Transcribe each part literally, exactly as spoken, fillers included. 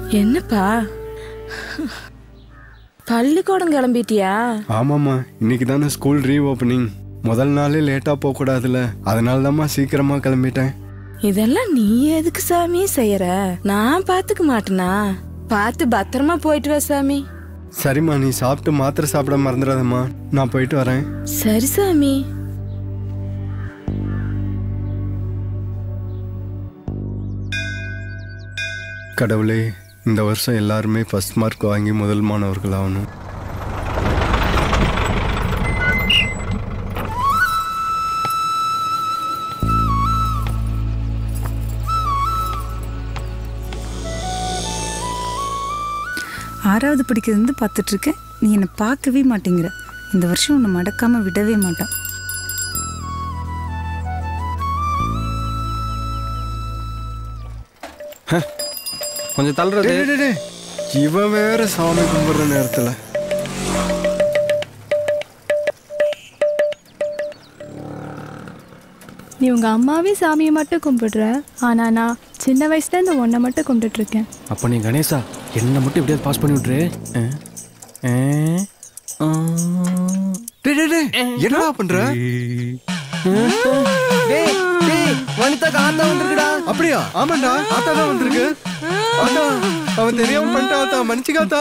என்னப்பா பள்ளிக்கூடம் கிளம்பிட்டியா? ஆமாம்மா, இன்னைக்கு தானே ஸ்கூல் ரீஓப்பனிங். முதல் நாளே லேட்டா போக கூடாதுல, அதனால தான்மா சீக்கிரமா கிளம்பிட்டேன். இதெல்லாம் நீ எதுக்கு சாமி செய்யற? நான் பாத்துக்க மாட்டேனா? பார்த்து பத்திரமா போயிட்டு வா சாமி. சரிம்மா, நீ சாப்பிட்டு மாத்திரை சாப்பிட மறந்துடாதம்மா. நான் போயிட்டு வரேன். சரி சாமி. கடவுளே, இந்த வருஷம் எல்லாருமே ஃபர்ஸ்ட் மார்க் வாங்கி முதல் மாணவர்கள் ஆகணும். ஆறாவது படிக்கிறது பார்த்துட்டு இருக்கேன், நீ என்னை பார்க்கவே மாட்டேங்கிற. இந்த வருஷம் உன்னை மடக்காம விடவே மாட்டான். கொஞ்சம் தள்ளுறது. இவன் வேற சாமி கும்பிடுற நேரத்துல. நீ உங்க அம்மாவே சாமியை மட்டும் கும்பிடுற, ஆனா நான் சின்ன வயசுல இந்த ஒன்றை மட்டும் கும்பிட்டு இருக்கேன். அப்ப நீ கணேசா என்ன மட்டும் எப்படியாவது பாஸ் பண்ணி விட்டுரு. என்னடா பண்ற? வனிதாக்கு ஆத்தா வந்திருக்குடா. அப்படியா? ஆமாண்டா, ஆத்தா தான் வந்திருக்கு. ஆத்தா, அவன் தெரியாம பண்ணிட்டா. ஆத்தா மன்னிச்சுக்காத்தா.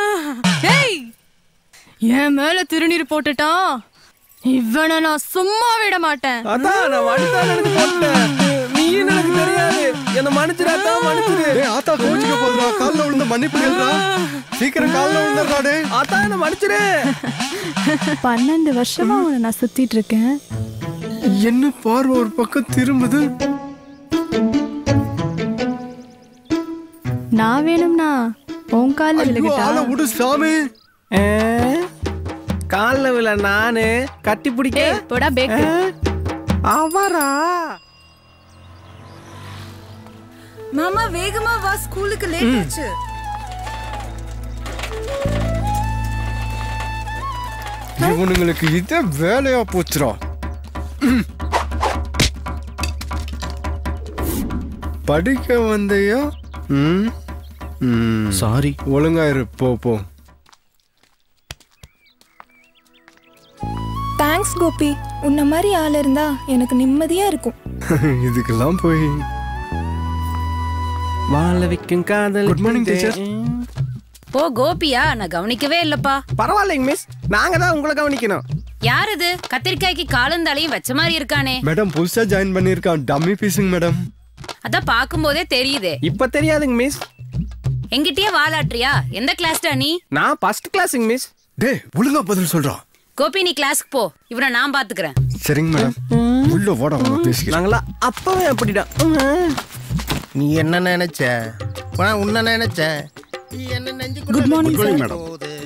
என் மேல திருநீர் போட்டுட்டான், இவனை நான் சும்மா விட மாட்டேன். அதான் நான் வனிதா நினைச்சு போட்டேன். நீ எனக்கு தெரியாது. என்ன மன்னிச்சுடாத்தா, மன்னிச்சுடு. டேய் ஆத்தா கோச்சிக்க போதுடா. கால்ல விழுந்து மன்னிப்பு கேளுடா. சீக்கிரம் கால்ல விழுந்துடா டேய். ஆத்தா என்ன மன்னிச்சுடு. பன்னெண்டு வருஷமா அவனை நான் சுத்திட்டு இருக்கேன். என்ன பார்வை ஒரு பக்கம் திரும்புது. நான் வேணும்னா உன் கால்ல விழுகட்டா? ஆள விடு சாமி. கால்ல விழ நானு கட்டி பிடிக்க போடா பேக்கு. அவரா? மாமா வேகமா வா, ஸ்கூலுக்கு லேட் ஆச்சு. இவனுங்களுக்கு இதே வேலையா போச்சுடா. படிக்க வந்தையா? சாரி. ஒழுங்காயிரு, போ போ. தேங்க்ஸ் கோபி, உன்ன மாதிரி ஆள் இருந்தா எனக்கு நிம்மதியா இருக்கும். இதுக்கெல்லாம் போய் வாழ வைக்கும் காதல். Good morning teacher. ஓ கோபியா, நான் கவனிக்கவே இல்லப்பா. பரவாயில்லைங்க மிஸ், நாங்க தான் உங்களை கவனிக்கணும். யார் இது? கத்திரிக்காய்க்கு காலும் தலையும் வச்ச மாதிரி இருக்கானே. மேடம் புதுசா ஜாயின் பண்ணிருக்கான். டம்மி பீஸுங்க மேடம். அதான் பாக்கும்போதே தெரியுதே. இப்ப தெரியாதுங்க மிஸ். எங்கிட்டயே வாலாட்றியா? எந்த கிளாஸ்டா நீ? நான் ஃபர்ஸ்ட் கிளாஸ்ங்க மிஸ். டேய் ஒழுங்கா பதில் சொல்றான். கோபி நீ கிளாஸ்க்கு போ, இவனை நான் பாத்துக்கிறேன். சரிங்க மேடம். உள்ள ஓட பேசிக்கலாம். நாங்களா அப்பவே அப்படிடா. நீ என்ன நினைச்ச? உன்ன நினைச்ச? Good morning madam.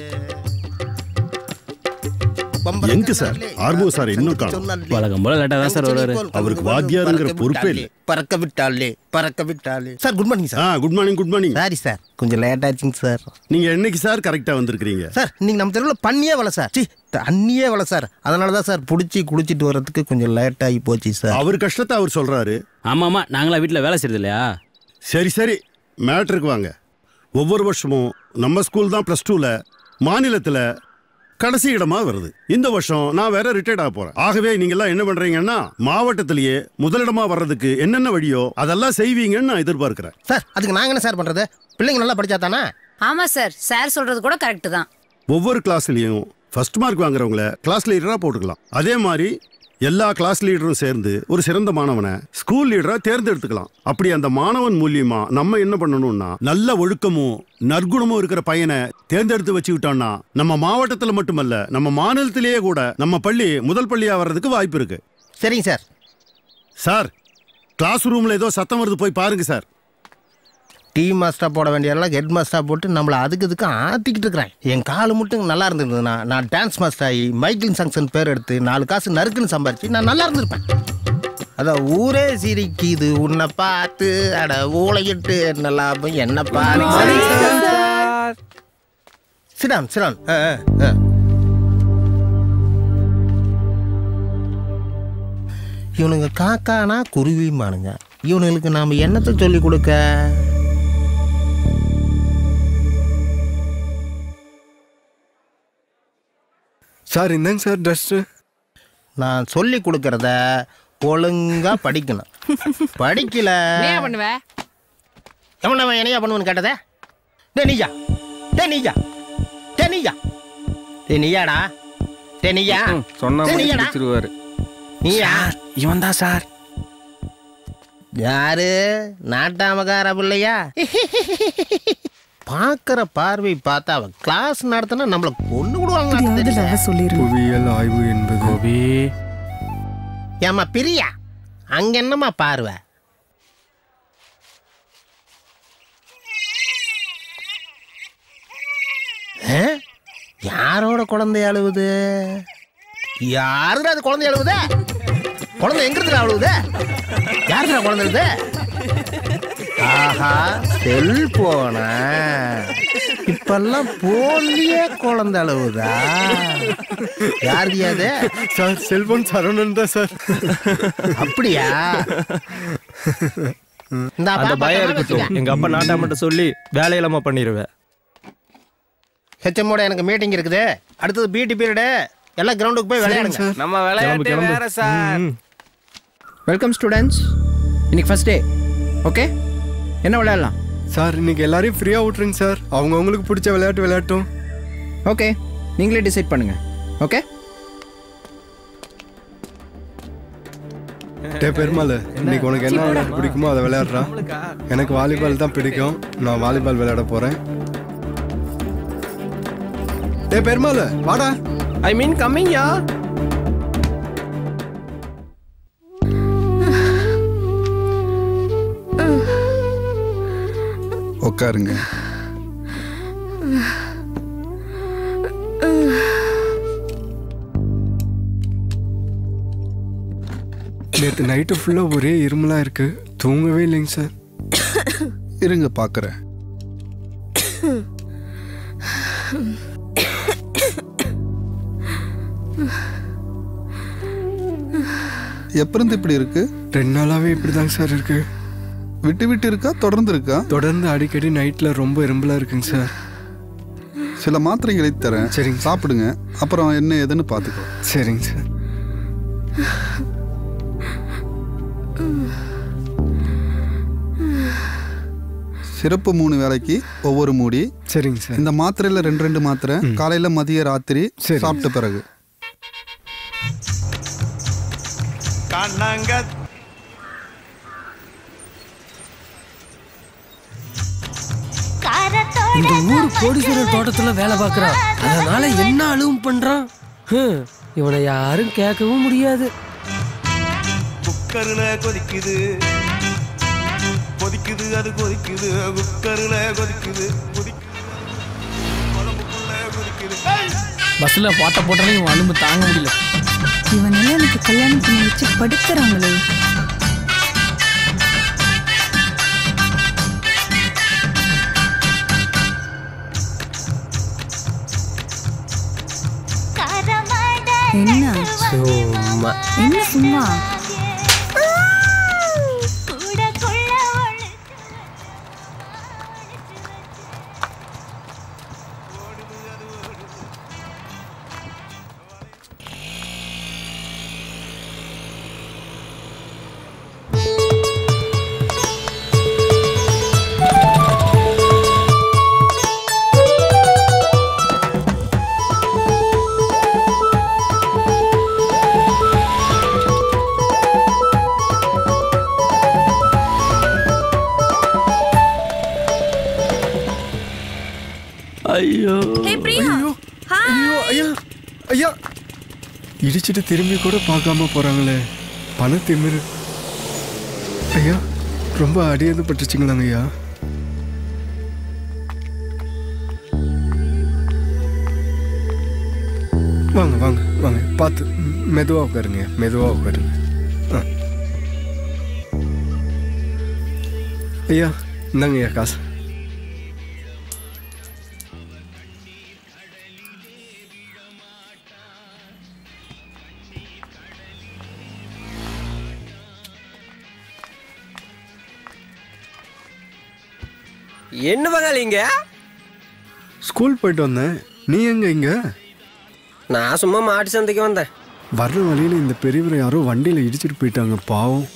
எங்க சார்? ஆர்வோ சார் இன்னும் காணோம். வழக்கம் போல லேட்டா தான் சார் வருவாரு. அவருக்கு வாத்தியாருங்கிற பொறுப்பே இல்லை. பறக்க விட்டாலே பறக்க விட்டாலே. Sir good morning sir. ஆ good morning good morning. Sorry sir, கொஞ்சம் லேட் ஆச்சுங்க சார். நீங்க என்னைக்கு சார் கரெக்டா வந்திருக்கீங்க? சார் நீங்க நம்ம தெருவில் பண்ணியே வள சார். சி தண்ணியே வள சார். அதனால தான் சார் பிடிச்சி குடிச்சிட்டு வர்றதுக்கு கொஞ்சம் லேட் ஆகி போச்சு சார். அவர் கஷ்டத்தை அவர் சொல்றாரு. ஆமா ஆமா, நாங்களா வீட்டுல வேலை செய்யறது இல்லையா? சரி சரி, மேட்ருக்கு வாங்க. ஒவ்வொரு வருஷமும் நம்ம ஸ்கூல் தான் பிளஸ் டூல மாநிலத்துல கடைசி இடமா வருது. இந்த வருஷம் நான் வேற ரிட்டையர்ட் ஆக போறேன். ஆகவே நீங்க எல்லாம் என்ன பண்றீங்கன்னா மாவட்டத்திலேயே முதலிடமா வர்றதுக்கு என்னென்ன வழியோ அதெல்லாம் செய்வீங்கன்னு நான் எதிர்பார்க்கிறேன். சார் அதுக்கு நாங்க என்ன சார் பண்றது? பிள்ளைங்க நல்லா படிச்சா தானே? ஆமா சார், சார் சொல்றது கூட கரெக்ட் தான். ஒவ்வொரு கிளாஸ்லயும் ஃபர்ஸ்ட் மார்க் வாங்குறவங்கள கிளாஸ் லீடரா போட்டுக்கலாம். அதே மாதிரி எல்லா கிளாஸ் லீடரும் சேர்ந்து ஒரு சிறந்த மாணவனை ஸ்கூல் லீடரா தேர்ந்தெடுத்துக்கலாம். அப்படி அந்த மாணவன் மூலியமா நம்ம என்ன பண்ணணும்னா நல்ல ஒழுக்கமும் நற்குணமும் இருக்கிற பையனை தேர்ந்தெடுத்து வச்சுக்கிட்டோம்னா நம்ம மாவட்டத்தில் மட்டுமல்ல நம்ம மாநிலத்திலேயே கூட நம்ம பள்ளி முதல் பள்ளியா வர்றதுக்கு வாய்ப்பு இருக்கு. சரிங்க சார். சார் கிளாஸ் ரூம்ல ஏதோ சத்தம் வருது, போய் பாருங்க சார். டீ மாஸ்டா போட வேண்டியதெல்லாம் ஹெட் மாஸ்டா போட்டு நம்மளை அதுக்கு இதுக்கு ஆத்திக்கிட்டு இருக்கிறேன். என் காலு மட்டும் நல்லா இருந்திருந்ததுன்னா நான் டான்ஸ் மாஸ்டர் ஆகி மைக்கிள் சாங்சன் பேர் எடுத்து நாலு காசு நறுக்குன்னு சம்பாரிச்சு நான் நல்லா இருந்திருப்பேன். அதான் ஊரே சிரிக்குது உன்னை பார்த்து, அட ஊழையிட்டு என்ன லாபம் என்ன பாரு. சிடான் சிடான். இவனுங்க காக்கானா குருவிமானுங்க. இவனுங்களுக்கு நாம என்னத்தை சொல்லி கொடுக்க? சார் இந்தாங்க சார் ட்ரெஸ்ஸு. நான் சொல்லி கொடுக்கறத ஒழுங்கா படிக்கணும். படிக்கல என்ன பண்ணுவ? எவனவன் என்னையா பண்ணுவேன்னு கேட்டதே? டே நீயா டே நீயா டே நீயா டே நீயாடா டே நீயா சொன்னா முடிச்சிருவாரு. நீயா? இவன் தான் சார். யாரு? நாட்டாமக்கார பிள்ளையா? பாக்குற பார்வை பார்த்தா அவன் கிளாஸ் நடத்தினா நம்மள கொண்டு விடுவாங்க. சொல்லிரு. புவியியல் ஆய்வு என்பது ஏமா பிரியா, அங்க என்னம்மா பார்வை? யாரோட குழந்தை அழுவுது? யாருடா அது குழந்தை அழுவுது? குழந்தை எங்க இருந்து அழுவுது? யாருடா குழந்தை அழுவுது? ஆஹா, செல்போனா? இப்பெல்லாம் போன்லயே குழந்தை அழுவுதா? யாருதியாது? சார் செல்போன் சரவணன் தான் சார். அப்படியா? அந்த பயம் இருக்கட்டும். எங்க அப்பா நாட்டா மட்டும் சொல்லி வேலையில்லாம பண்ணிடுவேன். ஹெச்எம்மோட எனக்கு மீட்டிங் இருக்குது. அடுத்தது பிடி பீரியடு. எல்லாம் கிரவுண்டுக்கு போய் விளையாடுங்க. நம்ம விளையாட்டு வேற சார். Welcome students. இன்னைக்கு ஃபர்ஸ்ட் டே. ஓகே, என்ன விளையாடலாம்? சார் இன்னைக்கு எல்லாரையும் ஃப்ரீயாக விட்ருங்க சார். அவங்க அவங்களுக்கு பிடிச்ச விளையாட்டு விளையாட்டும். ஓகே, நீங்களே டிசைட் பண்ணுங்க. ஓகே. டே பெருமாள், இன்னைக்கு உனக்கு என்ன விளையாட்டு பிடிக்குமோ அதை விளையாடுறான். எனக்கு வாலிபால் தான் பிடிக்கும். நான் வாலிபால் விளையாட போகிறேன். டே பெருமாள் வாடா. I mean coming yeah. உட்காருங்க. நேற்று நைட்டு ஃபுல்லாக ஒரே இருமலாக இருக்கு. தூங்கவே இல்லைங்க சார். இருங்க பார்க்குறேன். எப்பருந்து இப்படி இருக்கு? ரெண்டு நாளாவே இப்படிதாங்க சார் இருக்கு. விட்டு விட்டு இருக்கா தொடர்ந்து இருக்கா? தொடர்ந்து அடிக்கடி நைட்ல ரொம்ப இரும்பலா இருக்குங்க சார். சில மாத்திரைகளை தரேன். சரிங்க, சாப்பிடுங்க. அப்புறம் என்ன ஏதுன்னு பார்த்துக்கோ. சரிங்க சார். சிறப்பு மூணு வேளைக்கு ஒவ்வொரு மூடி. சரிங்க சார். இந்த மாத்திரையில ரெண்டு ரெண்டு மாத்திரை காலையில மதிய ராத்திரி சாப்பிட்ட பிறகு. இந்த ஊர் கோடீஸ்வரர் தோட்டத்துல வேலை பார்க்கறான். அதனால என்ன அழுவும் பண்றான். இவனை யாரும் கேட்கவும் முடியாது. குக்கர்ல கொதிக்குது கொதிக்குது அது கொதிக்குது குக்கர்ல கொதிக்குது பஸ்ல பாட்ட போட்டாலும் இவன் அலும்பு தாங்க முடியல. இவன் எல்லாம் எனக்கு கல்யாணம் பண்ணி வச்சு படுத்துறாங்களே. என்ன சும்மா என்ன சும்மா? ஐயோ ஐயோ ஐயோ ஐயா ஐயா இடிச்சிட்டு திரும்பி கூட பார்க்காம போறாங்களே. பண திமிரு. ஐயா ரொம்ப அடியது பட்டுச்சுங்களாங்க ஐயா. வாங்க வாங்க வாங்க, பார்த்து மெதுவாக உட்காருங்க, மெதுவாக உட்காருங்க. ஐயா இந்தாங்க ஐயா காசு. என்ன பகாலிங்க? ஸ்கூல் போயிட்டு வந்தேன். நீ எங்க இங்க? நான் சும்மா மாட்டு சந்தைக்கு வந்தேன். வர்ற வழியில இந்த பெரியவர் யாரோ வண்டியில இடிச்சிட்டு போயிட்டாங்க பாவம்.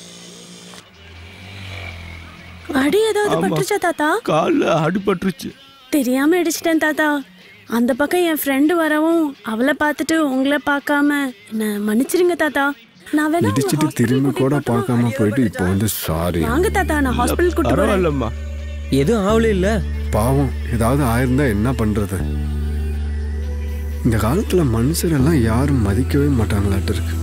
அடி ஏதாவது பட்டுச்சா தாத்தா? கால்ல அடிபட்டுருச்சு. தெரியாம இடிச்சிட்டேன் தாத்தா. அந்த பக்கம் என் ஃப்ரெண்டு வரவும் அவளை பார்த்துட்டு உங்களை பார்க்காம என்ன மன்னிச்சிருங்க தாத்தா. நான் வேணா இடிச்சிட்டு திரும்பி கூட பார்க்காம போயிட்டு இப்போ வந்து சாரி. வாங்க தாத்தா, நான் ஹாஸ்பிடல் கூட்டி போறேன். எதுவும் ஆவல இல்ல. பாவம் ஏதாவது ஆயிருந்தா என்ன பண்றது? இந்த காலத்துல மனுஷரெல்லாம் யாரும் மதிக்கவே மாட்டாங்களாட்டு இருக்கு.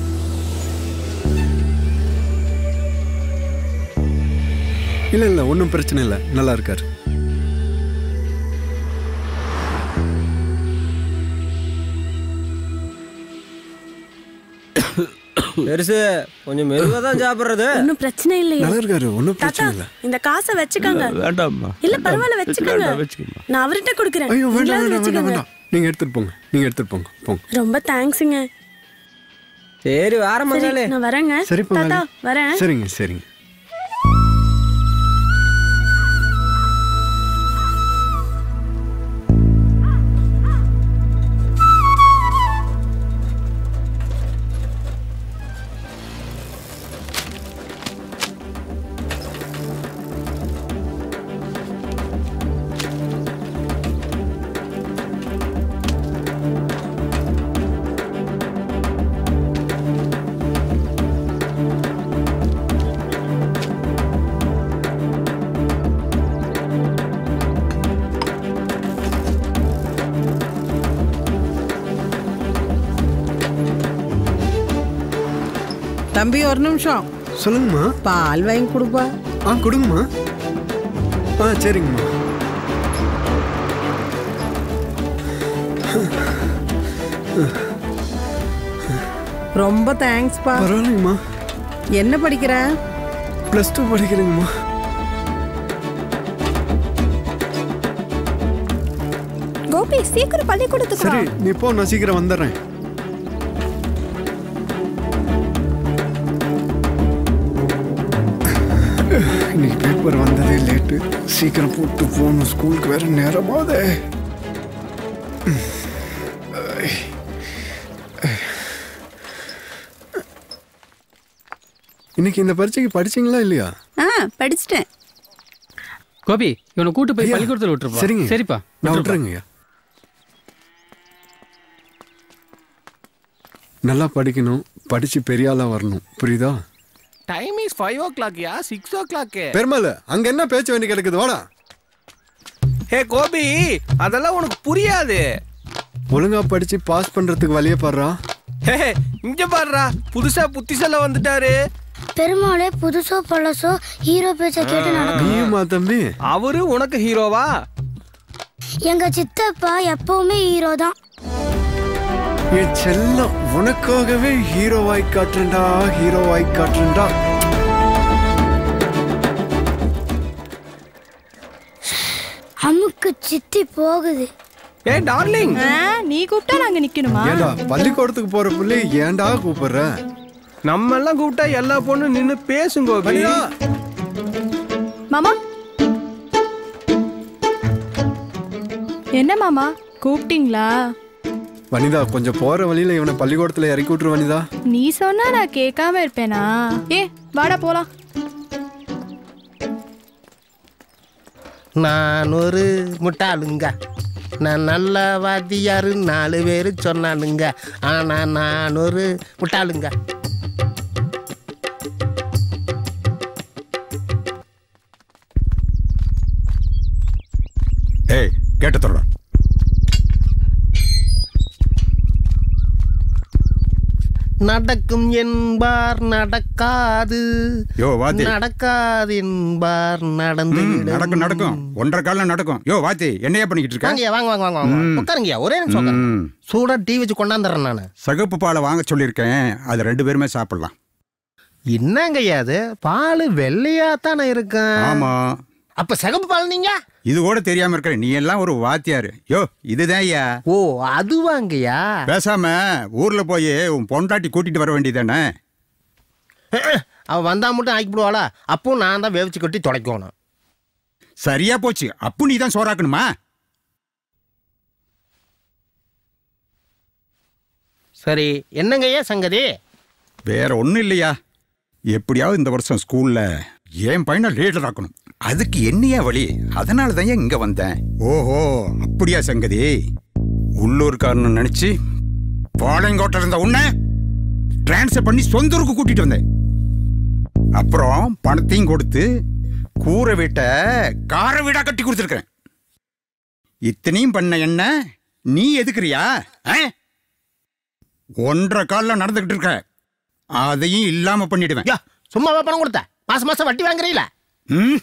இல்ல இல்ல ஒன்றும் பிரச்சனை இல்லை, நல்லா இருக்காரு. பெருசு கொஞ்சம் மெதுவா தான் சாப்பிடுறது. ஒன்னும் பிரச்சனை இல்லையே. நல்லா இருக்காரு, ஒன்றும் பிரச்சனை இல்லை. இந்த காசை வச்சுக்கோங்க. வேண்டாம்மா. இல்ல பரவாயில்ல வச்சுக்கோங்க, நான் அவர்கிட்ட கொடுக்குறேன். ஐயோ வேண்டாம் வேண்டாம் வேண்டாம், நீங்க எடுத்துட்டு போங்க, நீங்க எடுத்துட்டு போங்க போங்க. ரொம்ப தேங்க்ஸுங்க. சரி வாரம் மகளே, நான் வரேங்க. சரி தாத்தா வரேன். சரிங்க சரிங்க. தம்பி ஒரு நிமிஷம். சொல்லுங்கம்மா. பால் வாங்கி கொடுப்பா. ஆ கொடுங்கம்மா. ஆ சரிங்கம்மா. ரொம்ப தேங்க்ஸ்ப்பா. பரவாயில்லைங்கம்மா. என்ன படிக்கிற? Plus two படிக்கிறேங்கம்மா. கோபி சீக்கிரம் பள்ளிக்கூடத்துக்கு வா. சரி நீ போ, நான் சீக்கிரம் வந்துடுறேன். இன்னைக்கு பேப்பர் வந்ததே லேட்டு, சீக்கிரம் போட்டு போகணும், ஸ்கூலுக்கு வேற நேரமாதே. இன்னைக்கு இந்த பரீட்சைக்கு படிச்சீங்களா இல்லையா? ஆ படிச்சிட்டேன். கோபி இவனை கூட்டு போய் பள்ளிக்கூடத்தில் விட்டுருப்பா. சரிங்க சரிப்பா, நான் விட்டுறேங்க. நல்லா படிக்கணும், படிச்சு பெரிய ஆளா வரணும், புரியுதா? டைம் இஸ் ஃபைவ் ஓ கிளாக்யா, சிக்ஸ் ஓ கிளாக். பெருமாள் அங்க என்ன பேச்சு வேண்டி கிடக்குது, வாடா. ஹே கோபி, அதெல்லாம் உனக்கு புரியாது. ஒழுங்கா படிச்சு பாஸ் பண்றதுக்கு வழிய பாடுறா. ஹே இங்க பாடுறா, புதுசா புத்திசால வந்துட்டாரு. பெருமாளே புதுசோ பழசோ ஹீரோ பேச்ச கேட்டு நடக்குமா தம்பி? அவரு உனக்கு ஹீரோவா? எங்க சித்தப்பா எப்பவுமே ஹீரோ தான். என் செல்லம் உனக்காகவே ஹீரோவாய் காட்டுறா, ஹீரோவாய் காட்டுறா. அம்முக்கு சித்தி போகுது. ஏ டார்லிங், நீ கூப்பிட்டா நாங்க நிக்கணுமா? ஏண்டா பள்ளிக்கூடத்துக்கு போற புள்ளி ஏன்டா கூப்பிடுற? நம்ம எல்லாம் கூப்பிட்டா எல்லா பொண்ணும் நின்னு பேசுங்க. மாமா என்ன மாமா கூப்பிட்டீங்களா? வனிதா கொஞ்சம் போற வழியில இவனை பள்ளிக்கூடத்துல இறக்கி விட்டுரு வனிதா. நீ சொன்னா நான் கேட்காம இருப்பேனா? ஏ வாடா போலாம். நான் ஒரு முட்டாளுங்க, நான் நல்ல வாத்தியாரு நாலு பேரு சொன்னாலுங்க, ஆனா நான் ஒரு முட்டாளுங்க. ஏய் கேட்ட தொடர. நடக்கும் என்பார் நடக்காது, யோ வாத்தி நடக்காது என்பார் நடந்து நடக்கும் நடக்கும் ஒன்றரை காலம் நடக்கும். யோ வாத்தி என்னையா பண்ணிக்கிட்டு இருக்க? வாங்க வாங்க வாங்க வாங்க உட்காருங்கய்யா, ஒரே நிமிஷம் உட்காருங்க. சூடா டீ வச்சு கொண்டாந்துறேன் நான். சகப்பு பாலை வாங்க சொல்லியிருக்கேன், அது ரெண்டு பேருமே சாப்பிடலாம். என்னங்கய்யா அது, பால் வெள்ளையா தானே இருக்கேன். ஆமா. அப்ப சிகப்பு பால் நீங்க? இது கூட தெரியாம இருக்கிற நீ எல்லாம் ஒரு வாத்தியாரு. யோ இதுதான் ஐயா. ஓ அதுவாங்கய்யா. பேசாம ஊர்ல போய் உன் பொண்டாட்டி கூட்டிட்டு வர வேண்டியதானே. அவன் வந்தா மட்டும் ஆக்கிவிடுவாளா? அப்போ நான் தான் வேவிச்சு கட்டி தொலைக்கணும். சரியா போச்சு, அப்போ நீ தான் சோறாக்கணுமா? சரி, என்னங்க ஏன் சங்கதி? வேற ஒன்றும் இல்லையா, எப்படியாவது இந்த வருஷம் ஸ்கூல்ல என் பையனை லீடர் ஆக்கணும். அதுக்கு என்னையா வழி? அதனால தான் இங்க வந்தேன். ஓஹோ, அப்படியா சங்கதி? உள்ளூர்காரன்னு நினைச்சு பாளையங்கோட்டை இருந்த உன்னை டிரான்ஸ்ஃபர் பண்ணி சொந்த ஊருக்கு கூட்டிட்டு வந்தேன். அப்புறம் பணத்தையும் கொடுத்து கூரை வீட்டை கார வீடா கட்டி கொடுத்துருக்கிறேன். இத்தனையும் பண்ண என்ன நீ எதுக்குறியா? ஒன்றரை காலில் நடந்துகிட்டு இருக்க, அதையும் இல்லாம பண்ணிடுவேன். சும்மாவா பணம் கொடுத்த? மாசம் மாசம் வட்டி வாங்குறீங்களா? ம்,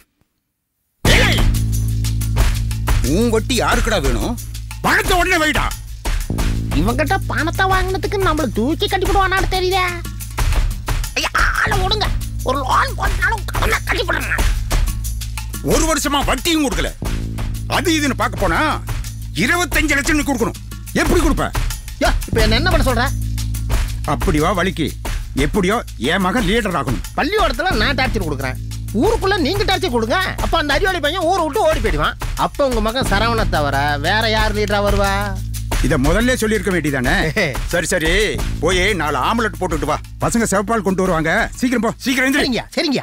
உன் வட்டி யாருக்குடா வேணும்? பணத்தை உடனே வைடா. இவங்கிட்ட பணத்தை வாங்கினதுக்கு நம்மள தூக்கி கட்டி போடுவானான்னு தெரியுதா? ஓடுங்க, ஒரு லோன் போட்டாலும் கடனை கட்டி போடுறாங்க. ஒரு வருஷமா வட்டியும் கொடுக்கல, அது இதுன்னு பார்க்க போனா இருபத்தஞ்சு லட்சம் நீ கொடுக்கணும். எப்படி கொடுப்ப? இப்ப என்ன என்ன பண்ண சொல்ற? அப்படி வா வலிக்கு. எப்படியோ என் மகன் லீடர் ஆகணும். பள்ளியோடத்துல நான் டார்ச்சர் கொடுக்குறேன், ஊருக்குள்ள நீங்க டார்ச்சர் கொடுங்க. அப்ப அந்த அறிவாளி பையன் ஊரை விட்டு ஓடி போயிடுவான். அப்ப உங்க மகன் சரவண தவிர வேற யார் லீடரா வருவா? இத முதல்ல சொல்லியிருக்க வேண்டியதானே. சரி சரி, போய் நாலு ஆம்லெட் போட்டுட்டு வா. பசங்க செவப்பால் கொண்டு வருவாங்க. சீக்கிரம் போ, சீக்கிரம். சரிங்க சரிங்க.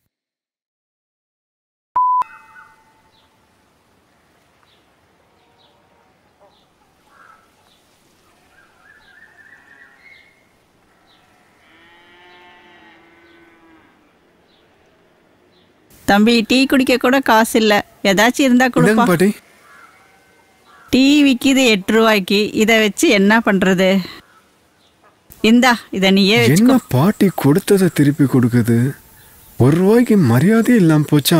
தம்பி, டீ குடிக்க கூட காசு இல்ல, ஏதாச்சும் இருந்தா கொடுப்பா. டீ விக்கிது எட்டு ரூபாய்க்கு, இதை வச்சு என்ன பண்றது? இந்தா, இத நீயே என்ன பாட்டி கொடுத்ததை திருப்பி கொடுக்குது? ஒரு ரூபாய்க்கு மரியாதை இல்லாம போச்சா?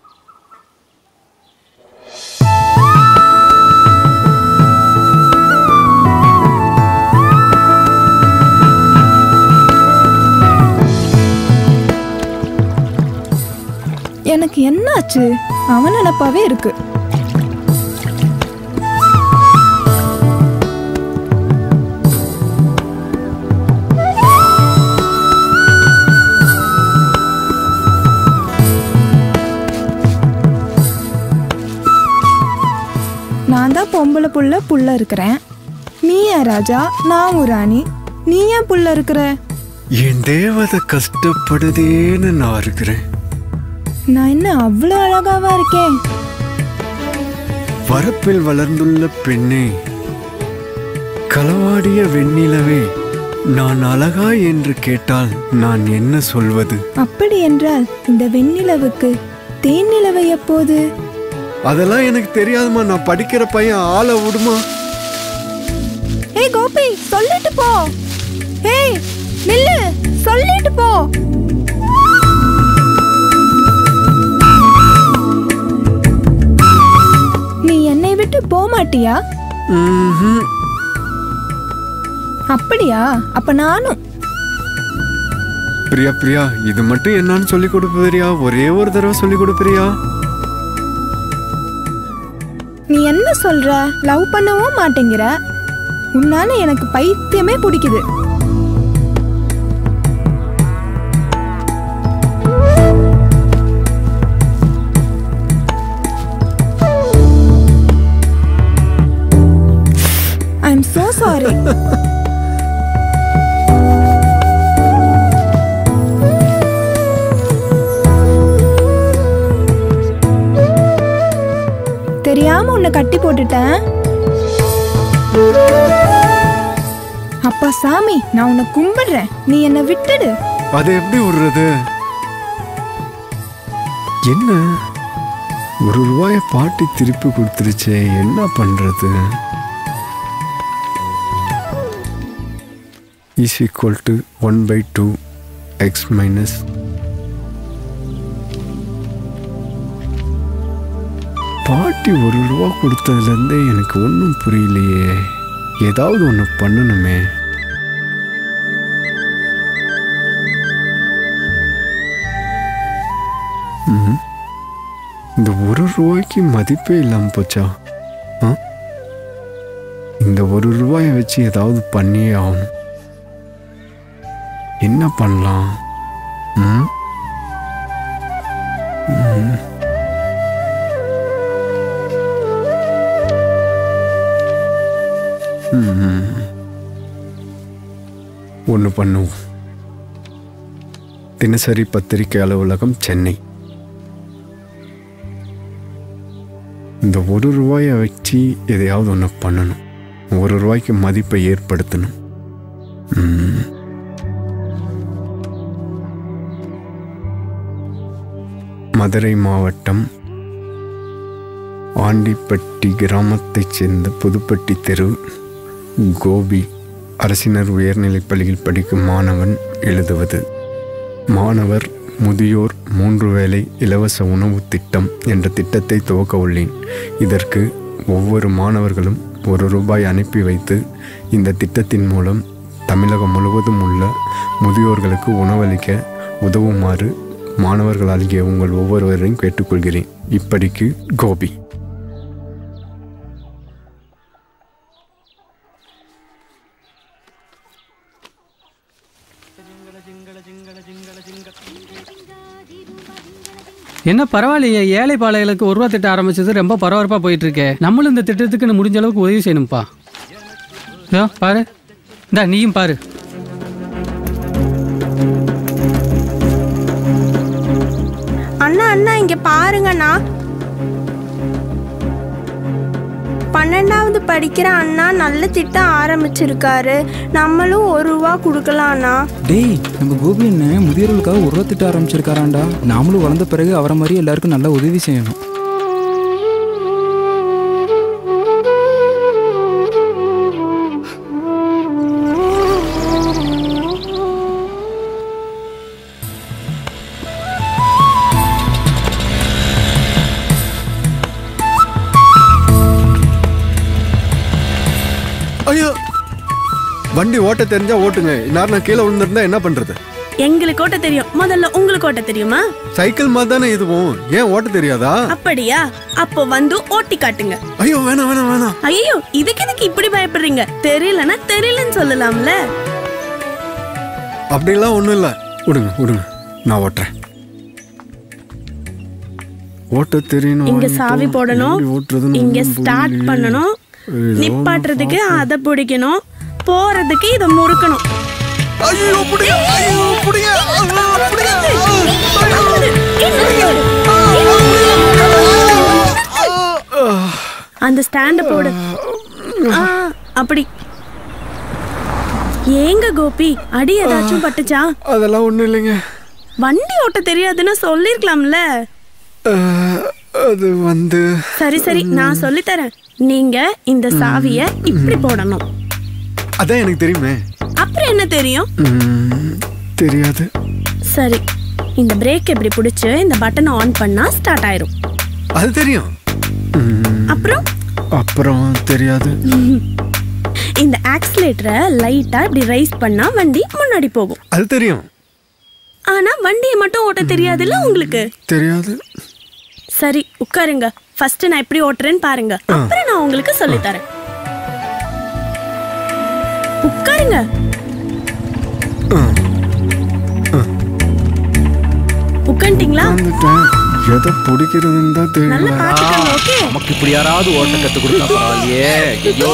எனக்கு என்னாச்சு? அவன் நினப்பாவே இருக்கு. நான் தான் பொம்பளை புள்ள புள்ள இருக்கிறேன். நீ ஏன் ராஜா, நான் ஒரு ராணி. நீ ஏன் புள்ள இருக்கிற? என் தேவதை கஷ்டப்படுதேன்னு நான் இருக்கிறேன். நான் என்ன அவ்வளோ அழகாவா இருக்கேன்? வரப்பில் வளர்ந்துள்ள பெண்ணே, களவாடிய வெண்ணிலவே, நான் அழகா என்று கேட்டால் நான் என்ன சொல்வது? அப்படி என்றால் இந்த வெண்ணிலவுக்கு தேன் நிலவை எப்போது? அதெல்லாம் எனக்கு தெரியாதுமா. நான் படிக்கிற பையன், ஆளை விடுமா. ஏய் கோபி, சொல்லிட்டு போ. ஏய் நில்லு, சொல்லிட்டு போ. நீ என்னை விட்டு போக மாட்டியா? அப்படியா? அப்ப நானும். பிரியா பிரியா, இது மட்டும் என்னன்னு சொல்லி கொடுப்பியா? ஒரே ஒரு தடவை சொல்லி கொடுப்பியா? நீ என்ன சொல்ற? லவ் பண்ணவும் மாட்டேங்கிற. உன்னால எனக்கு பைத்தியமே பிடிக்குது. I'm so sorry. தெரியாம உன்னை கட்டி போட்டுட்டேன். அப்பா சாமி, நான் உன்னை கும்பிடுறேன், நீ என்னை விட்டுடு. அதை எப்படி விடுறது? என்ன, ஒரு ரூபாய பாட்டி திருப்பி கொடுத்துருச்சே, என்ன பண்றது? is equal to one by two x minus பாட்டி ஒரு ரூபா கொடுத்ததுலேருந்தே எனக்கு ஒன்றும் புரியலையே. ஏதாவது ஒன்று பண்ணணுமே. இந்த ஒரு ரூபாய்க்கு மதிப்பே இல்லாமல் போச்சா? ஆ, இந்த ஒரு ரூபாயை வச்சு ஏதாவது பண்ணியே ஆகணும். என்ன பண்ணலாம்? ம் ம் ம் ஒன்று பண்ணுவோம். தினசரி பத்திரிகை அலுவலகம், சென்னை. இந்த ஒரு ரூபாயை வச்சு எதையாவது ஒன்று பண்ணணும். ஒரு ரூபாய்க்கு மதிப்பை ஏற்படுத்தணும். மதுரை மாவட்டம் ஆண்டிப்பட்டி கிராமத்தைச் சேர்ந்த புதுப்பட்டி தெரு கோபி அரசினர் உயர்நிலைப்பள்ளியில் படிக்கும் மாணவன் எழுதுவது. மாணவர் முதியோர் மூன்று வேளை இலவச உணவு திட்டம் என்ற திட்டத்தை துவக்க உள்ளேன். இதற்கு ஒவ்வொரு மாணவர்களும் ஒரு ரூபாய் அனுப்பி வைத்து இந்த திட்டத்தின் மூலம் தமிழகம் முழுவதும் உள்ள முதியோர்களுக்கு உணவளிக்க உதவுமாறு மாணவர்களாகிய உங்கள் ஒவ்வொருவரையும் கேட்டுக்கொள்கிறேன். இப்படிக்கு கோபி. என்ன பரவாயில்லையே, ஏழை பாளைகளுக்கு ஒரு ரூபா திட்டம் ஆரம்பிச்சது ரொம்ப பரபரப்பாக போயிட்டு இருக்கே. நம்மளும் இந்த திட்டத்துக்கு முடிஞ்ச அளவுக்கு உதவி செய்யணும்ப்பா. பாரு, இந்தா நீயும் பாரு. அண்ணா அண்ணா இங்க பாருங்கண்ணா, பன்னெண்டாவது படிக்கிற அண்ணா நல்ல திட்டம் ஆரம்பிச்சிருக்காரு. நம்மளும் ஒரு ரூபா கொடுக்கலாம்ண்ணா. டேய், நம்ம கோபி அண்ணன் முதியோர்களுக்காக ஒரு ரூபா திட்டம் ஆரம்பிச்சிருக்காராண்டா. நாமளும் வளர்ந்த பிறகு அவரை மாதிரி எல்லாருக்கும் நல்லா உதவி செய்யணும். ஐயோ, வண்டி ஓட்ட தெரிஞ்சா ஓட்டுங்க. நான் நான் கீழே விழுந்திருந்தா என்ன பண்றது? எங்களுக்கு ஓட்ட தெரியும், முதல்ல உங்களுக்கு ஓட்ட தெரியுமா? சைக்கிள் மாதிரி தானே இதுவும், ஏன் ஓட்ட தெரியாதா? அப்படியா? அப்போ வந்து ஓட்டி காட்டுங்க. ஐயோ வேணாம் வேணாம் வேணாம். ஐயோ, இதுக்கு எதுக்கு இப்படி பயப்படுறீங்க? தெரியலன்னா தெரியலன்னு சொல்லலாம்ல. அப்படிலாம் ஒண்ணும் இல்ல, விடுங்க விடுங்க, நான் ஓட்டுறேன். ஓட்ட தெரியணும். இங்க சாவி போடணும், இங்க ஸ்டார்ட் பண்ணணும், நிப்பாட்டுறதுக்கு அதை பிடிக்கணும், போறதுக்கு இதை முறுக்கணும். ஐயோ புடிங்க, ஐயோ புடிங்க, புடிங்க. அந்த ஸ்டாண்ட போடு. அப்படி. ஏங்க கோபி, அடி ஏதாச்சும் பட்டுச்சா? அதெல்லாம் ஒண்ணும் இல்லைங்க. வண்டி ஓட்ட தெரியாதுன்னு சொல்லிருக்கலாம்ல. அது வந்து சரி சரி, நான் சொல்லி தரேன். நீங்க இந்த சாவிய இப்படி போடணும். அதான் எனக்கு தெரியுமே. அப்புறம் என்ன தெரியும்? தெரியாது. சரி, இந்த பிரேக் எப்படி பிடிச்சு இந்த பட்டனை ஆன் பண்ணா ஸ்டார்ட் ஆயிரும். அது தெரியும். அப்புறம் அப்புறம் தெரியாது. இந்த ஆக்சிலேட்டரை லைட்டா இப்படி ரைஸ் பண்ணா வண்டி முன்னாடி போகும். அது தெரியும். ஆனா வண்டியை மட்டும் ஓட்ட தெரியாதுல்ல உங்களுக்கு? தெரியாது. சரி, உட்காருங்க. ஃபர்ஸ்ட் நான் எப்படி ஓட்டுறேன்னு பாருங்க, அப்புறம் நான் உங்களுக்கு சொல்லி தரேன். உட்காருங்க. உட்காந்துட்டீங்களா? எதை பிடிக்கிறதுன்னு தான் தெரியல. நமக்கு இப்படி யாராவது ஓட்ட கத்து கொடுத்தா பரவாயில்லையே. ஐயோ,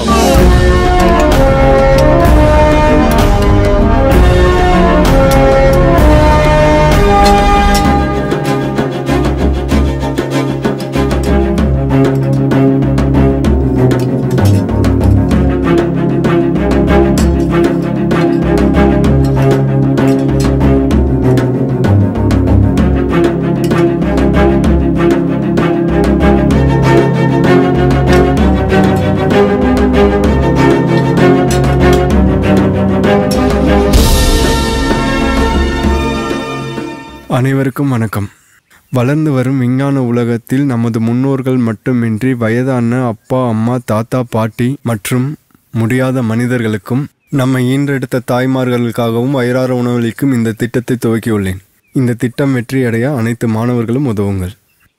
அனைவருக்கும் வணக்கம். வளர்ந்து வரும் விஞ்ஞான உலகத்தில் நமது முன்னோர்கள் மட்டுமின்றி வயதான அப்பா, அம்மா, தாத்தா, பாட்டி மற்றும் முடியாத மனிதர்களுக்கும் நம்மை ஈன்றெடுத்த தாய்மார்களுக்காகவும் வயிறார உணவளிக்கும் இந்த திட்டத்தை துவக்கியுள்ளேன். இந்த திட்டம் வெற்றியடைய அனைத்து மாணவர்களும் உதவுங்கள்.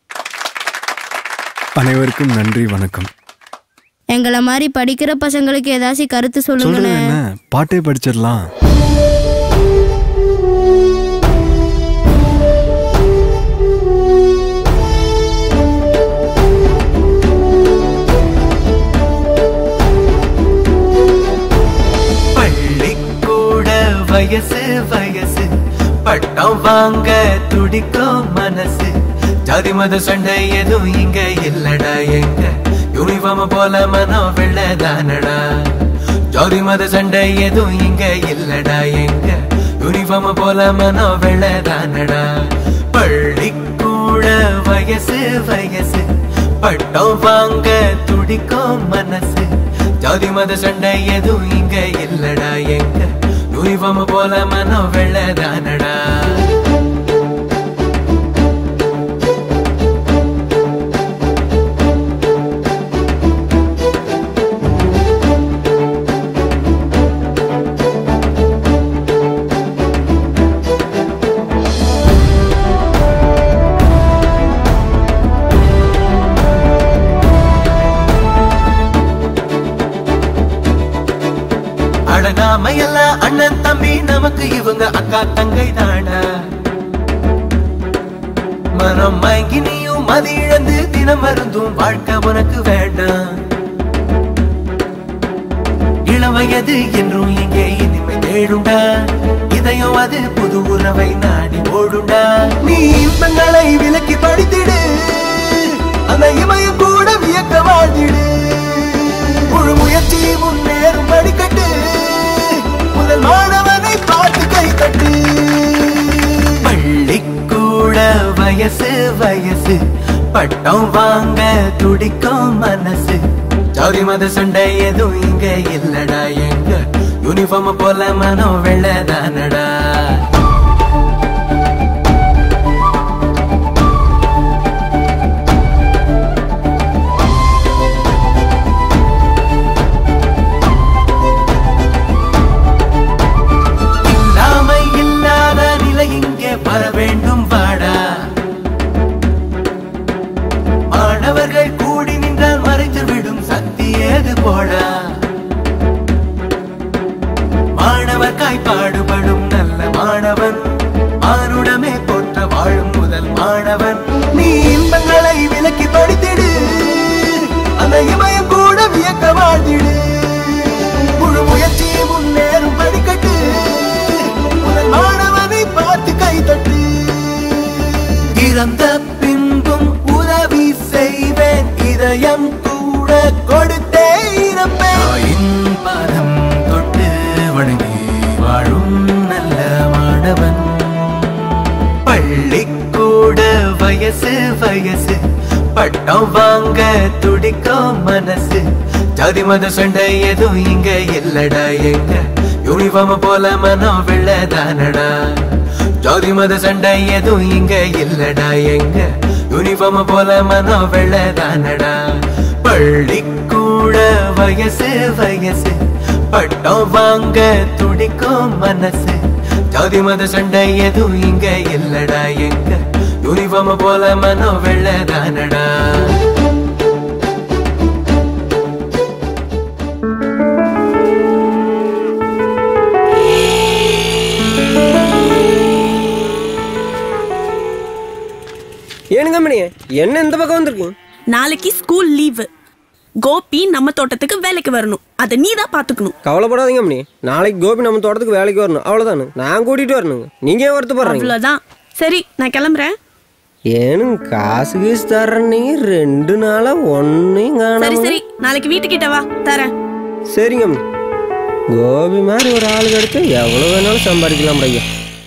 அனைவருக்கும் நன்றி, வணக்கம். எங்களை மாதிரி படிக்கிற பசங்களுக்கு ஏதாச்சும் கருத்து சொல்லுங்க. பாட்டே படிச்சிடலாம். பள்ளிக்கூட வயசு வயசு பட்டம் வாங்க துடிக்கும் மனசு ஜாதி மத சண்டை எதுவும் இங்க இல்லடா எங்க யூனிஃபார்ம் போல மனம் வெள்ளதானடா ஜாதி மத சண்டை எதுவும் இங்க இல்லடா எங்க யூனிஃபார்ம் போல மனம் வெள்ளதானடா பள்ளிக்கூட வயசு வயசு பட்டம் வாங்க துடிக்கும் மனசு ஜாதி மத சண்டை எதுவும் இங்க இல்லடா எங்க யூனிஃபார்ம் போல மனம் வெள்ளதானடா நாம எல்லாம் அண்ணன் தம்பி நமக்கு இவங்க அக்கா தங்கை தானா மனம் மயங்கி நீயும் மதி இழந்து தினம் மருந்தும் வாழ்க்கை உனக்கு வேண்டாம் இளவயது என்றும் இங்கே இனிமை தேடுண்டா இதயம் அது புது உறவை நாடி ஓடுண்டா நீ இன்பங்களை விலக்கி படித்திடு அந்த இமயம் கூட வியக்க வாழ்ந்திடு முழு முயற்சி முன்னேறும் படிக்கட்டு முதல் மாணவனை பார்த்து கை தட்டு பள்ளிக்கூட வயசு வயசு பட்டம் வாங்க துடிக்கும் மனசு ஜாதி மத சண்டை எதுவும் இங்க இல்லடா எங்க யூனிஃபார்ம் போல மனம் வெள்ளதானடா வர வேண்டும் வாடா மாணவர்கள் கூடி நின்றால் மறைத்து விடும் சக்தி ஏது போடா மாணவர்காய் பாடுபடும் நல்ல மாணவன் மானுடமே போற்ற வாழும் முதல் மாணவன் நீ இன்பங்களை விலக்கி படித்திடு அந்த இமயம் கூட வியக்க வாழ்ந்திடு முழு முயற்சி முன்னேறும் படிக்கட்டு முதல் மாணவனை பார்த்து கை தட்டு இறந்த பின்பும் உதவி செய்வேன் இதயம் கூட கொடுத்தே இருப்பேன் பாதம் தொட்டு வணங்கி வாழும் நல்ல மாணவன் பள்ளிக்கூட வயசு வயசு பட்டம் வாங்க துடிக்கும் மனசு ஜாதி மத சண்டை எதுவும் இங்க இல்லடா எங்க யூனிஃபார்ம் போல மனம் வெள்ளதானடா ஜாதி மத சண்டை எதுவும் இங்க இல்லடா எங்க யூனிஃபார்ம் போல மனம் வெள்ளதானடா பள்ளிக்கூட வயசு வயசு பட்டம் வாங்க துடிக்கும் மனசு ஜாதி மத சண்டை எதுவும் இங்க இல்லடா எங்க யூனிஃபார்ம் போல மனம் வெள்ளதானடா ஏனுங்க மணி என்ன இந்த பக்கம் வந்திருக்கு நாளைக்கு ஸ்கூல் லீவு கோபி நம்ம தோட்டத்துக்கு வேலைக்கு வரணும் அதை நீ தான் பாத்துக்கணும் கவலைப்படாதீங்க மணி நாளைக்கு கோபி நம்ம தோட்டத்துக்கு வேலைக்கு வரணும் அவ்வளவுதானு நான் கூட்டிட்டு வரணுங்க நீங்க ஏன் வருத்தப்படுறீங்க அவ்வளவுதான் சரி நான் கிளம்புறேன் ஏனுங்க காசு கீசு தர்றேன் நீங்க ரெண்டு நாளா ஒன்னையும் காணாம சரி சரி நாளைக்கு வீட்டுக்கிட்ட வா தரேன் சரிங்க மணி கோபி மாதிரி ஒரு ஆளு கிடைக்க எவ்வளவு வேணாலும் சம்பாதிக்கலாம் ஐயா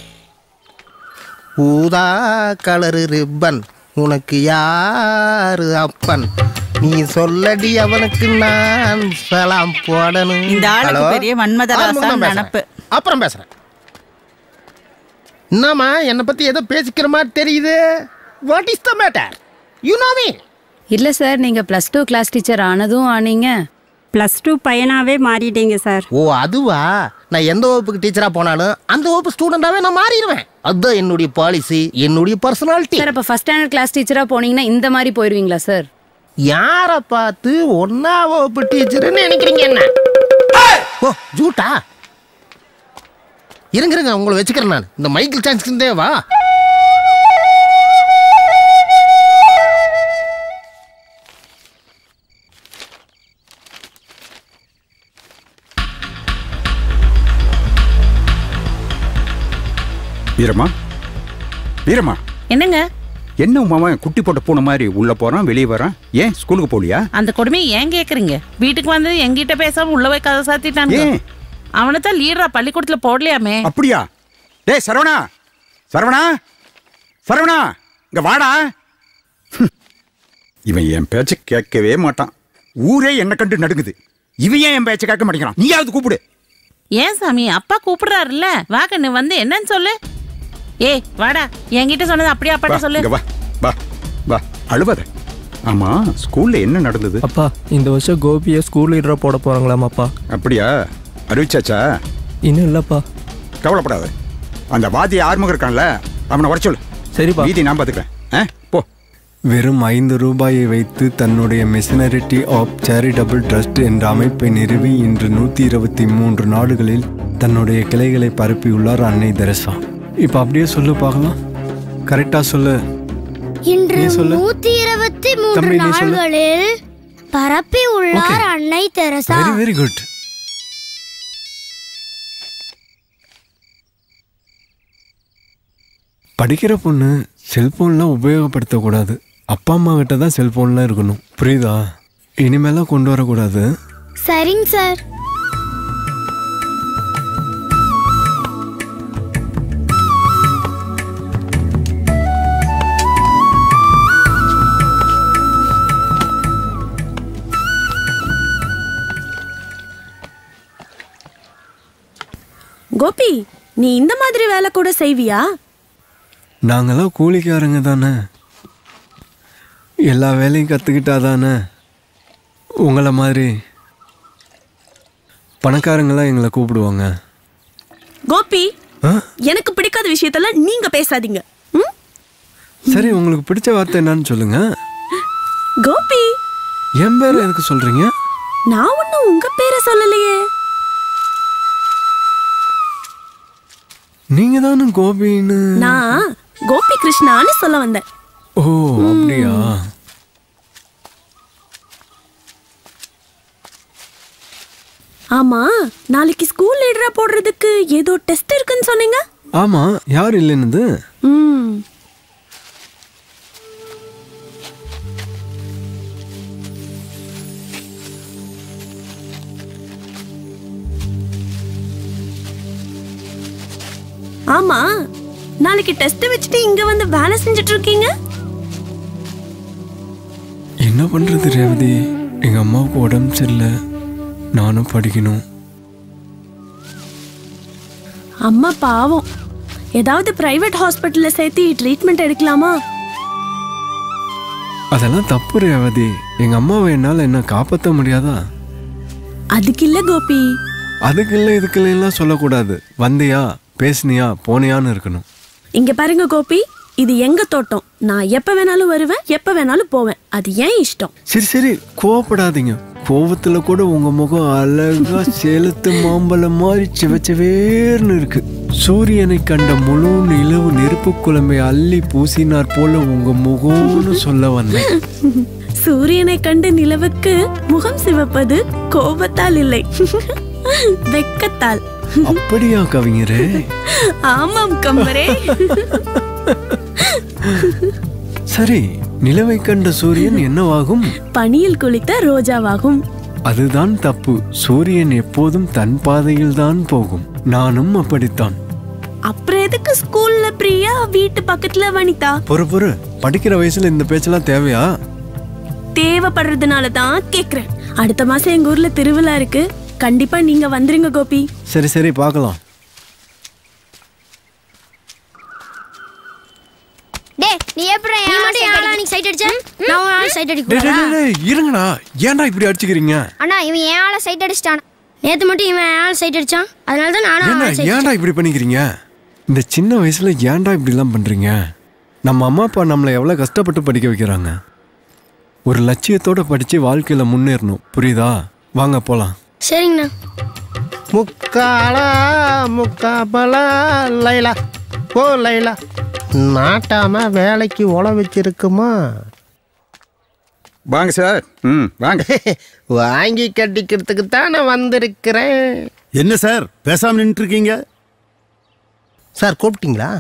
ஊதா கலரு ரிப்பன் உனக்கு யாரு அப்பன் நீ சொல்லடி அவனுக்கு நான் சலாம் போடணும் இந்த ஆளுக்கு பெரிய மன்மதராசன் நினப்பு அப்புறம் பேசுறேன் என்னம்மா என்னை பத்தி ஏதோ பேசிக்கிற மாதிரி தெரியுது what is the matter you know me இல்ல சார் நீங்க பிளஸ் டூ கிளாஸ் டீச்சர் ஆனதும் ஆனீங்க பிளஸ் டூ பையனாவே மாறிட்டீங்க சார் ஓ அதுவா நான் எந்த வகுப்புக்கு டீச்சரா போனாலும் அந்த வகுப்பு ஸ்டூடெண்டாவே நான் மாறிடுவேன் அதுதான் என்னுடைய பாலிசி என்னுடைய பர்சனாலிட்டி சார் அப்ப ஃபர்ஸ்ட் ஸ்டாண்டர்ட் கிளாஸ் டீச்சரா போனீங்கன்னா இந்த மாதிரி போயிருவீங்களா சார் யார பார்த்து ஒன்னா வகுப்பு டீச்சர்னு நினைக்கிறீங்க என்ன ஓ ஜூட்டா இருங்க இருங்க உங்களை வச்சுக்கிறேன் நான் இந்த மைக்கேல் சான்ஸ் தேவா வீரம்மா வீரம்மா என்னங்க? என்ன மாமா குட்டி போட்ட பூனை மாதிரி உள்ள போறான் வெளியே வரான், ஏன் ஸ்கூலுக்கு போலியா? அந்த கொடுமையை ஏன் கேக்குறீங்க? வீட்டுக்கு வந்து எங்கிட்ட பேசாம உள்ள போய் கதை சாத்திட்டாங்க. அவனை தான் லீடரா பள்ளிக்கூடத்துல போடலையாமே. அப்படியா? டேய் சரவணா, சரவணா, சரவணா, இங்க வாடா. இவன் என் பேச்ச கேட்கவே மாட்டான். ஊரே என்ன கண்டு நடுங்குது. இவன் ஏன் என் பேச்ச கேட்க மாட்டேங்கிறான்? நீயாவது கூப்பிடு. ஏன் சாமி, அப்பா கூப்பிடுறாருல்ல, வா கண்ணு வந்து என்னன்னு சொல்லு. ஏய் வாடா, என்கிட்ட சொன்னது அப்படியே அப்பாட்ட சொல்லு. வா வா வா, அழுவாத. ஆமா, ஸ்கூல்ல என்ன நடந்தது? அப்பா, இந்த வருஷம் கோபியை ஸ்கூல் லீடரா போட போறாங்களாமாப்பா. அப்படியா? அறிவிச்சாச்சா? இன்னும் இல்லப்பா. கவலைப்படாத. அந்த வாதி ஆறுமுகம் இருக்கான்ல, அவனை வர சொல்லு. சரிப்பா. வீதி நான் பாத்துக்கிறேன். போ. வெறும் ஐந்து ரூபாயை வைத்து தன்னுடைய மிஷனரிட்டி ஆஃப் சேரிட்டபிள் ட்ரஸ்ட் என்ற அமைப்பை நிறுவி இன்று நூற்றி இருபத்தி மூன்று நாடுகளில் தன்னுடைய கிளைகளை பரப்பியுள்ளார் அன்னை தெரசா. இப்போ அப்படியே சொல்லு பார்க்கலாம். கரெக்டா சொல்லு. இன்று நூற்றி இருபத்தி மூன்று நாடுகளில் பரப்பி உள்ளார் அன்னை தெரசா. Very very good. படிக்கிற பொண்ணு செல்போன்லாம் உபயோகப்படுத்தக்கூடாது. அப்பா அம்மா கிட்ட தான் செல்போன்லாம் இருக்கணும், புரியுதா? இனிமேலாம் கொண்டு வரக்கூடாது. சரிங்க சார். கோபி, நீ இந்த மாதிரி வேலை கூட செய்வியா? நாங்களாம் கூலிக்காரங்க தானே, எல்லா வேலையும் கற்றுக்கிட்டா தானே உங்களை மாதிரி பணக்காரங்களாம் எங்களை கூப்பிடுவாங்க. கோபி, எனக்கு பிடிக்காத விஷயத்துல நீங்க பேசாதீங்க. சரி, உங்களுக்கு பிடிச்ச வார்த்தை என்னன்னு சொல்லுங்க. கோபி, என் பேரை எதுக்கு சொல்றீங்க? நான் ஒன்னும் உங்க பேரை சொல்லலையே. நீங்க தானே கோபின்னு. நான் கோபி கிருஷ்ணான்னு சொல்ல வந்தேன். ஓ அப்படியா? ஆமா, நாளைக்கு ஸ்கூல் லீடரா போடுறதுக்கு ஏதோ டெஸ்ட் இருக்குன்னு சொன்னீங்க. ஆமா, யார் இல்லைன்னு? ம். ஆமா, நாளைக்கு டெஸ்ட் வச்சுட்டு இங்க வந்து வேலை செஞ்சுட்டு இருக்கீங்க. என்ன பண்றது ரேவதி, எங்க அம்மாவுக்கு உடம்பு சரியில்லை, நானும் படிக்கணும். அம்மா பாவம், ஏதாவது பிரைவேட் ஹாஸ்பிட்டல்ல சேர்த்து ட்ரீட்மெண்ட் எடுக்கலாமா? அதெல்லாம் தப்பு ரேவதி. எங்க அம்மாவை என்னால என்ன காப்பாற்ற முடியாதா? அதுக்கு இல்ல கோபி. அதுக்கு இல்ல இதுக்கு எல்லாம் சொல்லக்கூடாது. வந்தியா, பேசுனியா, போனியான்னு இருக்கணும். இங்க பாருங்க கோபி, இது எங்க தோட்டம். நான் எப்ப வேணாலும் வருவேன், எப்ப வேணாலும் போவேன். அது ஏன் இஷ்டம். சரி சரி, கோவப்படாதீங்க. கோவத்துல கூட உங்க முகம் அழகா செலுத்து மாம்பழம் மாதிரி சிவச்சவேர்னு இருக்கு. சூரியனை கண்ட முழு நிலவு நெருப்பு குழம்பை அள்ளி பூசினார் போல உங்க முகம்னு சொல்ல வந்தேன். சூரியனை கண்ட நிலவுக்கு முகம் சிவப்பது கோபத்தால் இல்லை, வெக்கத்தால். அப்படியா கவிஞரே? ஆமாம் கம்பரே. சரி, நிலவை கண்ட சூரியன் என்னவாகும்? பனியில் குளித்த ரோஜாவாகும். அதுதான் தப்பு. சூரியன் எப்போதும் தன் பாதையில் தான் போகும். நானும் அப்படித்தான். அப்புறம் எதுக்கு ஸ்கூல்ல பிரியா, வீட்டு பக்கத்துல வனிதா? பொறு பொறு, படிக்கிற வயசுல இந்த பேச்செல்லாம் தேவையா? தேவைப்படுறதுனால தான் கேக்குறேன். அடுத்த மாசம் எங்க ஊர்ல திருவிழா இருக்கு, கண்டிப்பா நீங்க வந்துருங்க கோபி. சரி சரி, பார்க்கலாம். டேய், நீ எப்பற நீ மட்டும் யாரா நீ சைட் அடிச்ச? நான் ஒரு ஆளை சைட் அடிக்க போறேன். டேய் டேய், இருங்கடா. ஏன்டா இப்படி அடிச்சுக்கிறீங்க? அண்ணா, இவன் ஏன் ஆளை சைட் அடிச்சான். நேத்து மட்டும் இவன் ஆளை சைட் அடிச்சான். அதனால தான் நானும் ஆளை சைட். ஏன்டா இப்படி பண்ணிக்கிறீங்க? இந்த சின்ன வயசுல ஏன்டா இப்படி எல்லாம் பண்றீங்க? நம்ம அம்மா அப்பா நம்மளை எவ்வளவு கஷ்டப்பட்டு படிக்க வைக்கிறாங்க. ஒரு லட்சியத்தோட படிச்சு வாழ்க்கையில முன்னேறணும், புரியுதா? வாங்க போலாம். சரிங்கண்ணா. முக்காலா முக்காபலா லைலா ஓ லைலா, நாட்டாம வேலைக்கு உழ வச்சிருக்குமா? வாங்க சார். ம் வாங்க. வாங்கி கட்டிக்கிறதுக்கு தானே வந்திருக்கிறேன். என்ன சார் பேசாம நின்று இருக்கீங்க? சார் கூப்பிட்டீங்களா?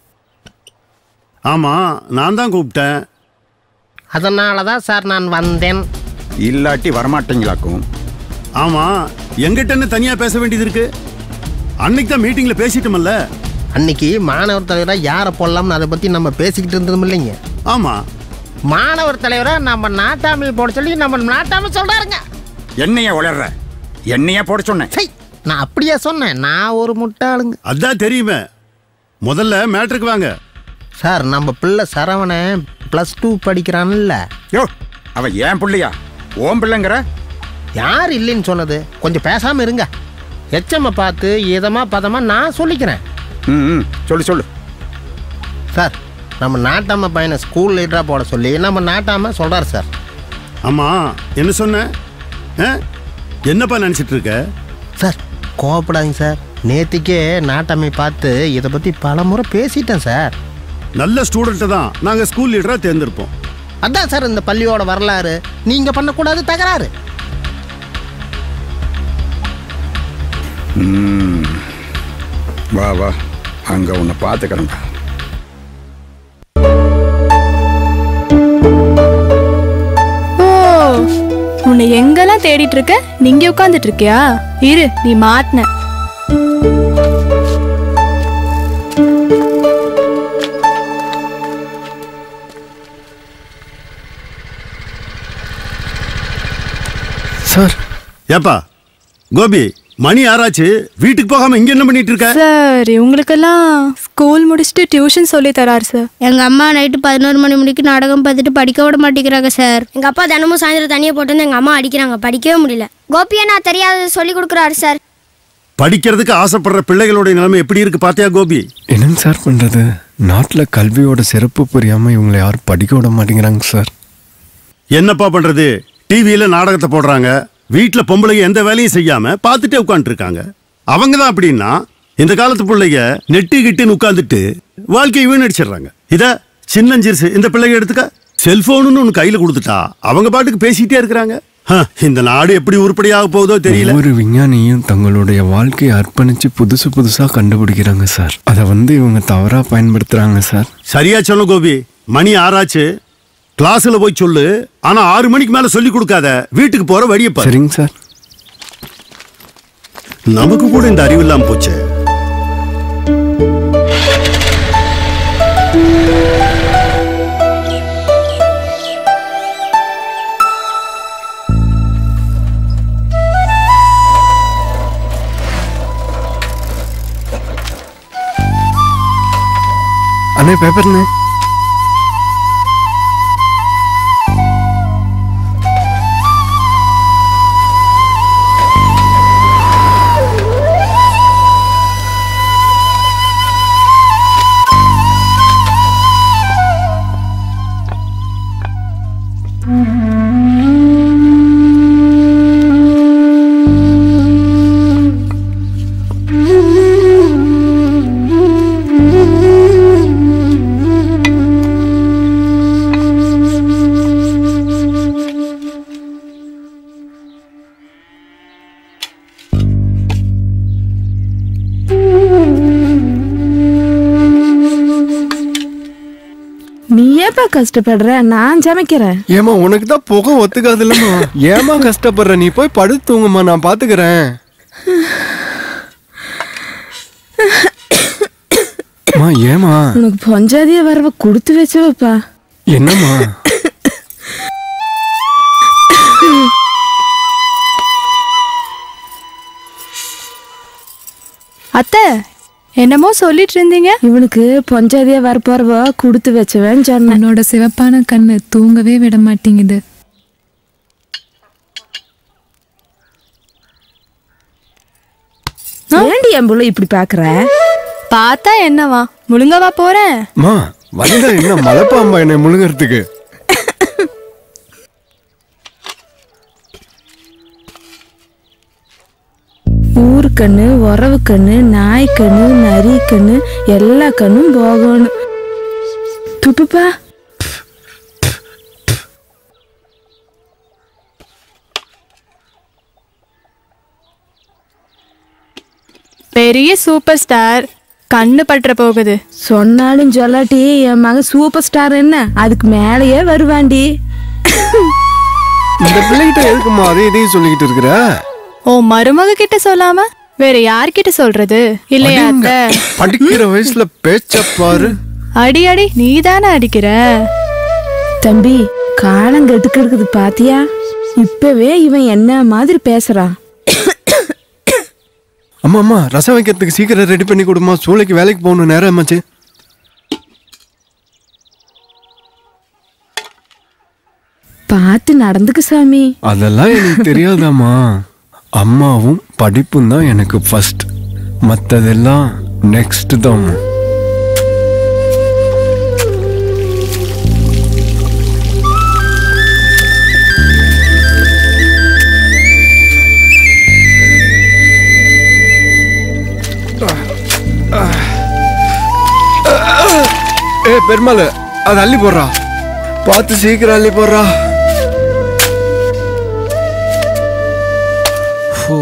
ஆமாம், நான் தான் கூப்பிட்டேன். அதனால தான் சார் நான் வந்தேன். இல்லாட்டி வரமாட்டீங்களாக்கும். ஆமாம், எங்கிட்டன்னு தனியாக பேச வேண்டியது இருக்கு. அன்னைக்கு தான் மீட்டிங்கில் பேசிட்டோம்ல. அன்னைக்கு மாணவர் தலைவராக யாரை போடலாம்னு அதை பற்றி நம்ம பேசிக்கிட்டு இருந்ததும் இல்லைங்க. ஆமாம், மாணவர் தலைவராக நம்ம நாட்டாமை போட சொல்லி நம்ம நாட்டாமை சொல்கிறாருங்க. என்னைய உளர்ற, என்னைய போட சொன்னேன். சரி, நான் அப்படியே சொன்னேன். நான் ஒரு முட்டாளுங்க. அதான் தெரியுமே. முதல்ல மேட்ருக்கு வாங்க. சார், நம்ம பிள்ளை சரவணை ப்ளஸ் டூ படிக்கிறான்ல. யோ, அவன் ஏன் பிள்ளையா? ஓம் பிள்ளைங்கிற? யார் இல்லைன்னு சொன்னது? கொஞ்சம் பேசாமல் இருங்க. எச்சம்மை பார்த்து இதமா பதமா நான் சொல்லிக்கிறேன். ம், சொல்லு சொல்லு. சார், நம்ம நாட்டாம பையனை ஸ்கூல் லீடராக போட சொல்லி நம்ம நாட்டாம சொல்கிறார் சார். ஆமாம், என்ன சொன்ன? என்னப்பா நினச்சிட்டு இருக்க? சார், கோவப்படாதீங்க சார். நேற்றுக்கே நாட்டாமை பார்த்து இதை பற்றி பல முறை பேசிட்டேன் சார். நல்ல ஸ்டூடெண்ட்டை தான் நாங்கள் ஸ்கூல் லீடராக தேர்ந்தெடுப்போம். அதான் சார் இந்த பள்ளியோட வரலாறு. நீங்கள் பண்ணக்கூடாது தகராறு. வா வா, அங்கே உன்னை பார்த்துக்கிறேன். ஓ, உன்னை எங்கெல்லாம் தேடிட்டு இருக்க? நீங்க உட்காந்துட்டு இருக்கியா? இரு, நீ மாட்டின. சார், ஏப்பா கோபி, மணி ஆறாச்சு, வீட்டுக்கு போகாம இங்க என்ன பண்ணிட்டு இருக்க? சார், இவங்களுக்கெல்லாம் ஸ்கூல் முடிச்சுட்டு டியூஷன் சொல்லி தராரு சார். எங்க அம்மா நைட்டு பதினோரு மணி முடிக்கு நாடகம் பார்த்துட்டு படிக்க விட மாட்டேங்கிறாங்க சார். எங்க அப்பா தினமும் சாயந்தரம் தனியாக போட்டு வந்து எங்க அம்மா அடிக்கிறாங்க. படிக்கவே முடியல. கோபியா நான் தெரியாத சொல்லி கொடுக்குறாரு சார். படிக்கிறதுக்கு ஆசைப்படுற பிள்ளைகளுடைய நிலைமை எப்படி இருக்கு பாத்தியா கோபி? என்னங்க சார் பண்றது? நாட்டில் கல்வியோட சிறப்பு புரியாம இவங்களை யாரும் படிக்க விட மாட்டேங்கிறாங்க சார். என்னப்பா பண்றது? டிவியில நாடகத்தை போடுறாங்க, வீட்டில் பொம்பளைங்க எந்த வேலையும் செய்யாம பார்த்துட்டே உட்காந்துட்டு இருக்காங்க. அவங்க தான் அப்படின்னா இந்த காலத்து பிள்ளைங்க நெட்டு கிட்டுன்னு உட்காந்துட்டு வாழ்க்கையை வீணடிச்சிடுறாங்க. இத சின்னஞ்சிறுசு இந்த பிள்ளைங்க எடுத்துக்க, செல்போனுன்னு ஒன்று கையில் கொடுத்துட்டா அவங்க பாட்டுக்கு பேசிக்கிட்டே இருக்கிறாங்க. இந்த நாடு எப்படி உருப்படியாக போகுதோ தெரியல. ஒவ்வொரு விஞ்ஞானியும் தங்களுடைய வாழ்க்கையை அர்ப்பணிச்சு புதுசு புதுசா கண்டுபிடிக்கிறாங்க சார். அதை வந்து இவங்க தவறா பயன்படுத்துறாங்க சார். சரியா சொல்ல கோபி. மணி ஆறாச்சு, கிளாஸ்ல போய் சொல்லு. ஆனா ஆறு மணிக்கு மேல சொல்லி கொடுக்காத. வீட்டுக்கு போற வழியை பாரு. சரிங்க சார். நமக்கு கூட இந்த அறிவு இல்லாம போச்சு. அண்ணே, பேப்பர்ண்ணே. கஷ்டப்படுற, நான் சமைக்கிறேன். ஏமா, உனக்கு தான் புகை ஒத்துக்காது இல்லம்மா. ஏமா கஷ்டப்படுற? நீ போய் படுத்து தூங்குமா, நான் பாத்துக்கிறேன். ஏமா உனக்கு பொஞ்சாதிய வரவ கொடுத்து வச்சவப்பா. என்னம்மா? அத்தை, என்னமோ சொல்லிட்டு இருந்தீங்க. இவனுக்கு பொஞ்சாதிய வரப்போறவ கொடுத்து வச்சவன் சொன்ன. என்னோட சிவப்பான கண்ணு தூங்கவே விட மாட்டேங்குது. ஏண்டி என் புள்ள இப்படி பாக்குற? பார்த்தா என்னவா, முழுங்கவா போறேன்? மா, வந்த என்ன மலைப்பாம்பா என்னை முழுங்கறதுக்கு? ஊரு கண்ணு, உறவு கண்ணு, நாய் கண்ணு, நரி கண்ணு, எல்லா கண்ணும் போகணும். துப்புப்பா. பெரிய சூப்பர் ஸ்டார் கண்ணு பற்ற போகுது. சொன்னாலும் சொல்லாட்டி என் மகன் சூப்பர் ஸ்டார் என்ன அதுக்கு மேலேயே வருவாண்டி. இந்த பிள்ளைகிட்ட எதுக்குமா அதே இதையும் சொல்லிக்கிட்டு இருக்கிற? ஓ மருமக கிட்ட சொல்லாம வேற யார்கிட்ட சொல்றது? இல்லையா அத்தை? படிக்கிற வயசுல பேச்ச பாரு. அடி அடி நீ தானே அடிக்கிற. தம்பி காலம் கெட்டுக்கு இருக்குது பாத்தியா? இப்பவே இவன் என்ன மாதிரி பேசுறான். அம்மா அம்மா ரசம் வைக்கிறதுக்கு சீக்கிரம் ரெடி பண்ணி கொடுமா. சூளைக்கு வேலைக்கு போகணும் நேரம் ஆமாச்சு. பார்த்து நடந்துக்கு சாமி. அதெல்லாம் எனக்கு தெரியாதாம்மா. அம்மாவும் படிப்பும் தான் எனக்கு ஃபர்ஸ்ட், மற்றதெல்லாம் நெக்ஸ்ட் தான். ஏ பெருமாள் அது அள்ளி போடுறா, பார்த்து சீக்கிரம் அள்ளி போடுறா. ஓ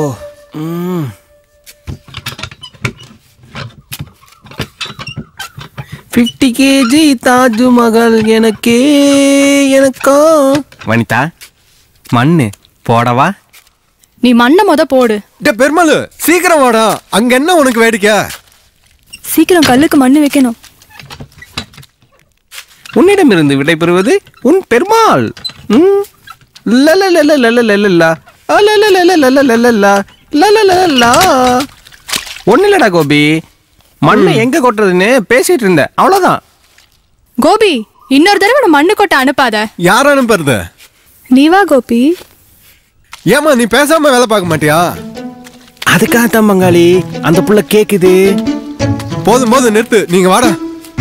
ஃபிஃப்டி கேஜி தாஜ்மஹால் எனக்கே எனக்கா. வனிதா மண்ணு போடவா? நீ மண்ணை மொத போடு. பெருமாள் சீக்கிரம் வாடா, அங்க என்ன உனக்கு வேடிக்கை? சீக்கிரம் கல்லுக்கு மண்ணு வைக்கணும். உன்னிடமிருந்து விடைபெறுவது உன் பெருமாள். ஒன்னில்லடா கோபி, மண்ணை எங்க கொட்டுறதுன்னு பேசிட்டு இருந்த அவ்வளவுதான். கோபி இன்னொரு தடவை மண்ணு கொட்ட அனுப்பாத. யார் அனுப்புறது? நீ வா கோபி. ஏமா நீ பேசாம வேலை பார்க்க மாட்டியா? அதுக்காகத்தான் பங்காளி அந்த புள்ள கேக்குது. போதும் போதும் நிறுத்து, நீங்க வாடா.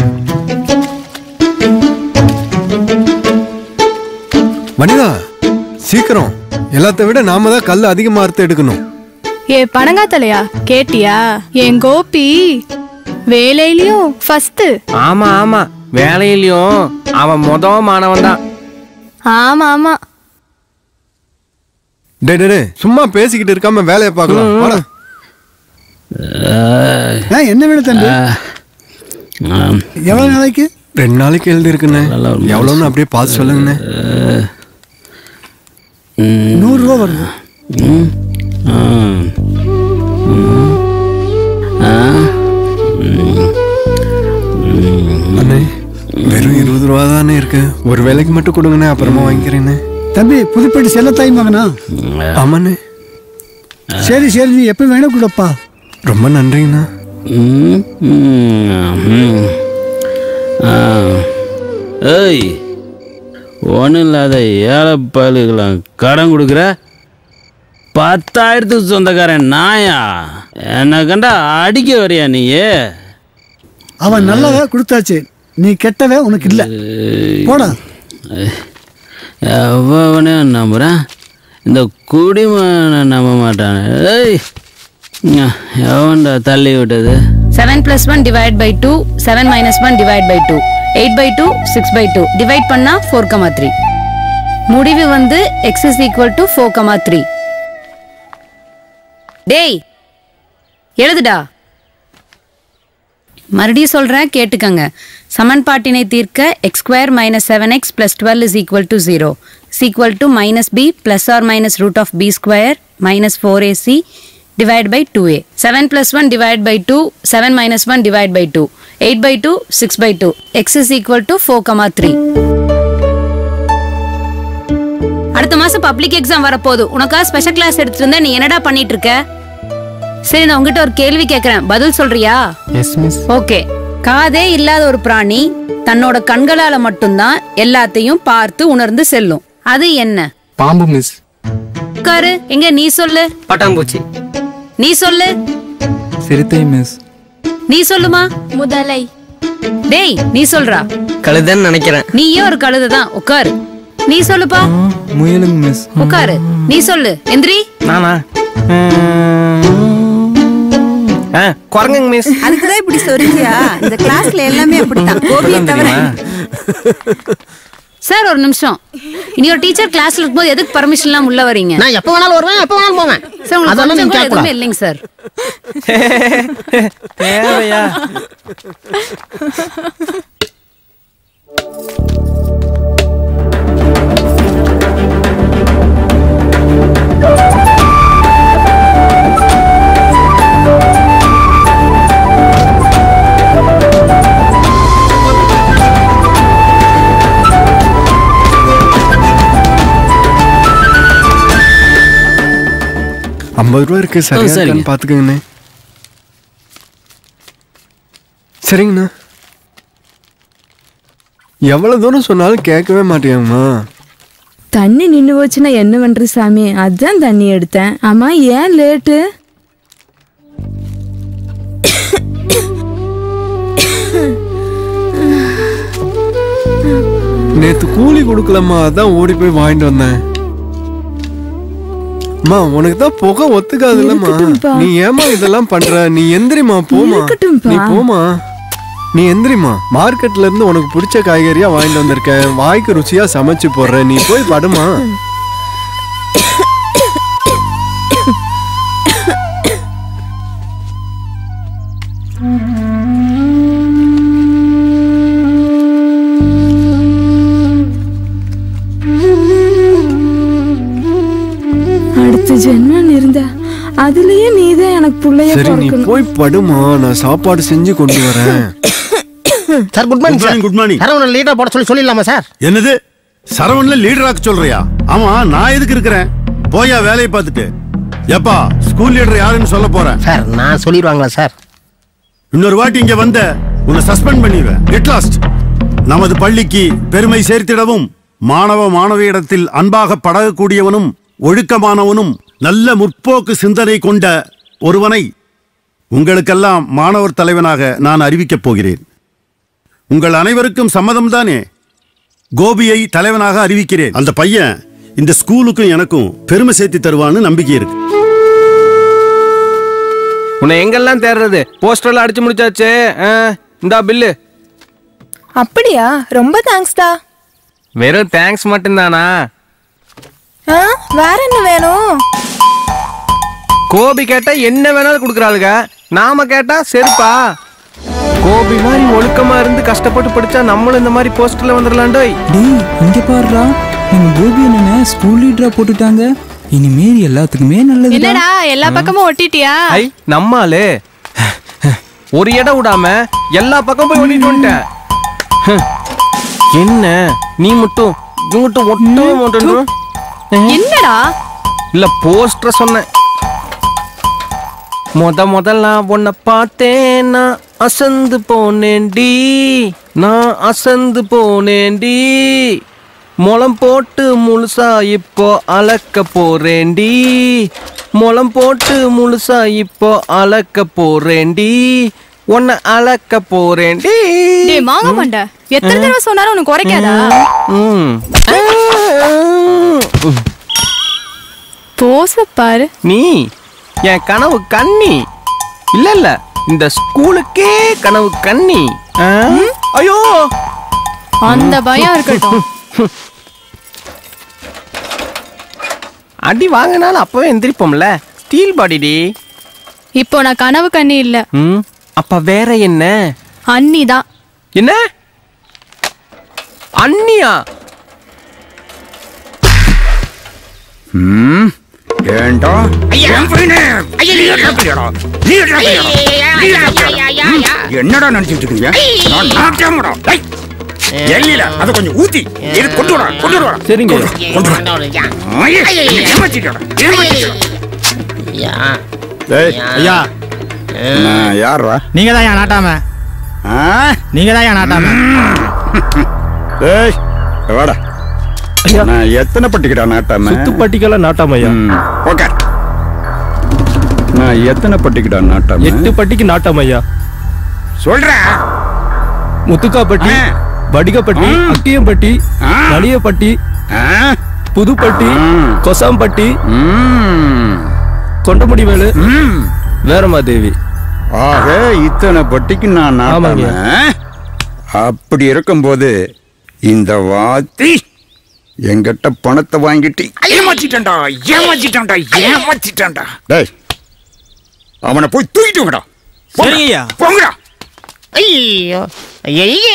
வனிதா சீக்கிரம், எல்லாத்த விட நாம தான் கல் அதிகமா அறுத்து எடுக்கணும். ஏ பணங்காத்தலையா கேட்டியா? என் கோபி வேலையிலயும் ஃபர்ஸ்ட். ஆமா ஆமா வேலையிலயும் அவன் மொத மாணவன் தான். ஆமா ஆமா. டே டே சும்மா பேசிக்கிட்டு இருக்காம வேலையை பார்க்கலாம் வாடா. என்ன வேணும் தம்பி? எவ்வளவு நாளைக்கு? ரெண்டு நாளைக்கு எழுதி இருக்குண்ணே. எவ்வளோன்னு அப்படியே பார்த்து சொல்லுங்கண்ணே. நூறு ரூபா வருது. அண்ணே வெறும் இருபது ரூபா தானே இருக்கு, ஒரு வேலைக்கு மட்டும் கொடுங்கண்ணே, அப்புறமா வாங்கிக்கிறேண்ணே. தம்பி புதுப்பேட்டை செல்லத்தாய் மகனா? ஆமாண்ணே. சரி சரி நீ எப்போ வேணும் கொடுப்பா. ரொம்ப நன்றிங்கண்ணா. ஏய் ஒன்றும் இல்லாத ஏழைப்பாளுக்கெல்லாம் கடன் கொடுக்குற பத்தாயிரத்துக்கு சொந்தக்காரன் நாயா என்ன கண்டா அடிக்க வரியா நீயே? அவன் நல்லவ கொடுத்தாச்சு, நீ கெட்டவே உனக்கு இல்லை. போடா. எவ்வளோ நம்புறேன், இந்த குடிமகனை நம்ப மாட்டானே. ஏய் எவன்டா தள்ளி விட்டது? Seven plus one divide by two, seven minus one divide by two, eight by two, six by two divide பண்ணா ஃபோர் கமா த்ரீ. முடிவு வந்து x is equal to four comma three. டேய் எழுதுடா. மறுபடியும் சொல்றேன் கேட்டுக்கங்க. சமன்பாட்டினை தீர்க்க x square minus seven x plus twelve is equal to zero equal to minus b plus or minus root of b square minus four a c divided by two a. seven plus one divided by two, seven minus one divided by two, eight by two, six by two. X is equal to four comma three. அடுத்த மாசம் public exam வரப்போகுது. உனக்கா special class எடுத்துட்டு இருந்தா நீ என்னடா பண்ணிட்டு இருக்க? சரி நான் உங்ககிட்ட ஒரு கேள்வி கேட்கறேன், பதில் சொல்றியா? Yes miss. ஓகே. காதே இல்லாத ஒரு பிராணி தன்னோட கண்களால மட்டும்தான் எல்லாத்தையும் பார்த்து உணர்ந்து செல்லும். அது என்ன? பாம்பு மிஸ். காரு எங்க நீ சொல்லு. பட்டாம்பூச்சி. நீ சொல்லு. சிறுத்தை மிஸ். நீ சொல்லுமா. முதலை. டேய் நீ சொல்றா. கழுதைன்னு நினைக்கிறேன். நீயே ஒரு கழுதை தான். உட்காரு. நீ சொல்லுப்பா. முயலுங்க மிஸ். உட்காரு. நீ சொல்லு. எந்திரி. நானா? குரங்குங்க மிஸ். அதுக்குதான் இப்படி சொல்றியா? இந்த கிளாஸ்ல எல்லாமே அப்படித்தான், கோபியை தவிர. சார் ஒரு நிமிஷம். இனி ஒரு டீச்சர் கிளாஸ்ல இருக்கும்போது எதுக்கு பர்மிஷன் எல்லாம் உள்ள வரீங்க? நான் எப்ப வேணாலும் வருவேன், எப்ப வேணாலும் போவேன். சார் உங்களுக்கு அதெல்லாம் கொஞ்சம் நீங்க கூட கேட்கலாம். எதுவுமே இல்லைங்க சார். தேவையா? ஐம்பது ரூபா இருக்கு, சரியா இருக்கான்னு பாத்துக்கங்கண்ணே. சரிங்கண்ணா. எவ்வளவு தூரம் சொன்னாலும் கேட்கவே மாட்டேங்கம்மா. தண்ணி நின்று போச்சுன்னா என்ன பண்றது சாமி? அதான் தண்ணி எடுத்தேன். ஆமா, ஏன் லேட்டு? நேத்து கூலி கொடுக்கலம்மா, அதான் ஓடி போய் வாங்கிட்டு வந்தேன். அம்மா, உனக்கு தான் புகை ஒத்துக்காது இல்லம்மா. நீ ஏமா இதெல்லாம் பண்ற? நீ எந்திரிமா, போமா. நீ போமா, நீ எந்திரிமா. மார்க்கெட்ல இருந்து உனக்கு பிடிச்ச காய்கறியா வாங்கிட்டு வந்திருக்கேன், வாய்க்கு ருசியா சமைச்சு போடுறேன், நீ போய் படுமா. அடுத்த ஜென்மம் இருந்தா அதுலயே நீதான் எனக்கு புள்ளைய சரி, நீ பிறக்கணும். போய் படுமா, நான் சாப்பாடு செஞ்சு கொண்டு வரேன். Sir good morning sir. Good morning. Saravanan leader போட சொல்லி சொல்லிடலாமா சார்? என்னது சரவணன்ல லீடராக்க சொல்றியா? ஆமா, நான் எதுக்கு இருக்கிறேன்? போயா வேலையை பார்த்துட்டு. எப்பா ஸ்கூல் லீடர் யாருன்னு சொல்ல போறேன் சார். நான் சொல்லிடுவாங்களா சார்? இன்னொரு வாட்டி இங்க வந்த உன்னை சஸ்பெண்ட் பண்ணிடுவேன். Get lost. நமது பள்ளிக்கு பெருமை சேர்த்திடவும் மாணவ மாணவியிடத்தில் அன்பாக பழகக்கூடியவனும் ஒழுக்கமானவனும் நல்ல முற்போக்கு சிந்தனை கொண்ட ஒருவனை உங்களுக்கெல்லாம் மாணவர் தலைவனாக நான் அறிவிக்கப் போகிறேன். உங்கள் அனைவருக்கும் சம்மதம் தானே? கோபியை தலைவனாக அறிவிக்கிறேன். அந்த பையன் இந்த ஸ்கூலுக்கும் எனக்கும் பெருமை சேர்த்து தருவான்னு நம்பிக்கை இருக்கு. உன்னை எங்கெல்லாம் தேடுறது? போஸ்டர்லாம் அடிச்சு முடிச்சாச்சு. இந்தா பில்லு. அப்படியா? ரொம்ப தேங்க்ஸ் டா. வெறும் தேங்க்ஸ் மட்டும்தானா? வேற என்ன வேணும்? கோபி கேட்டா என்ன வேணாலும் கொடுக்குறாளுங்க, நாம கேட்டா செருப்பா? கோபி மாதிரி ஒழுக்கமா இருந்து கஷ்டப்பட்டு படிச்சா நம்மளும் இந்த மாதிரி போஸ்டர்ல வந்துடலாண்டோய். டேய், இங்க பாருடா, நம்ம கோபி என்ன ஸ்கூல் லீடரா போட்டுட்டாங்க. இனிமேல் எல்லாத்துக்குமே நல்லது. என்னடா எல்லா பக்கமும் ஒட்டிட்டியா? ஐ நம்மாலே ஒரு இடம் விடாம எல்லா பக்கம் போய் ஒட்டிட்டு வந்துட்டேன். என்ன நீ மட்டும் இங்கிட்ட ஒட்டவே மாட்டேன். என்னடா? இல்ல போஸ்டர் சொன்னேன். முத முதல்ல உன்னை பார்த்தேன், நான் அசந்து போனேன்டி, நான் அசந்து போனேன்டி. முளம் போட்டு முழுசா இப்போ அளக்க போறேன்டி, முளம் போட்டு முழுசா இப்போ அளக்க போறேன்டி, உன்னை அளக்க போறேன்டி. டேய் மாங்க மண்ட, எத்தனை தடவை சொன்னாலும் உனக்கு குறைக்காதா? போச பாரு. நீ என் கனவு கண்ணி இல்ல இல்ல, இந்த ஸ்கூலுக்கே கனவு கண்ணி. ஐயோ, அந்த பயம் இருக்கட்டும். அடி வாங்கினாலும் அப்பவே எந்திரிப்போம்ல. ஸ்டீல் பாடிடி. இப்போ நான் கனவு கண்ணி இல்ல. ம், அப்ப வேற என்ன? அண்ணி தான். என்ன அண்ணியா? ம், ஏண்டா என்னடா நினைச்சிட்டு இருக்கீங்க? நான் நாட்டாமடா. எல்லில அத கொஞ்சம் ஊத்தி இது கொண்டு வர கொண்டு வர. சரிங்க, கொண்டு வர. ஏமாத்திட்டடா ஏமாத்திட்டடா. டேய் ஐயா, நான் யாரா? நீங்க தான் ஏன் நாட்டாம? நீங்க தான் ஏன் நாட்டாம? டேய் வாடா. நான் எத்தனை பட்டிக்கடா நாட்டாம? சுத்து பட்டிக்கல நாட்டாமையா? ஓகே. நான் எத்தனை பட்டிக்கடா நாட்டாம? எட்டு பட்டிக்கு நாட்டாமையா. சொல்றா. முத்துக்காப்பட்டி, வடிகப்பட்டி, அக்கியம்பட்டி, நலியப்பட்டி, புதுப்பட்டி, கொசாம்பட்டி, கொண்டமுடிவேலு, வேரமாதேவி. ஆக இத்தனை பட்டிக்கு நான் நாட்டாம. அப்படி இருக்கும்போது இந்த வாத்தி எங்கிட்ட பணத்தை வாங்கிட்டு ஏமாத்திட்டான்டா ஏமாத்திட்டான்டா ஏமாத்திட்டான்டா. டேய் அவனை போய் தூக்கிட்டு வாங்கடா. சரிங்கய்யா. போங்கடா. ஐயோ ஐயோ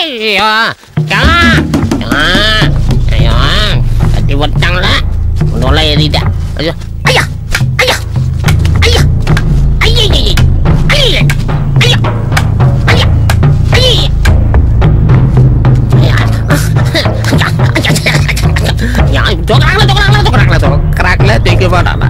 ஐயோ கட்டி போட்டாங்களா ஒன்றும் ஏறிட்டா. ஐயோ ஐயா ஐயா ஐயா ஐயா ஐயா ஐயா ஐயா ஐயா ஐயா தோக்குறாங்களா தோக்குறாங்களா தோக்குறாங்களா தோக்குறாங்களா தூக்கி போட்டாங்களா.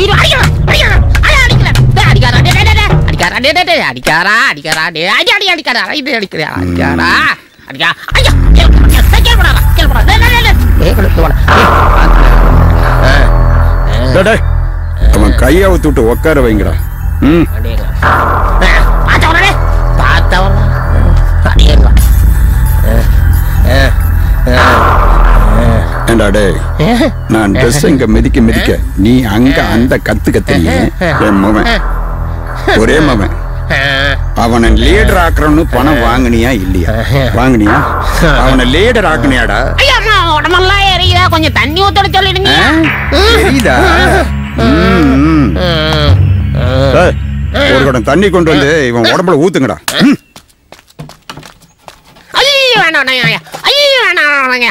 அடிக்காரா டே டே அடிக்காரா அடிக்காரா டே அடி அடி அடிக்காரா இது அடிக்கிறா அடிக்காரா அடிக்கா ஐயா கேள் போடா கேள் போடா டே டே டே கேள் போடா. டேய் அவன் கையை விட்டு உட்கார வைங்கடா. ம் பாத்தவனே பாத்தவன அடியேங்க. ஏண்டா டேய் நான் ட்ரெஸ் இங்க மிதிக்க மிதிக்க நீ அங்க அந்த கத்து கத்துறீங்க. என் மவன் ஒரே மவன் அவனை லீடர் ஆக்குறன்னு பணம் வாங்கினியா இல்லையா? வாங்கினியா? அவனை லீடர் ஆக்குனியாடா? உடம்பெல்லாம் எரியுதா கொஞ்சம் தண்ணி ஊத்தட சொல்லிடுங்க. எரியுதா? ஒரு குடம் தண்ணி கொண்டு வந்து இவன் உடம்புல ஊத்துங்கடா. ஐயோ வேணாம் ஐயோ வேணாம்.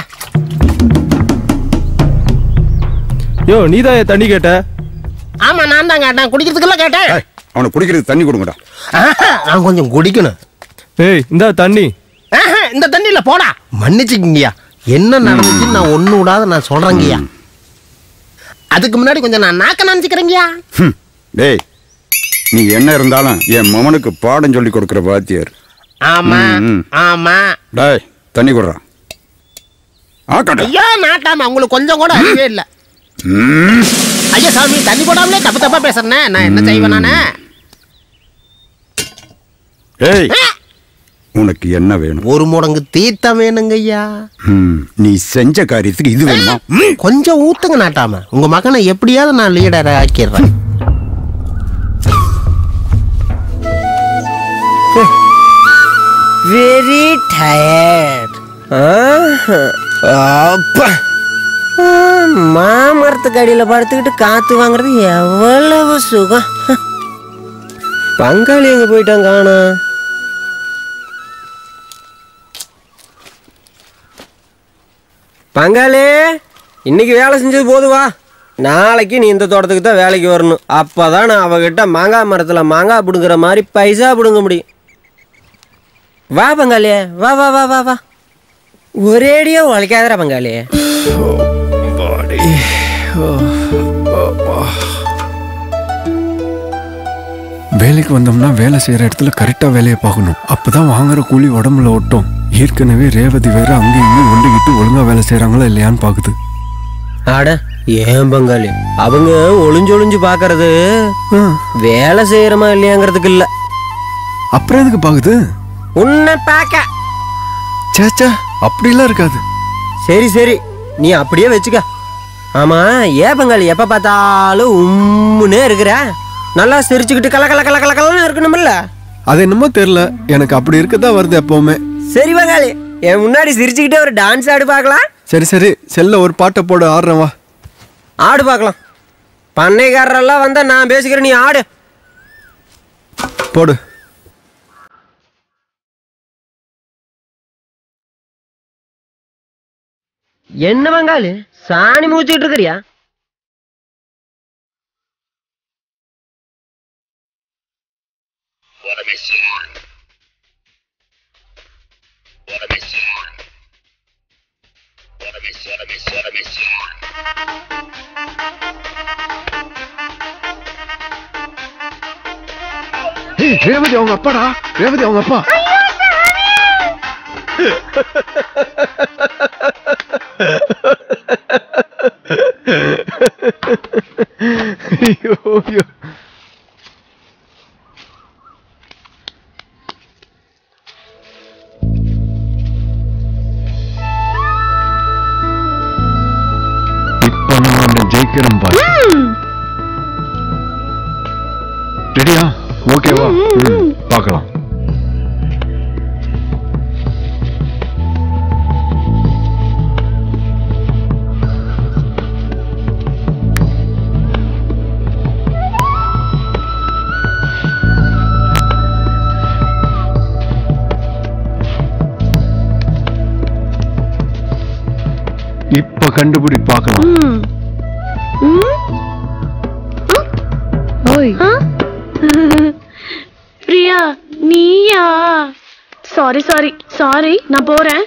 யோ நீதான் தண்ணி கேட்ட? ஆமா நான் தான் கேட்டேன். குடிக்கிறதுக்குள்ள கேட்டேன். அவனை குடிக்கிறதுக்கு தண்ணி கொடுங்கடா. நான் கொஞ்சம் குடிக்கணும். ஏய் இந்த தண்ணி இந்த தண்ணியில போடா. மன்னிச்சுக்கிங்கய்யா என்ன நடந்துச்சு நான் ஒண்ணு விடாத நான் சொல்றேங்கய்யா. அதுக்கு முன்னாடி கொஞ்சம் நான் நாக்க நினைச்சுக்கிறேங்கய்யா. டேய் நீ என்ன இருந்தாலும் என் மகனுக்கு பாடம் சொல்லி கொடுக்குற வாத்தியார். ஆமா ஆமா. டேய் தண்ணி கொடுறா. ஐயா நாட்டாம உங்களுக்கு கொஞ்சம் கூட அறிவே இல்லை. ஐயா சாமி தண்ணி போடாமலே தப்பு தப்பா பேசுறேன். நான் என்ன செய்வேன் நானே? ஏய் உனக்கு என்ன வேணும்? ஒரு முடங்கு தீர்த்தம் வேணுங்க ஐயா. நீ செஞ்ச காரியத்துக்கு இது வேணுமா? கொஞ்சம் ஊத்துங்க நாட்டாம. உங்க மகனை எப்படியாவது நான் லீடரை ஆக்கிடுறேன். Very tired. அப்பா மாமரத்துக்கு அடியில் படுத்துக்கிட்டு காத்து வாங்குறது எவ்வளவு சுகம். பங்காளி எங்க போயிட்டான் காணோம். பங்காளி இன்னைக்கு வேலை செஞ்சது போதுவா. நாளைக்கு நீ இந்த தோட்டத்துக்கு தான் வேலைக்கு வரணும். அப்பதான் நான் அவகிட்ட மாங்காய் மரத்துல மாங்காய் பிடுங்குற மாதிரி பைசா பிடுங்க முடியும். வா பங்காளி வா வா வா வா வா. ஒரேடியா உழைக்காதரா பங்காளி. வேலைக்கு வந்தோம்னா வேலை செய்யற இடத்துல கரெக்டா வேலையை பார்க்கணும். அப்பதான் வாங்குற கூலி உடம்புல ஒட்டும். ஏற்கனவே ரேவதி வேற அங்கேயும் ஒண்டிக்கிட்டு ஒழுங்கா வேலை செய்யறாங்களா இல்லையான்னு பாக்குது. ஆட ஏன் பங்காளி அவங்க ஒளிஞ்சு ஒளிஞ்சு பாக்குறது வேலை செய்யறமா இல்லையாங்கிறதுக்கு இல்ல. அப்புறம் எதுக்கு பாக்குது? உன்னை பாக்க. சேச்சா அப்படிலாம் இருக்காது. சரி சரி நீ அப்படியே வச்சுக்க. ஆமா ஏன் பங்காளி எப்ப பார்த்தாலும் உம்முன்னே இருக்கிற? நல்லா சிரிச்சுக்கிட்டு கல கல கல கல கலன்னு இருக்கணும்ல. அது என்னமோ தெரியல எனக்கு அப்படி இருக்கதான் வருது எப்பவுமே. சரி பங்காளி என் முன்னாடி சிரிச்சுக்கிட்டே ஒரு டான்ஸ் ஆடு பார்க்கலாம். சரி சரி செல்ல ஒரு பாட்டை போடு ஆடுறேன் வா. ஆடு பார்க்கலாம். பண்ணைக்காரரெல்லாம் வந்தா நான் பேசிக்கிறேன் நீ ஆடு போடு. என்ன பங்காளி சாணி மூச்சுக்கிட்டு இருக்கிறியா? ரேவதி அவங்க அப்பாடா. ரேவதி அவங்க அப்பா. இப்ப நான் ஜெயிக்கிறேன் பாரு. ரெடியா? ஓகேவா? பார்க்கலாம். கண்டுபிடி பார்க்கலாம். பிரியா நீயா? சாரி சாரி சாரி நான் போறேன்.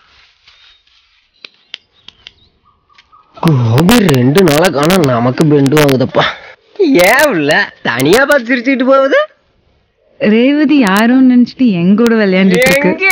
கோபி ரெண்டு நாளா காண நமக்கு பெண்டு வாங்குதப்பா. ஏன் இல்ல தனியா பார்த்து சிரிச்சுட்டு போகுது? ரேவதி யாரும் நினைச்சிட்டு எங்க கூட விளையாண்டுட்டு இருக்கு.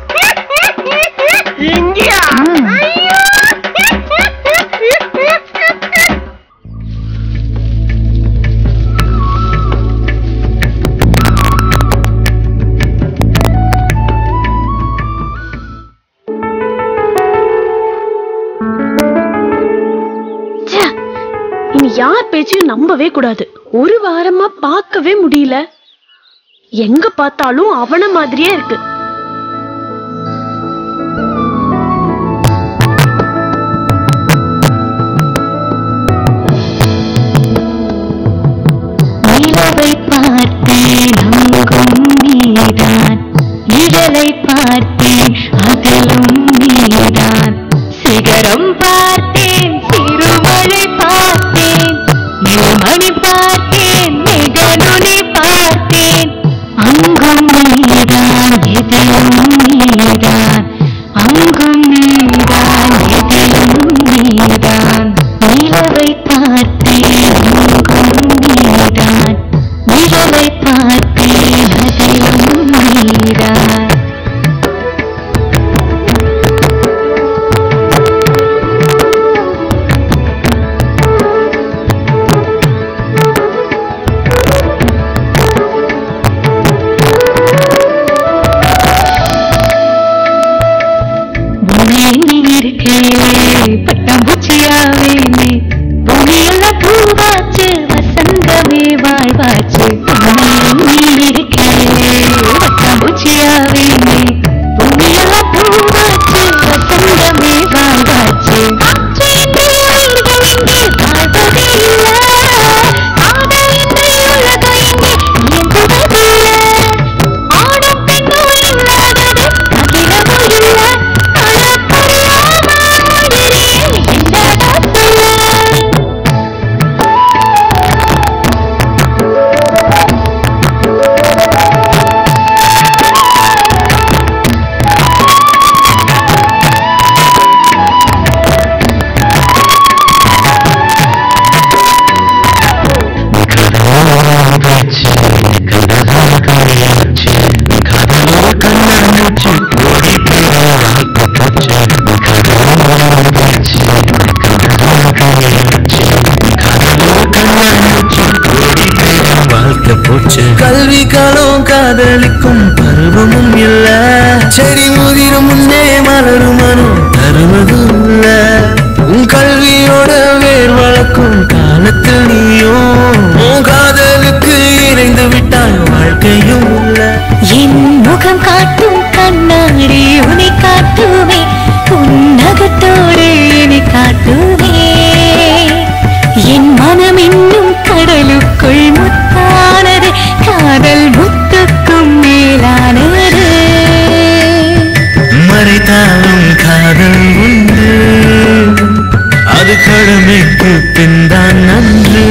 இனி யார் பேச்சையும் நம்பவே கூடாது. ஒரு வாரமா பார்க்கவே முடியல. எங்க பார்த்தாலும் அவன மாதிரியே இருக்கு. நிலவை பார்த்தேன் அங்கும் நீதான், நிழலை பார்த்தேன் அதிலும் நீதான், சிகரம் பார்த்தேன் சிறுமழை பார்த்தேன், நிலமணி பார்த்தேன் மிகநுனி பார்த்தேன், அங்கும் நீதான் எதிலும் நீதான், அங்கும் நீதான் எதிலும் நீதான், நிலவை பார்த்தேன் அங்கும் நீதான், நிழலை பார்த்தேன் அதிலும் நீதான். பட்டாம்பூச்சியாவே பூமியெல்லாம் பூவாச்சு வசந்தமே வாழ்வாச்சு, இருக்கே பட்டாம்பூச்சியாவே பூமியெல்லாம் பூவாச்சு வசந்தமே வாழ்வாச்சு, வாழ்வதே இல்லை காதல் இன்றி உலகம் இங்கே இயங்குவதில்லை, ஆணும் பெண்ணும் இல்லாதது அகிலமும் இல்லை, கல்வி காலம் காதலிக்கும் பருவமும் இல்ல, செடி முதிரும் முன்னே மலரும் மனம் தருவதும் இல்ல, உன் கல்வியோட வேர் வளர்க்கும் காலத்தில் நீயும் உன் காதலுக்கு இணைந்து விட்டால் வாழ்க்கையும் இல்ல. என் முகம் காட்டும் கண்ணாடி உன்னை காட்டுமே, புன்னகத்தோடு என்னை காட்டுமே, என் மனம் இன்னும் கடலுக்குள் முத்தானது, காதல் முத்துக்கும் மேலானது, மறைத்தாலும் காதல் உண்டு, அது கடமைக்கு பின்தான் நன்று.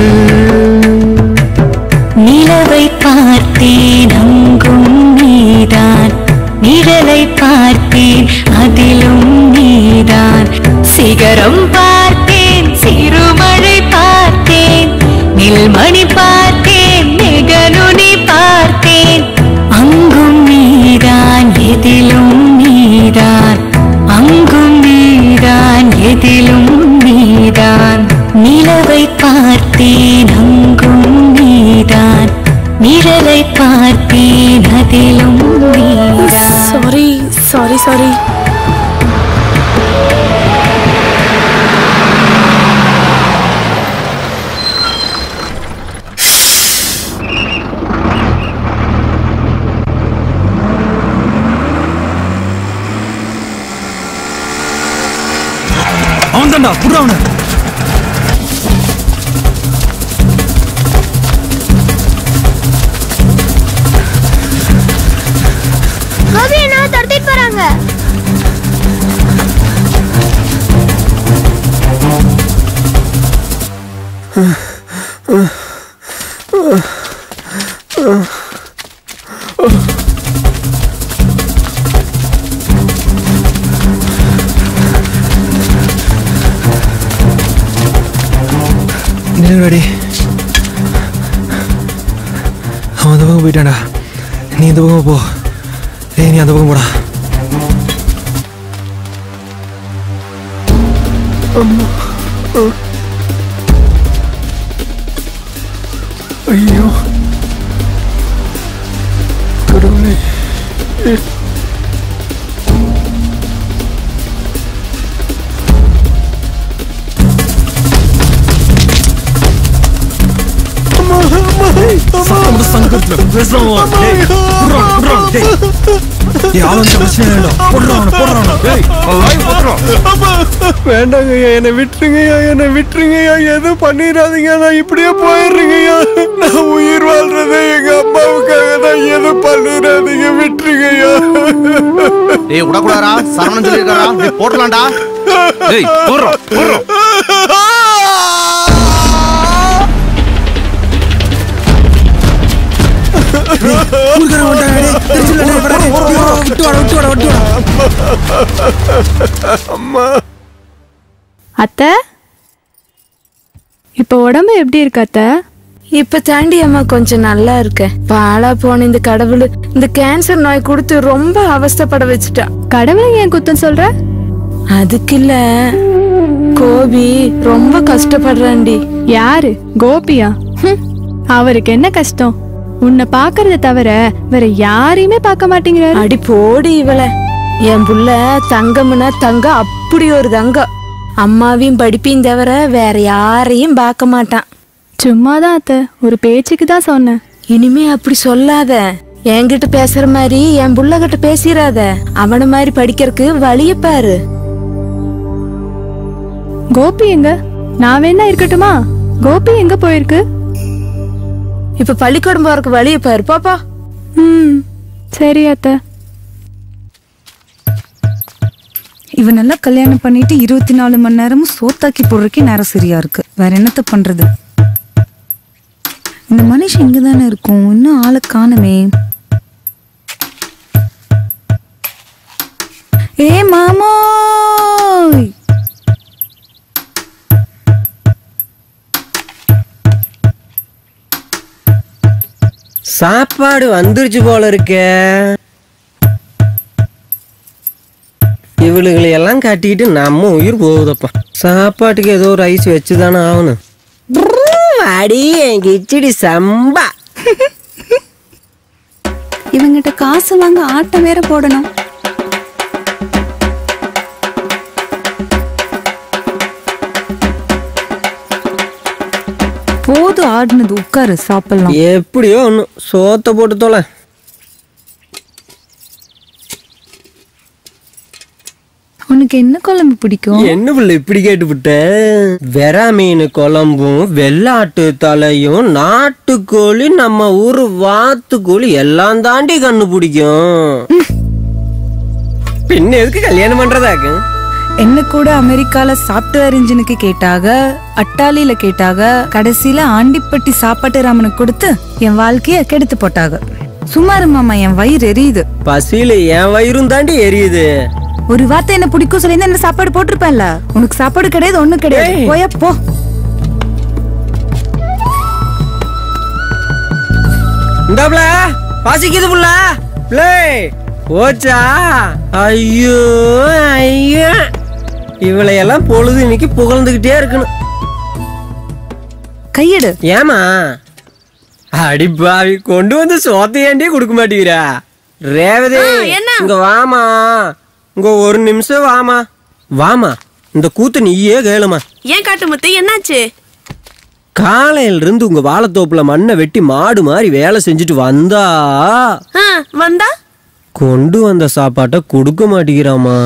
நிலவை பார்த்தேன் அங்கும் நீதான், நிழலை பார்த்தேன் அதிலும் நீதான், சிகரம் பார்த்தேன் சிறுமழை பார்த்தேன், நில்மணி பார்த்தேன் மிகநுனி பார்த்தேன், அங்கும் நீதான் எதிலும் நீதான், அங்கும் நீதான் எதிலும் நீதான், நிலவை பார்த்தேன் அங்கும் நீதான், நிழலை பார்த்தேன் அதிலும் நீதான். சாரி சாரி சாரி அவன் தான்டா புடுறா அவனை. கோபி என்ன துரத்திட்டு போறாங்க. நிலவடி அவன் அந்த பக்கம் போயிட்டான்டா. நீ இந்த பக்கம் போ. ஏய் நீ அந்த பக்கம் போடா. ஐயோ கடவுளே. வேண்டாங்கய்யா, என்னை விட்டுருங்கய்யா, என்னை விட்டுருங்கய்யா, எதுவும் பண்ணிடாதீங்க. நான் இப்படியே போயிடுறீங்கய்யா. நான் உயிர் வாழ்றதே எங்க அம்மாவுக்காக தான். எதுவும் பண்ணிடாதீங்க, விட்டுருங்கய்யா. டேய் உடக்கூடாரா, சரவணன் சொல்லியிருக்காரா, டேய் போடலாம்டா. டேய் போடுறோம் போடுறோம். அத்தை இப்ப உடம்பு எப்படி இருக்கு அத்தை? இப்ப தாண்டி அம்மா கொஞ்சம் நல்லா இருக்கேன். பாலா போன இந்த கடவுள் இந்த கேன்சர் நோய் கொடுத்து ரொம்ப அவஸ்தைப்பட வச்சுட்டா. கடவுளை ஏன் குத்தம் சொல்ற? அதுக்கு இல்ல, கோபி ரொம்ப கஷ்டப்படுறாண்டி. யாரு கோபியா? அவருக்கு என்ன கஷ்டம்? உன்னை பாக்குறத தவிர வேற யாரையுமே பார்க்க மாட்டேங்கிறாரு. அடி போடி இவள. என் புள்ள தங்கம்னா தங்க, அப்படி ஒரு தங்கம். அம்மாவையும் படிப்பையும் தவிர வேற யாரையும் பார்க்க மாட்டான். சும்மாதான் அத்தை, ஒரு பேச்சுக்கு தான் சொன்னேன். இனிமே அப்படி சொல்லாத. என்கிட்ட பேசுற மாதிரி என் புள்ள கிட்ட பேசிடாத. அவன மாதிரி படிக்கிறதுக்கு வழிய பாரு. கோபி எங்க? நான் வேணா இருக்கட்டுமா? கோபி எங்க போயிருக்கு? இப்ப பள்ளிக்கூடம் போறதுக்கு வழிய பாரு. பாப்பா. ம் சரி அத்தை. இவனெல்லாம் கல்யாணம் பண்ணிட்டு இருபத்தி நாலு மணி நேரமும் சோத்தாக்கி போடுறக்கே நேரம் சரியா இருக்கு. வேற என்னத்த பண்றது? இந்த மனுஷன் இங்கதானே இருக்கும், இன்னும் ஆளை காணுமே. ஏ மாமோய், சாப்பாடு வந்துருச்சு போல இருக்கே. இவளுகளை எல்லாம் காட்டிக்கிட்டு நம்ம உயிர் போகுதப்பா. சாப்பாட்டுக்கு ஏதோ ஒரு ஐஸ் வச்சுதானே ஆகணும். அடி கிச்சடி சம்பா. இவங்கிட்ட காசு வாங்க ஆட்டம் வேற போடணும். போது ஆடுனது, உட்காரு சாப்பிடலாம். எப்படியோ ஒண்ணு சோத்த போட்டு தொலை. உனக்கு என்ன குழம்பு பிடிக்கும்? என்ன பிள்ளை இப்படி கேட்டுவிட்ட? வெறா மீன் குழம்பும் வெள்ளாட்டு தலையும் நாட்டுக்கோழி நம்ம ஊரு வாத்துக்கோழி எல்லாம் தாண்டி கண்ணு பிடிக்கும். பின்ன எதுக்கு கல்யாணம் பண்றதாக்கு? என்ன கூட அமெரிக்கால சாப்ட்வேர் இன்ஜினுக்கு கேட்டாக, அட்டாலியில கேட்டாக, கடைசியில ஆண்டிப்பட்டி சாப்பாட்டு ராமனுக்கு கொடுத்து என் வாழ்க்கைய கெடுத்து போட்டாங்க. சுமாரு மாமா, என் வயிறு எரியுது. பசியில என் வயிறும் தாண்டி எரியுது. ஒரு வார்த்தை என்ன பிடிக்கும் சொல்லி என்ன சாப்பாடு போட்டிருப்பேன்ல. உனக்கு சாப்பாடு கிடையாது, ஒண்ணு கிடையாது. போய போ. இந்தாப்ல பசிக்குது புள்ள. பிளே போச்சா? ஐயோ ஐயோ, இவளையெல்லாம் பொழுது இன்னைக்கு புகழ்ந்துகிட்டே இருக்கணும். கையெடு. ஏமா அடிப்பாவி, கொண்டு வந்து சோத்தையாண்டியே கொடுக்க மாட்டேங்கிறா. ரேவதி இங்க வாமா, இங்க ஒரு நிமிஷம் வாமா. வாமா, இந்த கூத்து நீயே கேளுமா. ஏன் காட்டு முத்து, என்னாச்சு? காலையில இருந்து உங்க வாழைத்தோப்புல மண்ணை வெட்டி மாடு மாதிரி வேலை செஞ்சுட்டு வந்தா வந்தா கொண்டு வந்த சாப்பாட்டை கொடுக்க மாட்டேங்கிறாமா.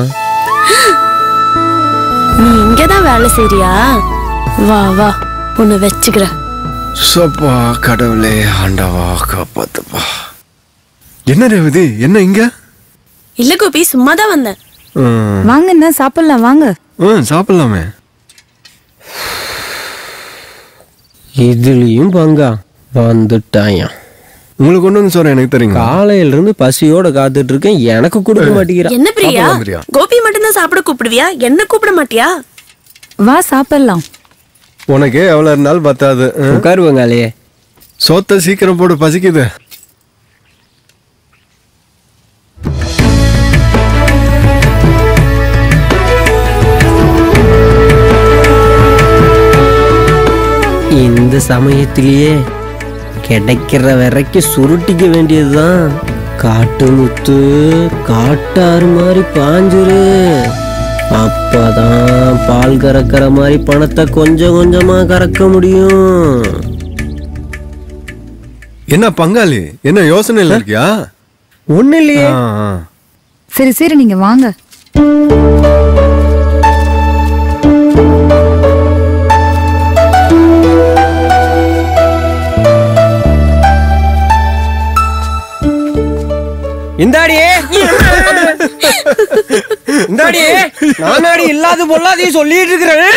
நீ இங்கதான் வேலை செய்றியா? வா வா, உன்னை வச்சுக்கிற. சப்பா கடவுளே, ஆண்டவா காப்பாத்துப்பா. என்ன ரேவதி, என்ன இங்க? இல்ல கோபி, சும்மாதான் வந்தேன். வாங்க, என்ன சாப்பிடலாம் வாங்க. ம் சாப்பிடலாமே. இதுலயும் பங்கா வந்துட்டாயா? உங்களுக்கு ஒண்ணு வந்து சொல்றேன், எனக்கு தெரியும். காலையில இருந்து பசியோட காத்துட்டு இருக்கேன், எனக்கு கொடுக்க மாட்டேங்கிறா. என்ன பிரியா, கோபி மட்டும் தான் சாப்பிட கூப்பிடுவியா, என்ன கூப்பிட மாட்டியா? வா சாப்பிடலாம். உனக்கு எவ்வளவு இருந்தாலும் பத்தாது. உட்காரு பங்காளி. சோத்த சீக்கிரம் போட்டு, பசிக்குது. இந்த சமயத்திலேயே கிடைக்கிற வரைக்கும் சுருட்டிக்க வேண்டியதுதான். காட்டு முத்து காட்டாறு மாதிரி பாஞ்சிரு, அப்பதான் பால் கறக்கிற மாதிரி பணத்தை கொஞ்சம் கொஞ்சமா கறக்க முடியும். என்ன பங்காளி, என்ன யோசனையில இருக்கியா? ஒண்ணு இல்லையே. சரி சரி நீங்க வாங்க. இந்தாடியே இந்தாடியே, நானாடி இல்லாத பொல்லாதையும் சொல்லிட்டு இருக்கிறேன்.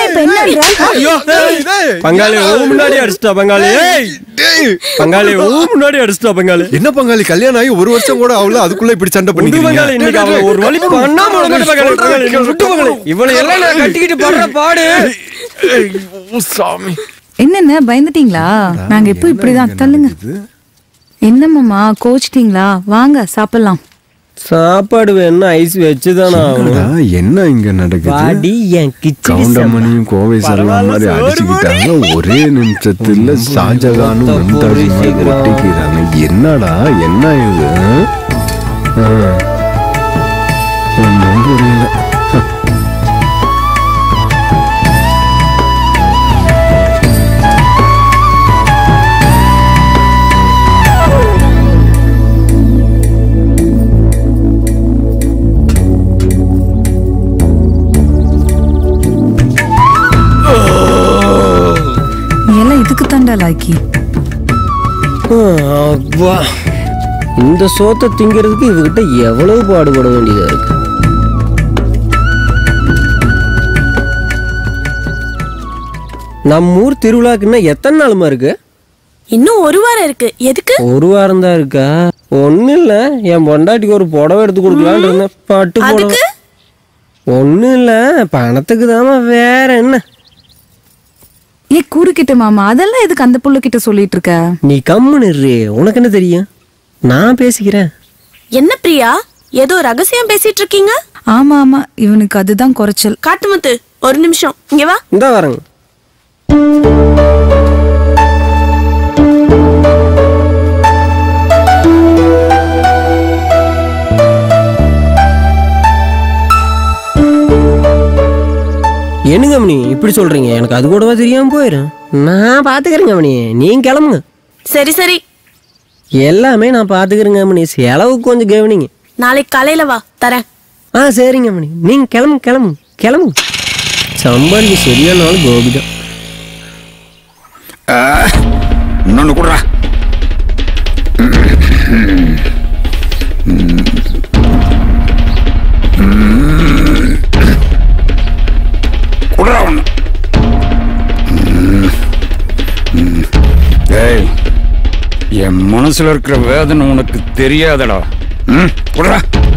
பங்காளி முன்னாடி அடிச்சிட்டா பங்காளி. பங்காளி முன்னாடி அடிச்சிட்டா பங்காளி. என்ன பங்காளி, கல்யாணம் ஆகி ஒரு வருஷம் கூட அவ்வளவு, அதுக்குள்ள இப்படி சண்டை பண்ணி பங்காளி. இன்னைக்கு அவளை ஒரு வழி பண்ணாம பங்காளி, இவளை எல்லாம் நான் கட்டிக்கிட்டு படுற பாடு. சாமி, என்னென்ன பயந்துட்டீங்களா? நாங்க எப்போ இப்படிதான். தள்ளுங்க. என்னம்மா கோச்சிட்டீங்களா? வாங்க சாப்பிடலாம். சாப்பாடு வேணும், ஐஸ் வச்சுதானா? என்ன இங்க நடக்குது? கவுண்டமணியும் கோவை சரலா மாதிரி அடிச்சுக்கிட்டாங்க. ஒரே நிமிஷத்துல ஷாஜகானும் மும்தாஜ் மாதிரி ஒட்டிக்கிறாங்க. என்னடா என்ன இது? ஒன்றும் புரியல. இதுக்கு தாண்டா லாக்கி. இந்த சோத்தை திங்கிறதுக்கு இவகிட்ட எவ்வளவு பாடுபட வேண்டியதா இருக்கு. நம்ம ஊர் திருவிழாக்குன்னா எத்தனை நாளுமா இருக்கு? இன்னும் ஒரு வாரம் இருக்கு. எதுக்கு? ஒரு வாரம் தான் இருக்கா? ஒண்ணு இல்ல, என் பொண்டாட்டிக்கு ஒரு புடவை எடுத்து கொடுக்கலான்னு இருந்தேன். பட்டு புடவை. ஒண்ணு இல்ல, பணத்துக்கு தாமா, வேற என்ன? ஏ கூறுகிட்ட மாமா, அதெல்லாம் எதுக்கு அந்த புள்ள கிட்ட சொல்லிட்டு இருக்க? நீ கம்முன்னு இரு, உனக்கு என்ன தெரியும்? நான் பேசிக்கிறேன். என்ன பிரியா, ஏதோ ரகசியம் பேசிட்டு இருக்கீங்க? ஆமா ஆமா, இவனுக்கு அதுதான் குறைச்சல். காட்டுமுத்து, ஒரு நிமிஷம் இங்க வா. இந்த வரங்க. என்னங்க மணி இப்படி சொல்றீங்க? எனக்கு அது கூடவா தெரியாம போயிடும். நான் பாத்துக்கிறேங்க மணி, நீங்க கிளம்புங்க. சரி சரி, எல்லாமே நான் பாத்துக்கிறேங்க மணி, செலவுக்கு கொஞ்சம் கவனிங்க. நாளைக்கு காலையில வா, தரேன். ஆ சரிங்க மணி, நீங்க கிளம்பு கிளம்பு கிளம்பு. சம்பாதிக்க சரியான நாள் கோபிதான். இன்னொன்னு கூடா. ஏய், என் மனசுல இருக்கிற வேதனை உனக்கு தெரியாதடா. ம், குடுறா.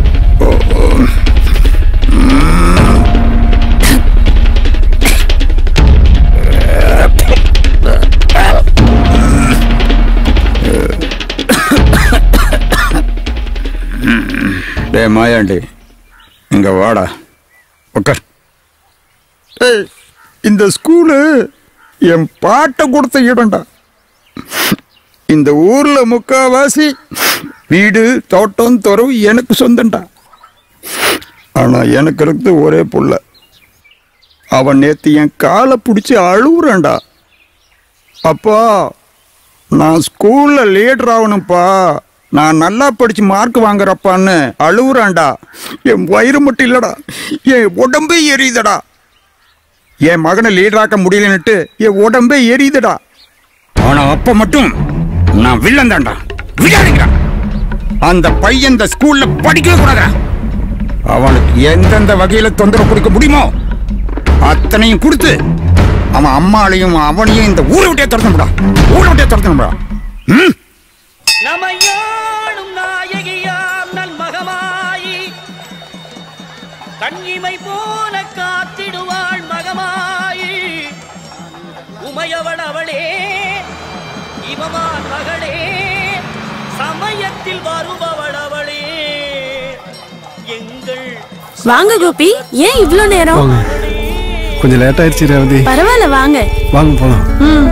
டே மாயாண்டி, இங்க வாடா, உட்கார். ஏய், இந்த ஸ்கூலு என் பாட்டை கொடுத்த இடம்டா. இந்த ஊர்ல முக்காவாசி வீடு தோட்டம் துறவு எனக்கு சொந்தண்டா. ஆனா எனக்கு இருக்கு ஒரே புள்ள. அவன் நேத்து என் காலை பிடிச்சி அழுவுறான்டா. அப்பா, நான் ஸ்கூல்ல லீடர் ஆகணும்ப்பா, நான் நல்லா படிச்சு மார்க் வாங்குறப்பான்னு அழுவுறான்டா. என் வயிறு மட்டும் இல்லடா, என் உடம்பே எரியுதடா. என் மகனை லீடராக்க முடியலன்னுட்டு என் உடம்பே எரியுதுடா. ஆனா அப்ப மட்டும் நான் வில்லன் தான்டா. விடாதீங்க, அந்த பையன் இந்த ஸ்கூல்ல படிக்கவே கூடாதா. அவனுக்கு எந்தெந்த வகையில தொந்தரவு கொடுக்க முடியுமோ அத்தனையும் கொடுத்து அவன் அம்மாளையும் அவனையும் இந்த ஊரை விட்டே துரத்தணும்டா. ஊரை விட்டே துரத்தணும்டா. ம் நமையாளும் நாயகியாம் நல் மகமாயி கண்ணிமை போல காத்திடுவாள் மகமாயி உமையவள் அவளே இவமான் மகளே சமயத்தில் வருபவள் அவளே எங்கள். வாங்க கோபி, ஏன் இவ்ளோ நேரம்? கொஞ்சம் லேட் ஆயிடுச்சு ரேவதி. பரவாயில்ல வாங்க. வாங்க போலாம். ம்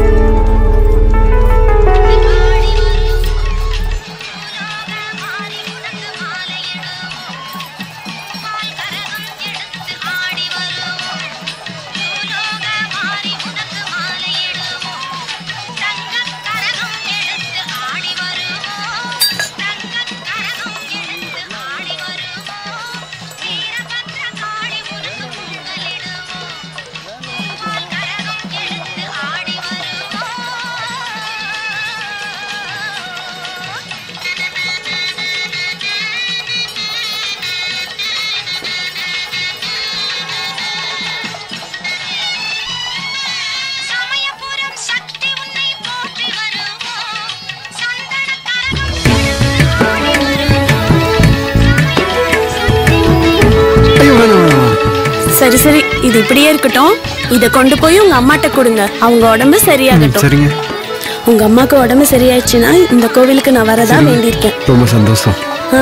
சரி சரி, இது இப்படியே இருக்கட்டும். இத கொண்டு போய் உங்க அம்மாட்ட கொடுங்க, அவங்க உடம்பு சரியாகட்டும். சரிங்க. உங்க அம்மாக்கு உடம்பு சரியாயிடுச்சுன்னா இந்த கோவிலுக்கு நான் வரதா வேண்டியிருக்கேன். ரொம்ப சந்தோஷம்.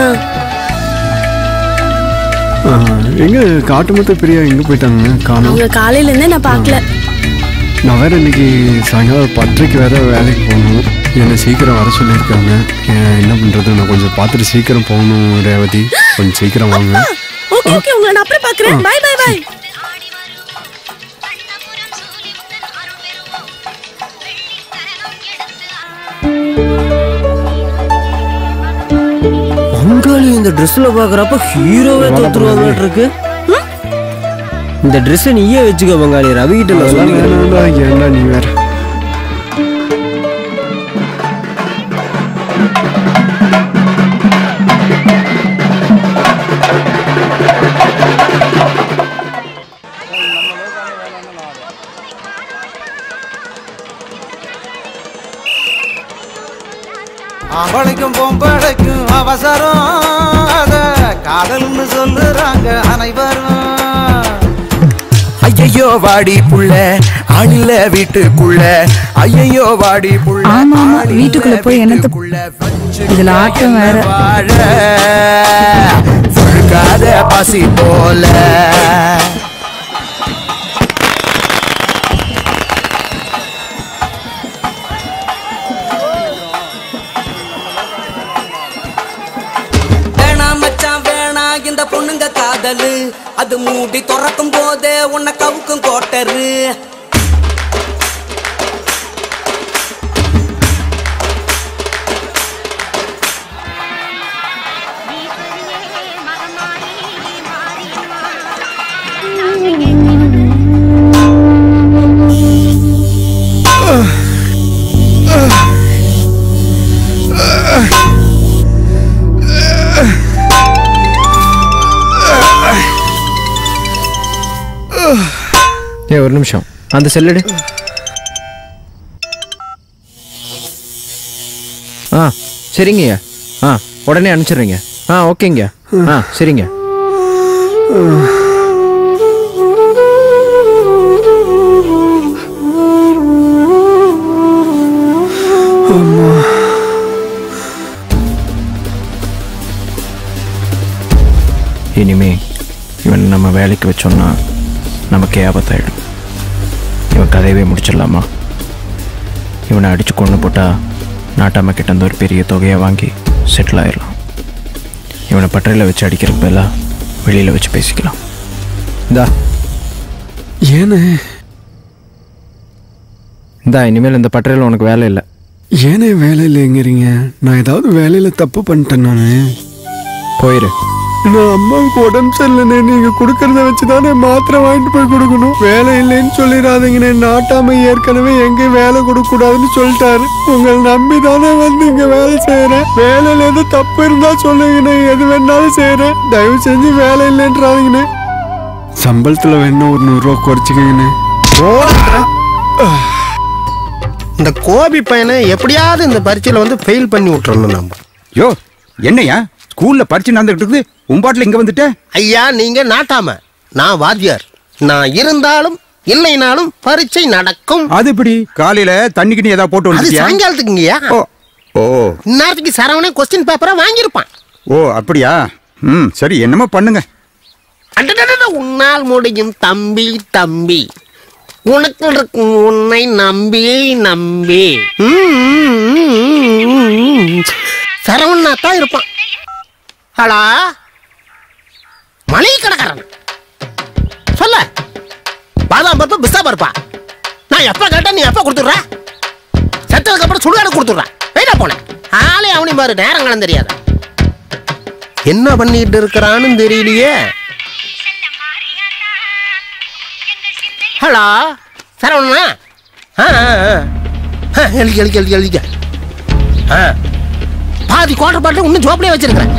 எங்க காட்டுமத்த பிரியா எங்க போயிட்டாங்க? காணோம். அவங்க காலையில இருந்தே நான் பார்க்கல. நான் வேற இன்னைக்கு சாயங்காலம் பத்தரைக்கு வேற வேலைக்கு போகணும். என்னை சீக்கிரம் வர சொல்லியிருக்காங்க. என்ன பண்றது, நான் கொஞ்சம் பார்த்துட்டு சீக்கிரம் போகணும். ரேவதி கொஞ்சம் சீக்கிரம் வாங்க. ஓகே ஓகே, உங்களை நான் அப்புறம் பார்க்கறேன். Bye bye bye. பங்காளி இந்த ட்ரெஸ்ல பாக்குறப்ப ஹீரோவே தோத்துருவாங்க இருக்கு. இந்த ட்ரெஸ் நீயே வச்சுக்க பங்காளி. ரவி கிட்ட என்ன நீ வேற. ஆம்பளைக்கும் பொம்பளைக்கும் அவசரம், அத காதல்னு சொல்லுறாங்க அனைவரும். ஐயையோ வாடி புள்ள ஆளில்ல வீட்டுக்குள்ள, ஐயையோ வாடி புள்ள. ஆமா ஆமா, வீட்டுக்குள்ள போய் என்னத்து இதுல ஆட்டம் வேற. காத பசி போல இந்த பொண்ணுங்க காதலு, அது மூடி துறக்கும் போதே உன்னை கவுக்கும் கோட்டரு. ஏ ஒரு நிமிஷம், அந்த செல்லடு. ஆ சரிங்கய்யா. ஆ உடனே அனுப்பிச்சிடுறீங்க. ஆ ஓகேங்க. ஆ சரிங்க. இனிமே இவன் நம்ம வேலைக்கு வச்சோன்னா நமக்கே ஆபத்தாயிடும். இவன் கதையவே முடிச்சிடலாமா? இவனை அடித்து கொண்டு போட்டால் நாட்டாம கிட்ட ஒரு பெரிய தொகையை வாங்கி செட்டில் ஆயிடலாம். இவனை பட்டறையில் வச்சு அடிக்கிறதுக்கு பதிலாக வெளியில் வச்சு பேசிக்கலாம். இந்தா ஏன்னு இந்தா இனிமேல் இந்த பட்டறையில் உனக்கு வேலை இல்லை. ஏனே வேலை இல்லைங்கிறீங்க? நான் ஏதாவது வேலையில் தப்பு பண்ணிட்டேன். நான் போயிரு. நான் அம்மாவுக்கு உடம்பு சரியில்லைண்ணே, நீங்க கொடுக்கறத வச்சுதானே மாத்திரை வாங்கிட்டு போய் கொடுக்கணும். வேலை இல்லைன்னு சொல்லிடாதீங்கண்ணே. நாட்டாம ஏற்கனவே எங்கேயும் வேலை கொடுக்க கூடாதுன்னு சொல்லிட்டாரு. உங்களை நம்பி தானே வந்து இங்க வேலை செய்யறேன். வேலையில எது தப்பு இருந்தா சொல்லுங்கண்ணே, எது வேணாலும் செய்யறேன். தயவு செஞ்சு வேலை இல்லைன்றாதீங்கண்ணே. சம்பளத்துல வேணா ஒரு நூறு ரூபா குறைச்சிக்கங்கண்ணே. இந்த கோபி பையனை எப்படியாவது இந்த பரீட்சையில வந்து ஃபெயில் பண்ணி விட்டுறணும் நம்ம. யோ என்னையா ஸ்கூல்ல பரீட்சை நடந்துட்டு இருக்குது உம்பாட்டில் இங்க வந்துட்ட? ஐயா நீங்க நாட்டாம, நான் வாத்தியார். நான் இருந்தாலும் இல்லைனாலும் பரீட்சை நடக்கும். அது எப்படி? காலையில தண்ணிக்கு ஏதாவது போட்டு அது வந்துட்டியா? சாயங்காலத்துக்குங்கய்யா. ஓ ஓ இந்நேரத்துக்கு சரவணே கொஸ்டின் பேப்பரா வாங்கியிருப்பான். ஓ அப்படியா? ம் சரி என்னமோ பண்ணுங்க. உன்னால் முடியும் தம்பி தம்பி, உனக்கு இருக்கும் உன்னை நம்பி நம்பி. சரவணா தான் இருப்பான். ஹலோ மளிகை கடைக்காரன் சொல்ல, பாதாம் பருப்பு பிஸ்தா பருப்பா? நான் எப்ப கேட்டேன் நீ எப்ப கொடுத்துட்ற? செத்ததுக்கு அப்புறம் சுடுகாடு கொடுத்துட்றேன். வெயிட்டா போனேன் ஆளே அவனி பாரு, நேரங்களும் தெரியாது. என்ன பண்ணிட்டு இருக்கிறான்னு தெரியலையே. ஹலோ சரவணா? எழுதி எழுதி எழுதி எழுதிக்க. பாதி குவார்டர் பாட்டில் இன்னும் ஜோப்லேயே வச்சிருக்கிறேன்.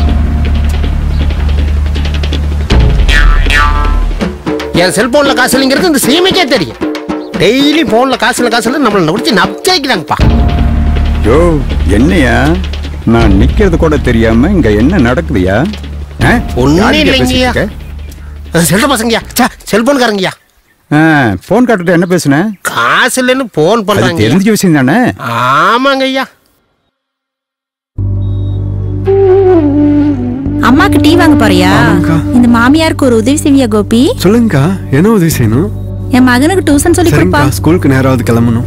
என் செல்போன்ல காசு இல்லைங்கிறது இந்த சீமைக்கே தெரியும். டெய்லி போன்ல காசு இல்லை காசு இல்லை நம்மளை முடிச்சு நப்சாய்க்கிறாங்கப்பா. யோ என்னையா நான் நிக்கிறது கூட தெரியாம இங்க என்ன நடக்குதுயா? ஒண்ணுமே இல்லைங்கய்யா, செல்ற பசங்கய்யா, செல்போன்காரங்கய்யா. போன் காட்டுட்டு என்ன பேசுன? காசு இல்லைன்னு போன் பண்றாங்க. தெரிஞ்ச விஷயம் தானே? ஆமாங்க ஐயா. அம்மாக்கு டீ வாங்க போறியா? இந்த மாமியாருக்கு ஒரு உதவி செய்வியா கோபி? சொல்லுங்கக்கா, என்ன உதவி செய்யணும்? என் மகனுக்கு டியூஷன் சொல்லி கொடுப்பா. ஸ்கூலுக்கு நேராவது கிளம்பணும்.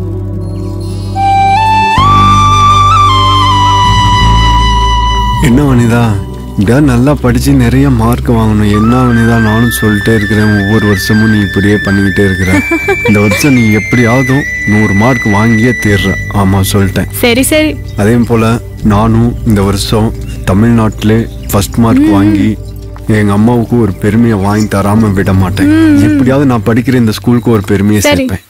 என்ன வனிதா, இப்படியாவது நல்லா படிச்சு நிறைய மார்க் வாங்கணும். என்ன வனிதா நானும் சொல்லிட்டே இருக்கிறேன், ஒவ்வொரு வருஷமும் நீ இப்படியே பண்ணிக்கிட்டே இருக்கிற. இந்த வருஷம் நீ எப்படியாவது நூறு மார்க் வாங்கியே தீர்ற. ஆமா சொல்லிட்டேன். சரி சரி. அதே போல நானும் இந்த வருஷம் தமிழ்நாட்டிலே ஃபர்ஸ்ட் மார்க் வாங்கி எங்க அம்மாவுக்கு ஒரு பெருமையை வாங்கி தராம விட மாட்டேன். எப்படியாவது நான் படிக்கிற இந்த ஸ்கூலுக்கு ஒரு பெருமையை சேர்ப்பேன்.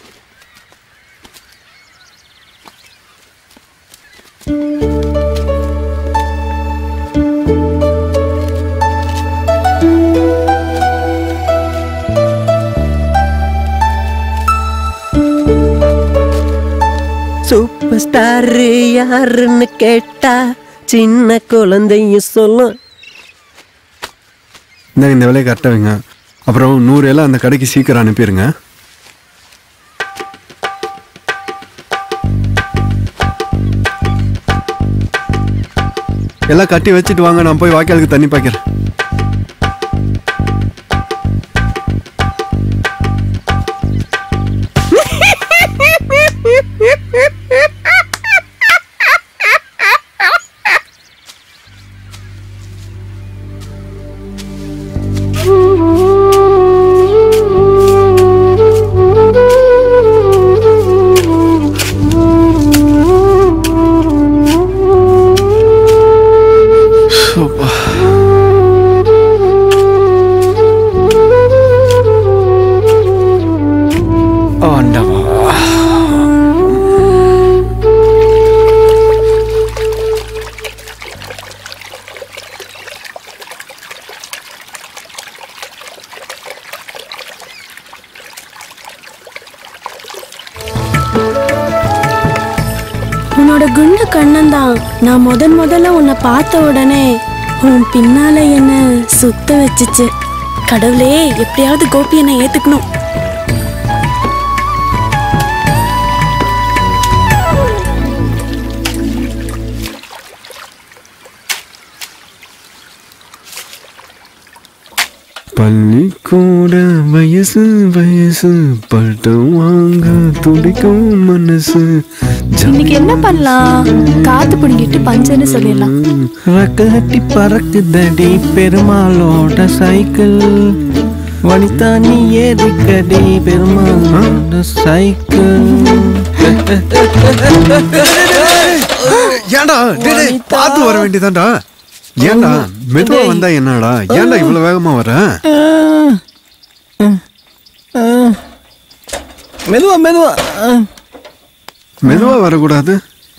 சூப்பர் ஸ்டார் யாருன்னு கேட்டா சின்ன குழந்தையும் சொல்லும். இந்தாங்க இந்த வேலையை கரெக்டாக வைங்க. அப்புறம் நூறு எல்லாம் அந்த கடைக்கு சீக்கிரம் அனுப்பிடுங்க. எல்லாம் கட்டி வச்சுட்டு வாங்க, நான் போய் வாய்க்காலுக்கு தண்ணி பாய்க்கிறேன். உன்னோட குண்டு கண்ணன்தான் நான் முதன் முதல்ல உன்னை பார்த்த உடனே உன் பின்னால என்ன சுத்த வச்சுச்சு. கடவுளே, எப்படியாவது கோபி என்னை ஏத்துக்கணும். பள்ளிக்கூட வயசு வயசு பட்டம் வாங்க துடிக்கும் மனசு. இன்னைக்கு என்ன பண்ணலாம்? காத்து பிடிங்கிட்டு பஞ்சன்னு சொல்லிடலாம். ரக்கட்டி பறக்குதடி பெருமாளோட சைக்கிள், வனிதா நீ ஏறிக்கடி பெருமாளோட சைக்கிள். ஏண்டா பார்த்து வர வேண்டியதாண்டா. ஏண்டா மெதுவா வந்தா என்னடா? ஏண்டா இவ்வளவு வேகமா வர? மெதுவா மெதுவா மெதுவா வரக்கூடாது.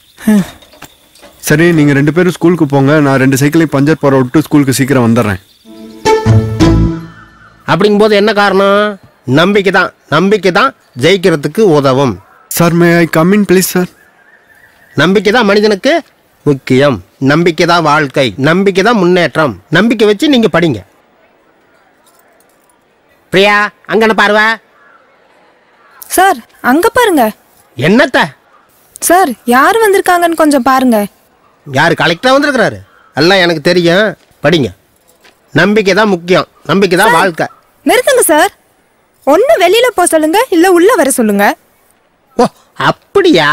சரி, நீங்க ரெண்டு பேரும் ஸ்கூலுக்கு போங்க, நான் ரெண்டு சைக்கிளையும் பஞ்சர் போற விட்டு ஸ்கூலுக்கு சீக்கிரம் வந்துடுறேன். அப்படிங்கும் போது என்ன காரணம்? நம்பிக்கை தான் நம்பிக்கை தான் ஜெயிக்கிறதுக்கு உதவும். Sir may I come in please sir. நம்பிக்கை தான் மனிதனுக்கு முக்கியம். நம்பிக்கை தான் வாழ்க்கை. நம்பிக்கை தான் முன்னேற்றம். நம்பிக்கை வச்சு நீங்க படிங்க. பிரியா அங்கன பாருவா. சார் அங்க பாருங்க. என்னத்த சார் யார் வந்திருக்காங்கன்னு கொஞ்சம் பாருங்க. யாரு கலெக்டரா வந்திருக்கிறாரு? எல்லாம் எனக்கு தெரியும். படிங்க. நம்பிக்கை தான் முக்கியம். நம்பிக்கை தான் வாழ்க்கை. நிறுத்துங்க சார். ஒண்ணு வெளியில போ சொல்லுங்க, இல்ல உள்ள வர சொல்லுங்க. ஓ அப்படியா?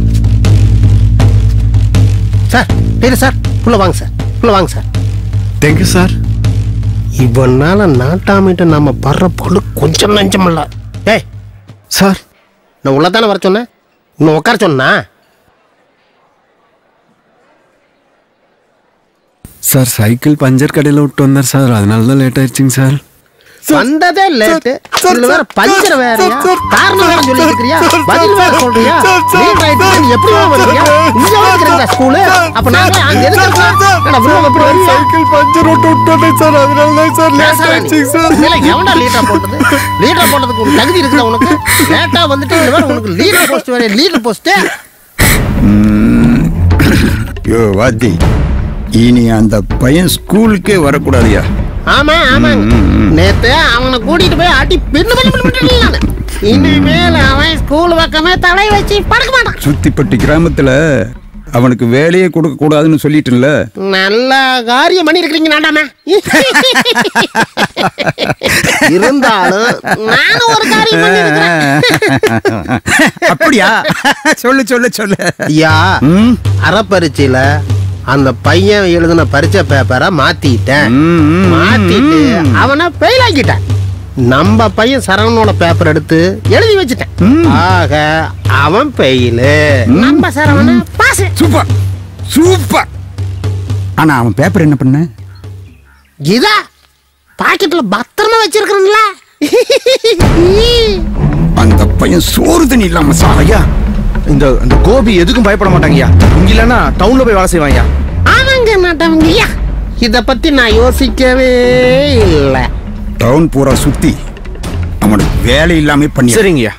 சார் பேரு சார் உள்ள வாங்க சார். உள்ள வாங்க சார். Thank you sir. இவனால நாட்டாமிட்ட நம்ம படுற பொண்ணு கொஞ்சம் நஞ்சமில்ல. ஏய் சார் நான் உள்ளதானே வர சொன்னேன். இன்னும் உட்கார சொன்னா சார் சைக்கிள் பஞ்சர் கடையில் விட்டு வந்தார் சார், அதனால தான் லேட் ஆயிடுச்சுங்க சார். வந்ததே லேட்டு. இதுல வேற பஞ்சர் வேறயா? காரணம் வேற சொல்லி இருக்கறியா? பதில் வேற சொல்றியா? லேட் ஆயிடுச்சு நீ எப்படி வரீங்க? இங்க வந்துறீங்க ஸ்கூல். அப்ப நாங்க அங்க எதுக்கு இருக்கோம்? انا ப்ரோ எப்படி வரீங்க? சைக்கிள் பஞ்சர் விட்டு விட்டேன் சார், அதனால தான் சார் லேட் ஆயிடுச்சு சார். இல்ல எவன்டா லேட்டா போட்டது? லேட்டா போட்டதுக்கு ஒரு தகுதி இருக்குதா உனக்கு? லேட்டா வந்துட்டு இந்த வேற உனக்கு லீடர் போஸ்ட் வேற. லீடர் போஸ்ட் யோ வாத்தி, இனி அந்த பையன் ஸ்கூலுக்கே வரக்கூடாதியா? ஆமா ஆமா. நேத்து அவனை கூட்டிட்டு போய் அடி பின்னு பண்ணி பண்ணிட்டு இனிமேல் அவன் ஸ்கூல் பக்கமே தலை வச்சு படுக்க மாட்டான். சுத்திப்பட்டி கிராமத்துல அவனுக்கு வேலையே கொடுக்க கூடாதுன்னு சொல்லிட்டுல. நல்ல காரியம் பண்ணி இருக்கீங்க நாடாம. இருந்தாலும் நானும் ஒரு காரியம் பண்ணி இருக்கிறேன். அப்படியா? சொல்லு சொல்லு சொல்லு. ஐயா அறப்பரிச்சையில அந்த பையன் எழுதின பரீட்சை பேப்பரை மாத்திட்டேன். மாத்திட்டு அவனை ஃபெயில் ஆக்கிட்டேன். நம்ம பையன் சரவணோட பேப்பர் எடுத்து எழுதி வச்சுட்டேன். ஆக அவன் ஃபெயிலு, நம்ம சரவண பாஸ். Super super. ஆனா அவன் பேப்பர் என்ன பண்ண? இதா பாக்கெட்ல பத்திரமா வச்சிருக்கீங்களா? அந்த பையன் சோறு தண்ணி இல்லாம சாலையா. இந்த இந்த கோபி எதுக்கும் பயப்பட மாட்டாங்கய்யா. இங்க இல்லைன்னா டவுன்ல போய் வேலை செய்வாங்க. அவங்க மாட்டாங்கய்யா. இத பத்தி நான் யோசிக்கவே இல்லை. டவுன் பூரா சுத்தி அவனுக்கு வேலை இல்லாம பண்ணி. சரிங்கய்யா.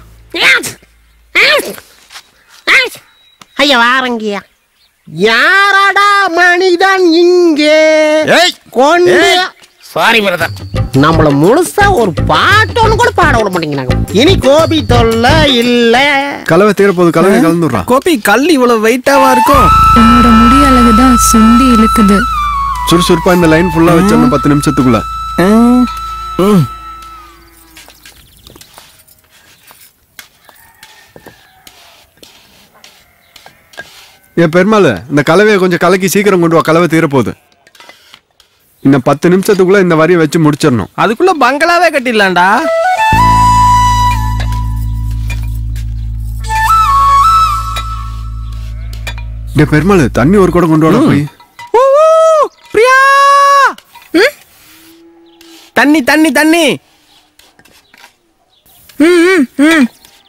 ஐயா வாரங்கய்யா. யாரடா மனிதன் இங்கே கொண்டு? சாரி பிரதர், நம்மள முழுசா ஒரு பாட்டு ஒண்ணு கூட பாட விட மாட்டேங்கிறாங்க. இனி கோபி தொல்லை இல்ல. கலவை தீர போது கலவை கலந்துடுறான். கோபி கல் இவ்வளவு வெயிட்டாவா இருக்கும்? என்னோட முடி அழகுதான் சுண்டி இழுக்குது. சுறுசுறுப்பா இந்த லைன் ஃபுல்லா வச்சிடணும் பத்து நிமிஷத்துக்குள்ள. ஏன் பெருமாள், இந்த கலவையை கொஞ்சம் கலக்கி சீக்கிரம் கொண்டு வா. கலவை தீர போகுது. இன்னும் பத்து நிமிஷத்துக்குள்ள இந்த வரியை வச்சு முடிச்சிடணும். அதுக்குள்ள பங்களாவே கட்டிடலாம்டா. டே பெருமாள், தண்ணி ஒரு கூட கொண்டு வர போய். பிரியா, தண்ணி தண்ணி தண்ணி. ம் ம்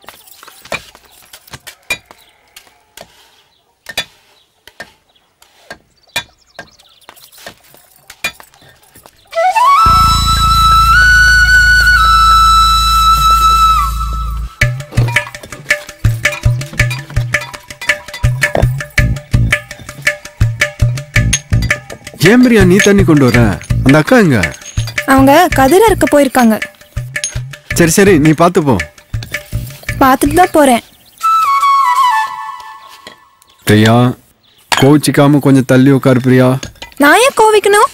ஏன் பிரியா நீ தண்ணி கொண்டு வர? அந்த அக்கா எங்க? அவங்க கதிர இருக்க போயிருக்காங்க. சரி சரி, நீ பார்த்து போ. பார்த்துட்டு தான் போறேன். பிரியா கோச்சிக்காம கொஞ்சம் தள்ளி உட்காரு பிரியா. நான் ஏன் கோவிக்கணும்?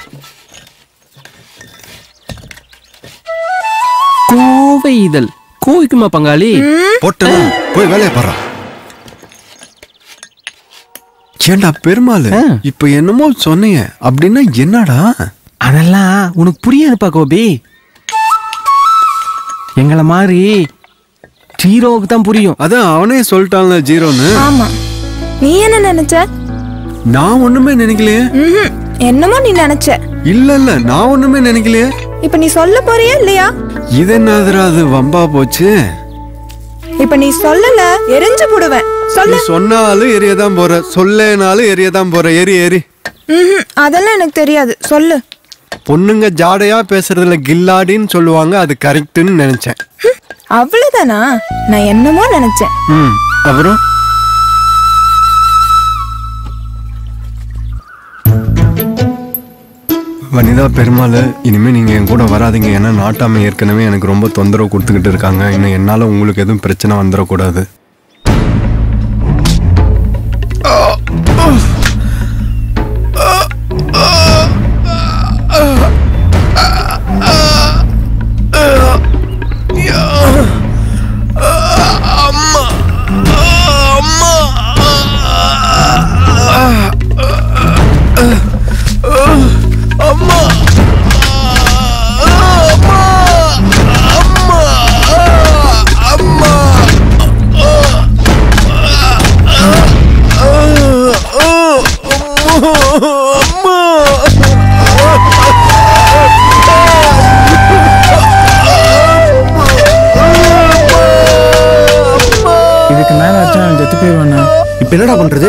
கோவை இதழ் கோவிக்குமா பங்காளி? போட்டா போய் வேலையை பாரு. ஏண்டா பெருமாள், இப்ப என்னமோ சொன்னீங்க அப்படின்னா என்னடா? அதெல்லாம் உனக்கு புரியாதுப்பா கோபி. எங்களை மாதிரி ஜீரோவுக்கு தான் புரியும். அதான் அவனே சொல்லிட்டான்ல ஜீரோன்னு. ஆமா, நீ என்ன நினைச்ச? நான் ஒண்ணுமே நினைக்கலையே. என்னமோ நீ நினைச்ச. இல்ல இல்ல, நான் ஒண்ணுமே நினைக்கலையே. இப்ப நீ சொல்ல போறியா இல்லையா? இது என்னதுடா, அது வம்பா போச்சு. இப்ப நீ சொல்லல எரிஞ்சு போடுவேன். நீ சொன்னாலும் எரியதான் போற, சொல்லேனாலும் எரியதான் போற. ஏறி ஏறி. அதெல்லாம் எனக்கு தெரியாது, சொல்லு. பொண்ணுங்க ஜாடையா பேசுறதுல கில்லாடின்னு சொல்லுவாங்க, அது கரெக்டுன்னு நினைச்சேன். அவ்வளவுதானா? நான் என்னமோ நினைச்சேன். ம் அப்புறம் வனிதா பெருமாள், இனிமே நீங்க என் கூட வராதீங்க. ஏன்னா நாட்டாமை ஏற்கனவே எனக்கு ரொம்ப தொந்தரவு கொடுத்துக்கிட்டு இருக்காங்க. இன்னும் என்னால உங்களுக்கு எதுவும் பிரச்சனை வந்துடக்கூடாது. இதுக்கு மேல ஆச்சா செத்து போயிடுவானா? இப்ப என்னடா பண்றது?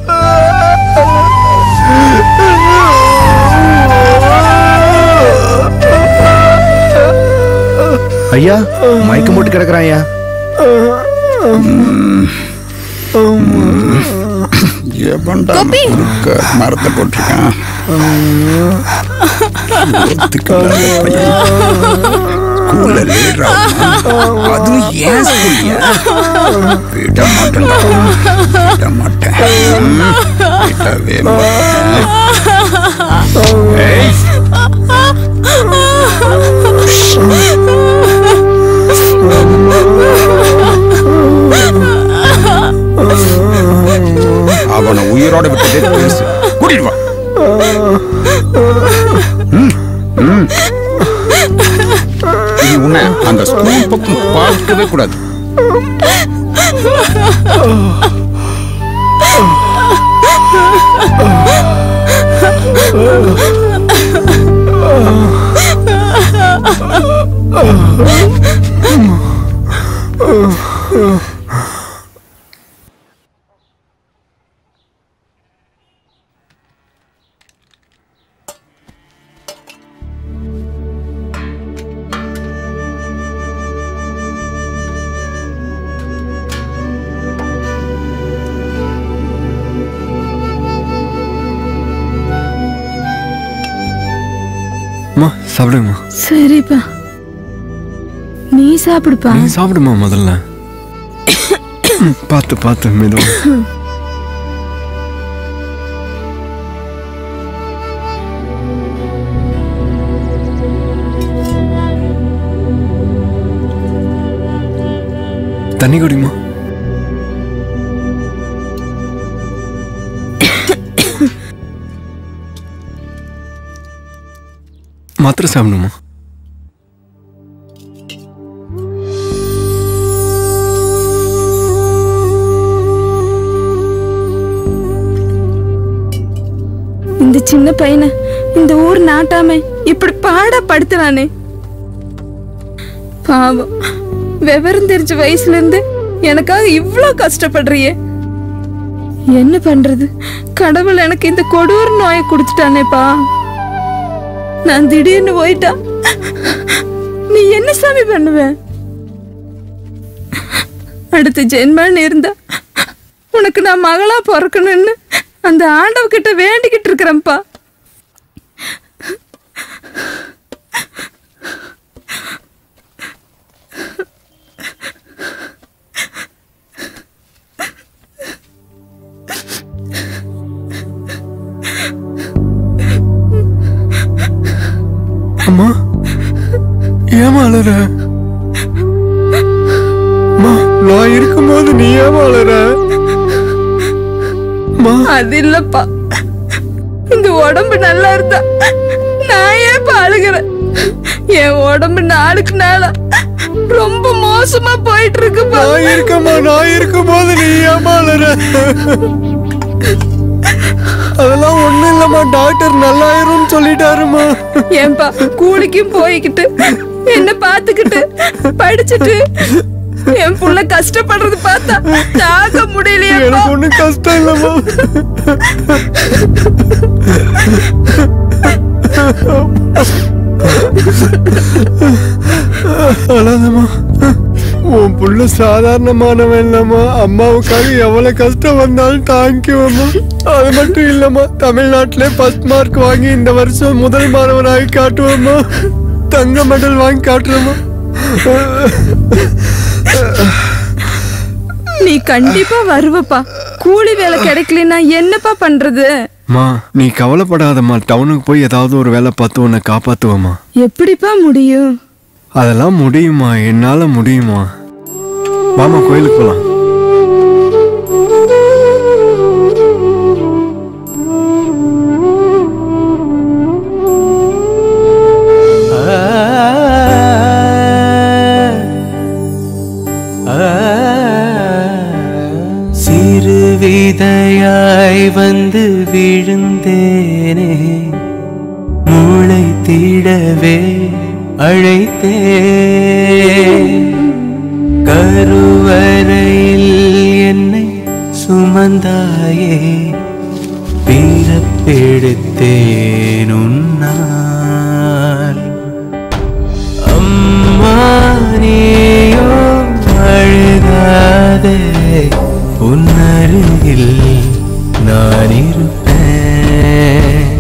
ஐயா மயக்கம் போட்டு கிடக்குறான் ஐயா. மரத்தை போட்டிருக்கான். அதுவும் ஏன் ஸ்கூல்லையா? விட மாட்டேன் விட மாட்டேன் விடவே மாட்டேன். அவனை உயிரோட விட்டதே பேசு. கூட்டிட்டு வா. நீ உன்னை அந்த ஸ்கூல் பக்கம் பார்க்கவே கூடாது. சாப்பிடுங்கம்மா. சரிப்பா, நீ சாப்பிடுப்பா. நீ சாப்பிடுமா முதல்ல. பார்த்து பார்த்து மெதுவா. தண்ணி குடிமா. மாத்திரை சாப்பிடுமா. இந்த சின்ன பையனை இந்த ஊர் நாட்டாமை இப்படி பாடா படுத்துறானே. பாவம், விவரம் தெரிஞ்ச வயசுல இருந்து எனக்காக இவ்ளோ கஷ்டப்படுறியே. என்ன பண்றது, கடவுள் எனக்கு இந்த கொடூர நோயை கொடுத்துட்டானேப்பா. நான் திடீர்னு போயிட்டா நீ என்ன சாமி பண்ணுவ? அடுத்த ஜென்மன்னு இருந்தா உனக்கு நான் மகளா பிறக்கணும்னு அந்த ஆண்டவ கிட்ட வேண்டிக்கிட்டு இருக்கிறேன்ப்பா. அம்மா ஏமா அழற? நான் இருக்கும்போது நீ ஏமா அழற? அது இல்லப்பா, இந்த உடம்பு நல்லா இருந்தா நான் ஏன் அழுகிறேன்? என் உடம்பு நாளுக்கு நாளா ரொம்ப மோசமா போயிட்டு இருக்கு. நான் இருக்கமா நான் இருக்கும்போது நீ ஏமா அழற? அதெல்லாம் ஒண்ணு இல்லம்மா, டாக்டர் நல்லாயிரும் சொல்லிட்டாருமா. ஏன்பா கூலிக்கும் போய்கிட்டு என்ன பாத்துக்கிட்டு படிச்சுட்டு என் புள்ள கஷ்டப்படுறது பார்த்தா தாங்க முடியலையே. எனக்கு ஒண்ணு கஷ்டம் இல்லம்மா. அழாதம்மா. உன் புள்ள சாதாரணமானவன் இல்லம்மா. அம்மாவுக்காக எவ்வளவு கஷ்டம் வந்தாலும் தேங்க்யூ அம்மா. அது மட்டும் இல்லம்மா, தமிழ்நாட்டிலே ஃபர்ஸ்ட் மார்க் வாங்கி இந்த வருஷம் முதல் மாணவனாகி காட்டுவோம்மா. தங்க மெடல் வாங்கி காட்டுறோமா. நீ கண்டிப்பா வருவப்பா. கூலி வேலை கிடைக்கலன்னா என்னப்பா பண்றது? மா நீ கவலைப்படாதம்மா. டவுனுக்கு போய் ஏதாவது ஒரு வேலை பார்த்து உன்னை காப்பாத்துவம்மா. எப்படிப்பா முடியும்? அதெல்லாம் முடியுமா, என்னால முடியுமா. வாமா கோயிலுக்கு போலாம். சிறு விதையாய் வந்து விழுந்தேனே, மூளை தீடவே அழைத்தே, கருவறையில் என்னை சுமந்தாயே, பிறப்பெடுத்தேன் உன்னால். அம்மா நீயோ அழுகாதே, உன்னருகில் நான் இருப்பேன்.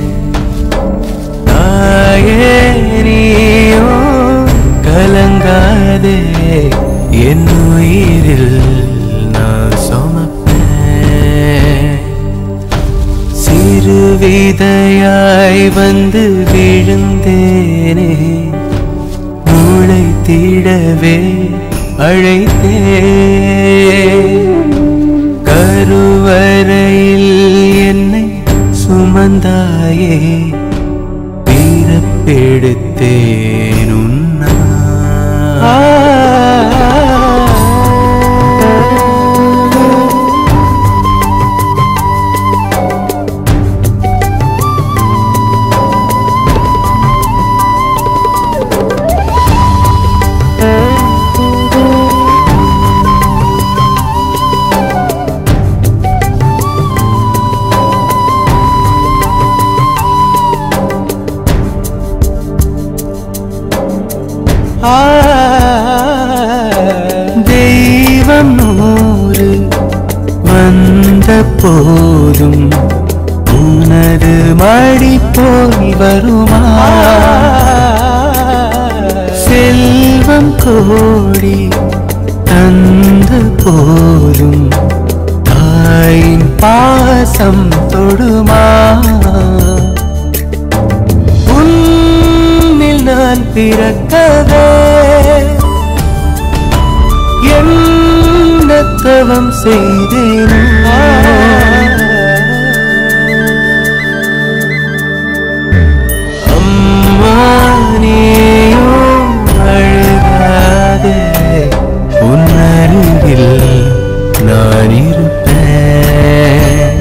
தாயே நீயோ கலங்காதே, என் உயிரில் நான் சுமப்பேன். சிறு விதையாய் வந்து விழுந்தேனே, மூளை தீடவே அழைத்தே, கருவறையில் என்னை சுமந்தாயே, பிறப்பெடுத்தேன் உன்னால். தெய்வம் நூறு வந்த போதும் உனது மடி போய் வருமா, செல்வம் கோடி தந்த போதும் தாயின் பாசம் தொடுமா, உன்னில் நான் பிறக்கவே என்ன தவம் செய்தேனோ. அம்மா நீயோ அழுகாதே, உன்னருகில் நான் இருப்பேன்.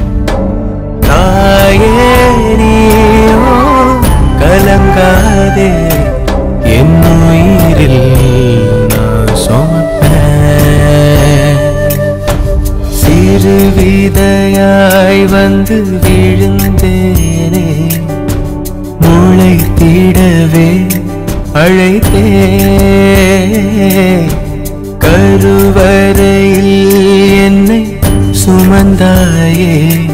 தாயே நீயோ கலங்காதே, என் உயிரில் நான் சுமப்பேன். சிறு விதையாய் வந்து விழுந்தேனே, மூளை தீடவே அழைத்தே, கருவறையில் என்னை சுமந்தாயே,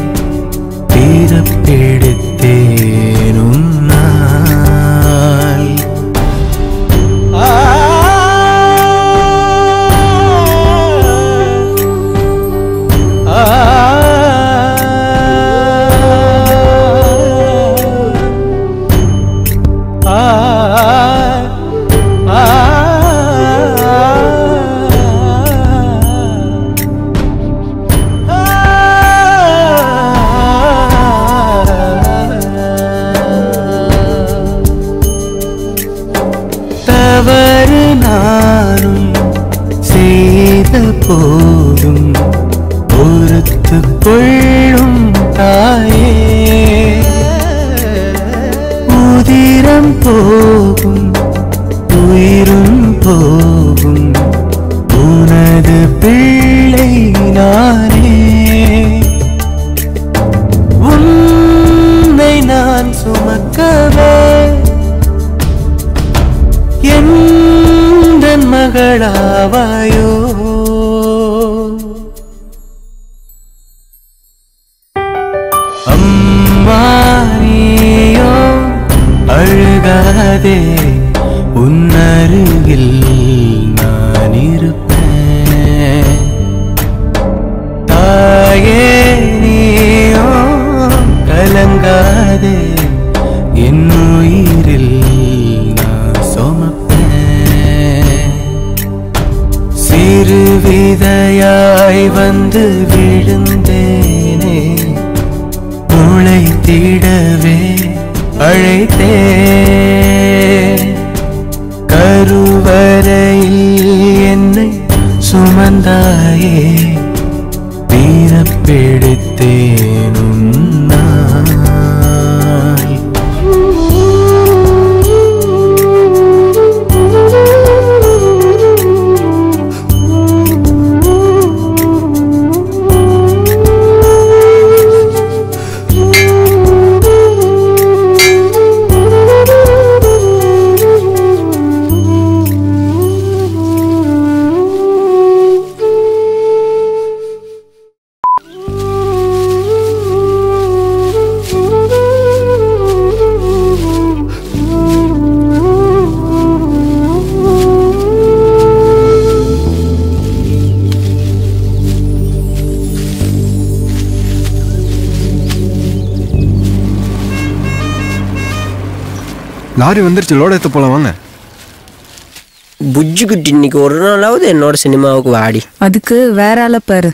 பிறப்பெடுத்தேன் உன்னால். தவறு நானும் செய்த போதும் பொறுத்து கொள்ளும் தாயே, உதிரம் போகும் உயிரும் போகும் உனது பிள்ளை நானே, உன்னை நான் சுமக்கவே அம்மா நீயோ அழுகாதே, உன்னருகில் நான் இருப்பேன். தாயே நீயோ கலங்காதே, என் உயிரில் நான் சுமப்பேன். சிறு விதையாய் வந்து விழுந்தேனே, முளைத்திடவே அழைத்தேன். கருவறையில் என்னை சுமந்தாயே, பிறப்பெடுத்தேன் உன்னால். லாரி வந்துருச்சு, லோட எடுத்து போலாம் வாங்க. புஜ்ஜு குட்டி இன்னைக்கு ஒரு நாளாவது என்னோட சினிமாவுக்கு வாடி. அதுக்கு வேற ஆள பாரு.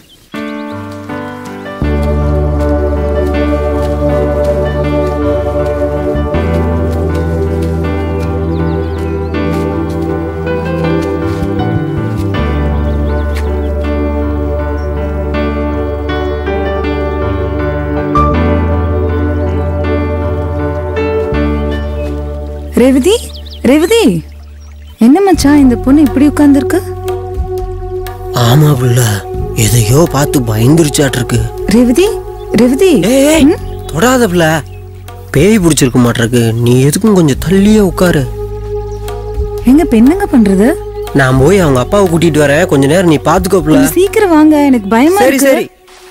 ரேவதி, ரேவதி, என்ன மச்சான் இந்த பொண்ணு இப்படி உட்கார்ந்துருக்கு? ஆமா புள்ள, எதையோ பார்த்து பயந்துருச்சாட்டு இருக்கு. ரேவதி, ரேவதி, தொடாத புள்ள, பேய் பிடிச்சிருக்க மாட்டிருக்கு. நீ எதுக்கும் கொஞ்சம் தள்ளியே உட்காரு. எங்க பெண்ணுங்க பண்றது? நான் போய் அவங்க அப்பாவை கூட்டிட்டு வரேன், கொஞ்ச நேரம் நீ பாத்துக்கோ புள்ள. சீக்கிரம் வாங்க, எனக்கு பயமா இருக்கு. சரி சரி.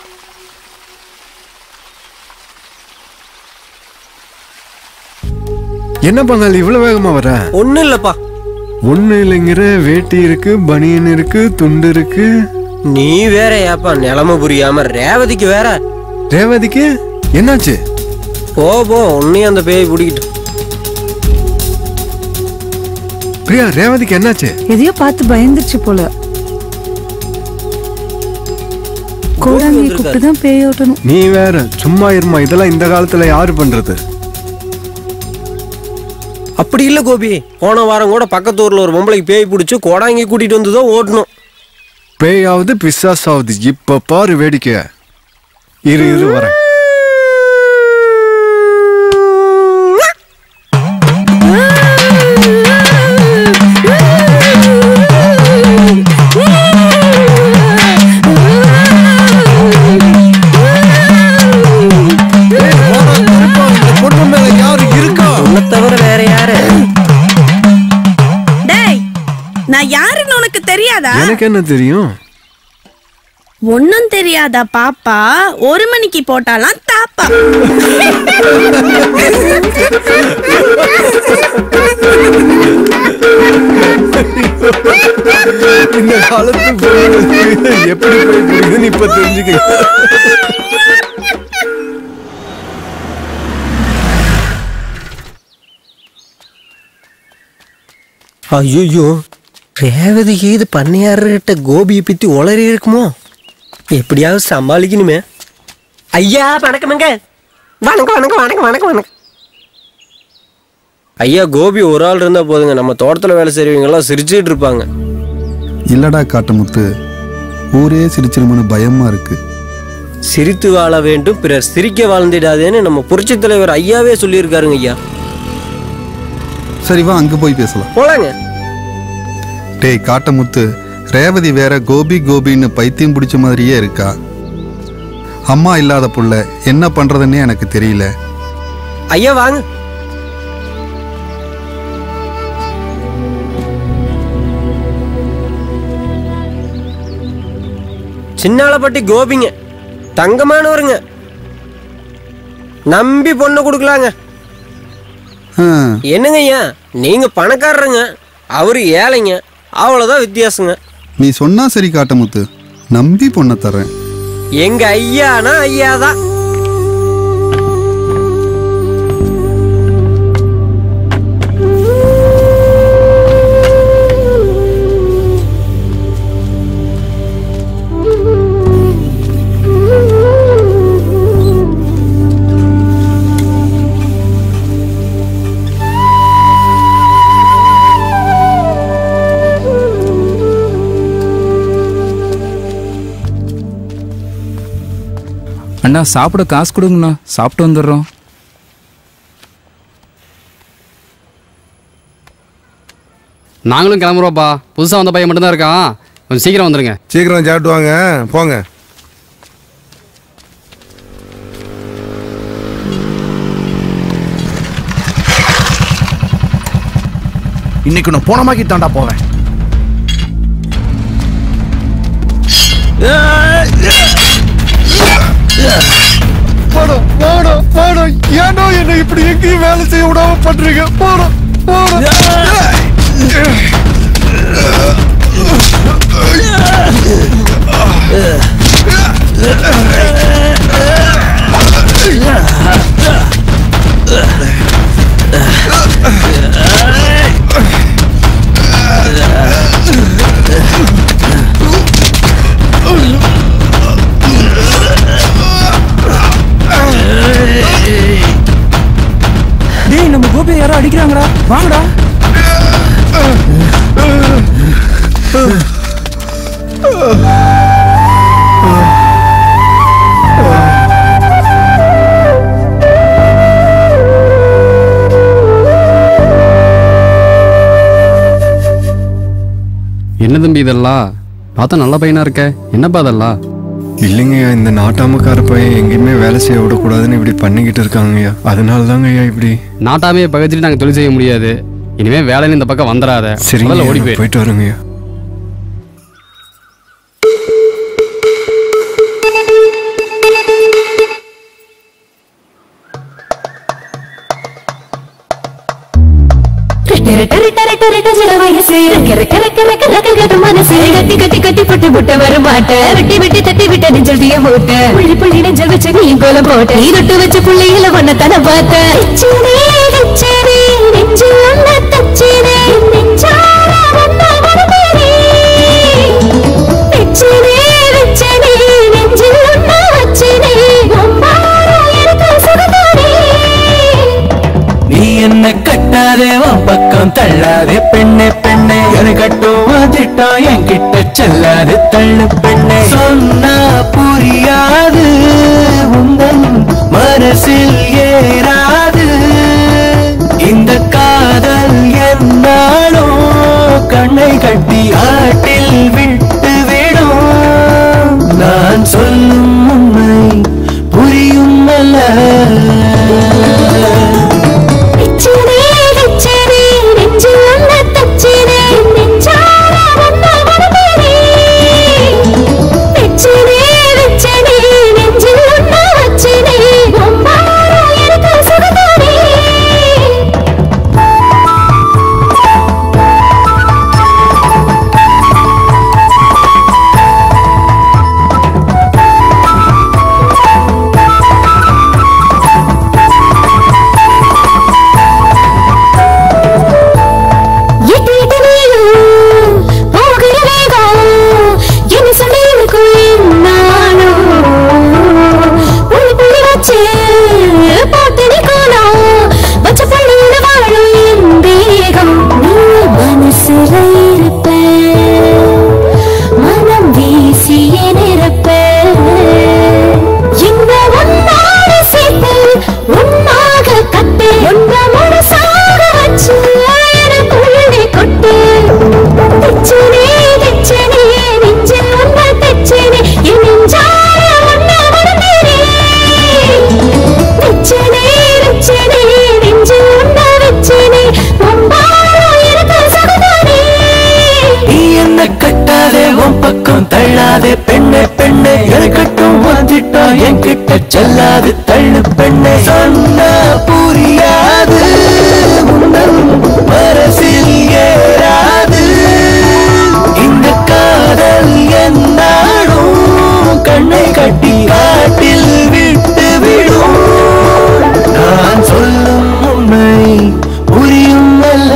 என்ன பங்காளி இவ்வளவு வேகமா வர? ஒண்ணு இல்லப்பா. ஒண்ணு இல்லைங்கிற, வேட்டி இருக்கு, பனியன் இருக்கு, துண்டு இருக்கு. நீ வேற ஏப்பா நிலைமை புரியாம. ரேவதிக்கு வேற. ரேவதிக்கு என்னாச்சு? போ போ, உன்னையும் அந்த பேய் பிடிக்கிட்டு. பிரியா, ரேவதிக்கு என்னாச்சு? எதையோ பார்த்து பயந்துருச்சு போல. கோடாங்கி கூப்பிட்டு தான் பேய் ஓட்டணும். நீ வேற சும்மா இருமா, இதெல்லாம் இந்த காலத்துல யாரு பண்றது? அப்படி இல்ல கோபி, போன வாரம் கூட பக்கத்து ஊர்ல ஒரு பொம்பளைக்கு பேய் பிடிச்சு கோடாங்கி கூட்டிட்டு வந்துதான் ஓட்டணும். பேயாவது பிசாசாவது, இப்ப பாரு வேடிக்கை. இரு இரு வரேன். தவிர வேற யாரு? டேய், நான் யாருன்னு உனக்கு தெரியாதா? எனக்கு என்ன தெரியும்? ஒன்னும் தெரியாதா பாப்பா? ஒரு மணிக்கு போட்டாலாம் தாப்பா. இந்த காலத்து எப்படி போய் புரியுதுன்னு இப்ப தெரிஞ்சுக்க. ஐயோ, ரேவதிக்கு இது பண்ணையார்கிட்ட கோபியை பத்தி உளறி இருக்குமோ? எப்படியாவது சமாளிக்கணுமே. ஐயா வணக்கம்ங்க. வணக்கம் வணக்கம் வணக்கம் வணக்கம் வணக்கம். ஐயா, கோபி ஒரு ஆள் இருந்தா போதுங்க, நம்ம தோட்டத்துல வேலை செய்றவங்க எல்லாம் சிரிச்சுட்டு இருப்பாங்க. இல்லடா காட்டமுத்து, ஊரே சிரிச்சிருமனு பயமா இருக்கு. சிரித்து வாழ வேண்டும், பிறர் சிரிக்க வாழ்ந்திடாதேன்னு நம்ம புரட்சி தலைவர் ஐயாவே சொல்லியிருக்காருங்க ஐயா. சரி வா, அங்க போய் பேசலாம். போலாங்க. டேய் காட்டமுத்து, ரேவதி வேற கோபி கோபின்னு பைத்தியம் பிடிச்ச மாதிரியே இருக்கா. அம்மா இல்லாத புள்ள என்ன பண்றதுன்னே எனக்கு தெரியல. ஐயா வாங்க. சின்னாலப்பட்டி கோபிங்க, தங்கமானவருங்க. நம்பி பொண்ணு கொடுக்கலாங்க. என்னங்க ஐயா, நீங்க பணக்காரருங்க, அவரு ஏழைங்க, அவ்வளவுதான் வித்தியாசங்க. நீ சொன்னா சரி காட்டமுத்து, நம்பி பொண்ணை தர்றேன். எங்க ஐயானா ஐயாதான். அண்ணா சாப்பிட காசு கொடுங்கண்ணா, சாப்பிட்டு வந்துடுறோம். நாங்களும் கிளம்புறோம்ப்பா. புதுசாக வந்த பையன் மட்டும்தான் இருக்கான், கொஞ்சம் சீக்கிரம் வந்துடுங்க. சீக்கிரம் சாப்பிட்டுவாங்க, போங்க. இன்னைக்கு நான் போனமாக்கி தாண்டா போவேன். போடும் போடும் போடும். ஏனோ என்ன இப்படி எங்கேயும் வேலை செய்ய விடாம பண்றீங்க. போடும் போடும். டேய், நம்ம கோபியை யாரோ அடிக்கிறாங்கடா, வாங்கடா. என்ன தம்பி இதெல்லாம்? பார்த்தா நல்ல பையனா இருக்க, என்னப்பா அதெல்லாம்? இல்லைங்கய்யா, இந்த நாட்டாமக்கார பையன் எங்கேயுமே வேலை செய்ய விடக்கூடாதுன்னு இப்படி பண்ணிக்கிட்டு இருக்காங்கய்யா. அதனால தாங்க ஐயா இப்படி. நாட்டாமே பகச்சிட்டு நாங்கள் தொழில் செய்ய முடியாது. இனிமே வேலைன்னு இந்த பக்கம் வந்துடாத. சரிங்க, ஓடி போய் போயிட்டு வருங்கய்யா. கட்டி கட்டி கட்டி புட்டு புட்ட வர மாட்ட, வெட்டி வெட்டி தட்டி விட்ட நெஞ்சல் தீய மூட்ட, புள்ளி புள்ளி நெஞ்சல் வச்சு நீ கோலம் போட்ட, நீ தொட்டு வச்ச புள்ளிகளை ஒன்ன தன பார்த்த. நெஞ்சில் ஒன்ன தச்சினே, நெஞ்சார வந்த வரமேனே, வெச்சினே வெச்சினே, நெஞ்சில் ஒன்ன வச்சினே, அம்மாரா எனக்கு சுகதானே. நீ என்ன கட்டாதே, உன் பக்கம் தள்ளாதே பெண்ணே பெண்ணே, என கட்டுவா திட்டா என் கிட்ட செல்லாது தள்ளு பெண்ணே. சொன்னா புரியாது, உந்தன் மனசில் ஏறாது, இந்த காதல் என்னாலும் கண்ணை கட்டி ஆட்டில் விட்டு விடும். நான் சொல்லும் உண்மை புரியும் அல்ல. வெச்சினே என்கிட்ட செல்லாது தள்ளு பெண்ணே சொன்ன புரியாது உன்னல் மனசில் ஏறாது இந்த காதல் என்னாடும் கண்ணை கட்டி காட்டில் விட்டு விடும் நான் சொல்லும் உண்மை புரியும் அல்ல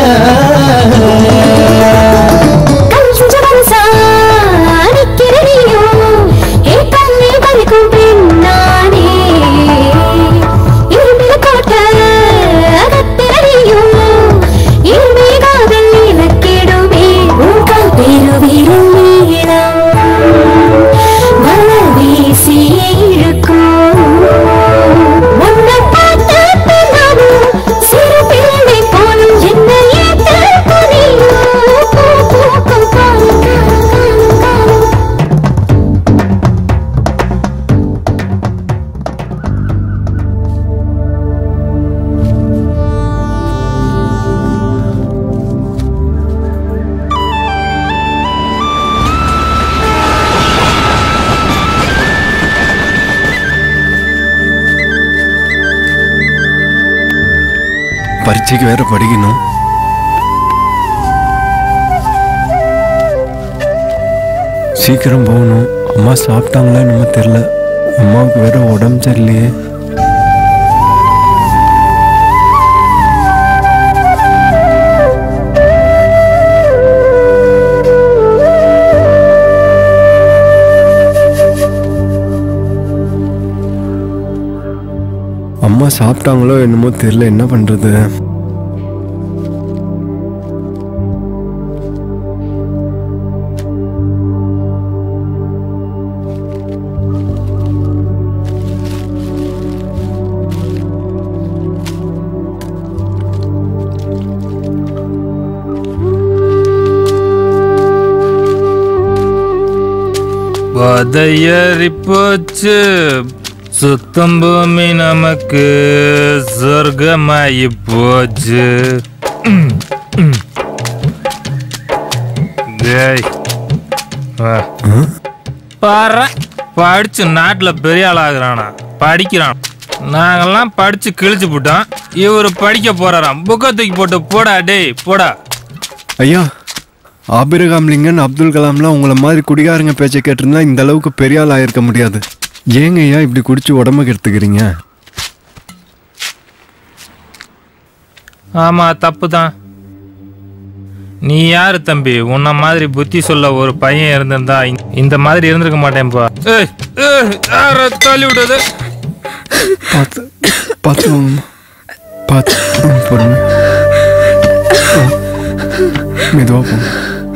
பரீட்சைக்கு வேற படிக்கணும். சீக்கிரம் போகணும். அம்மா சாப்பிட்டாங்களா என்னமோ தெரியல. அம்மாவுக்கு வேற உடம்பு சரியில்லையே. அம்மா சாப்பிட்டாங்களோ என்னமோ தெரியல. என்ன பண்றது? பதையறி போச்சு சுத்தம் பூமி நமக்கு சொர்க்கமாயி போச்சு. பாரு படிச்சு நாட்டுல பெரிய ஆளாகிறானா படிக்கிறான். நாங்கெல்லாம் படிச்சு கிழிச்சு போட்டோம். இவரு படிக்க போறாராம். புக்க தூக்கி போட்டு போடா டேய் போடா. ஐயா, ஆபிரகாம் லிங்கன் அப்துல் கலாம்லாம் உங்களை மாதிரி குடிகாரங்க பேச்சை கேட்டிருந்தா இந்த அளவுக்கு பெரிய ஆள் ஆயிருக்க முடியாது. ஏங்க ஐயா இப்படி குடிச்சு உடம்புக்கு எடுத்துக்கிறீங்க? ஆமா தப்பு தான். நீ யாரு தம்பி? உன்ன மாதிரி புத்தி சொல்ல ஒரு பையன் இருந்திருந்தா இந்த மாதிரி இருந்திருக்க மாட்டேன்பா. தள்ளி விடுறது பார்த்து பார்த்து பார்த்து பொறுமை மெதுவா போங்க.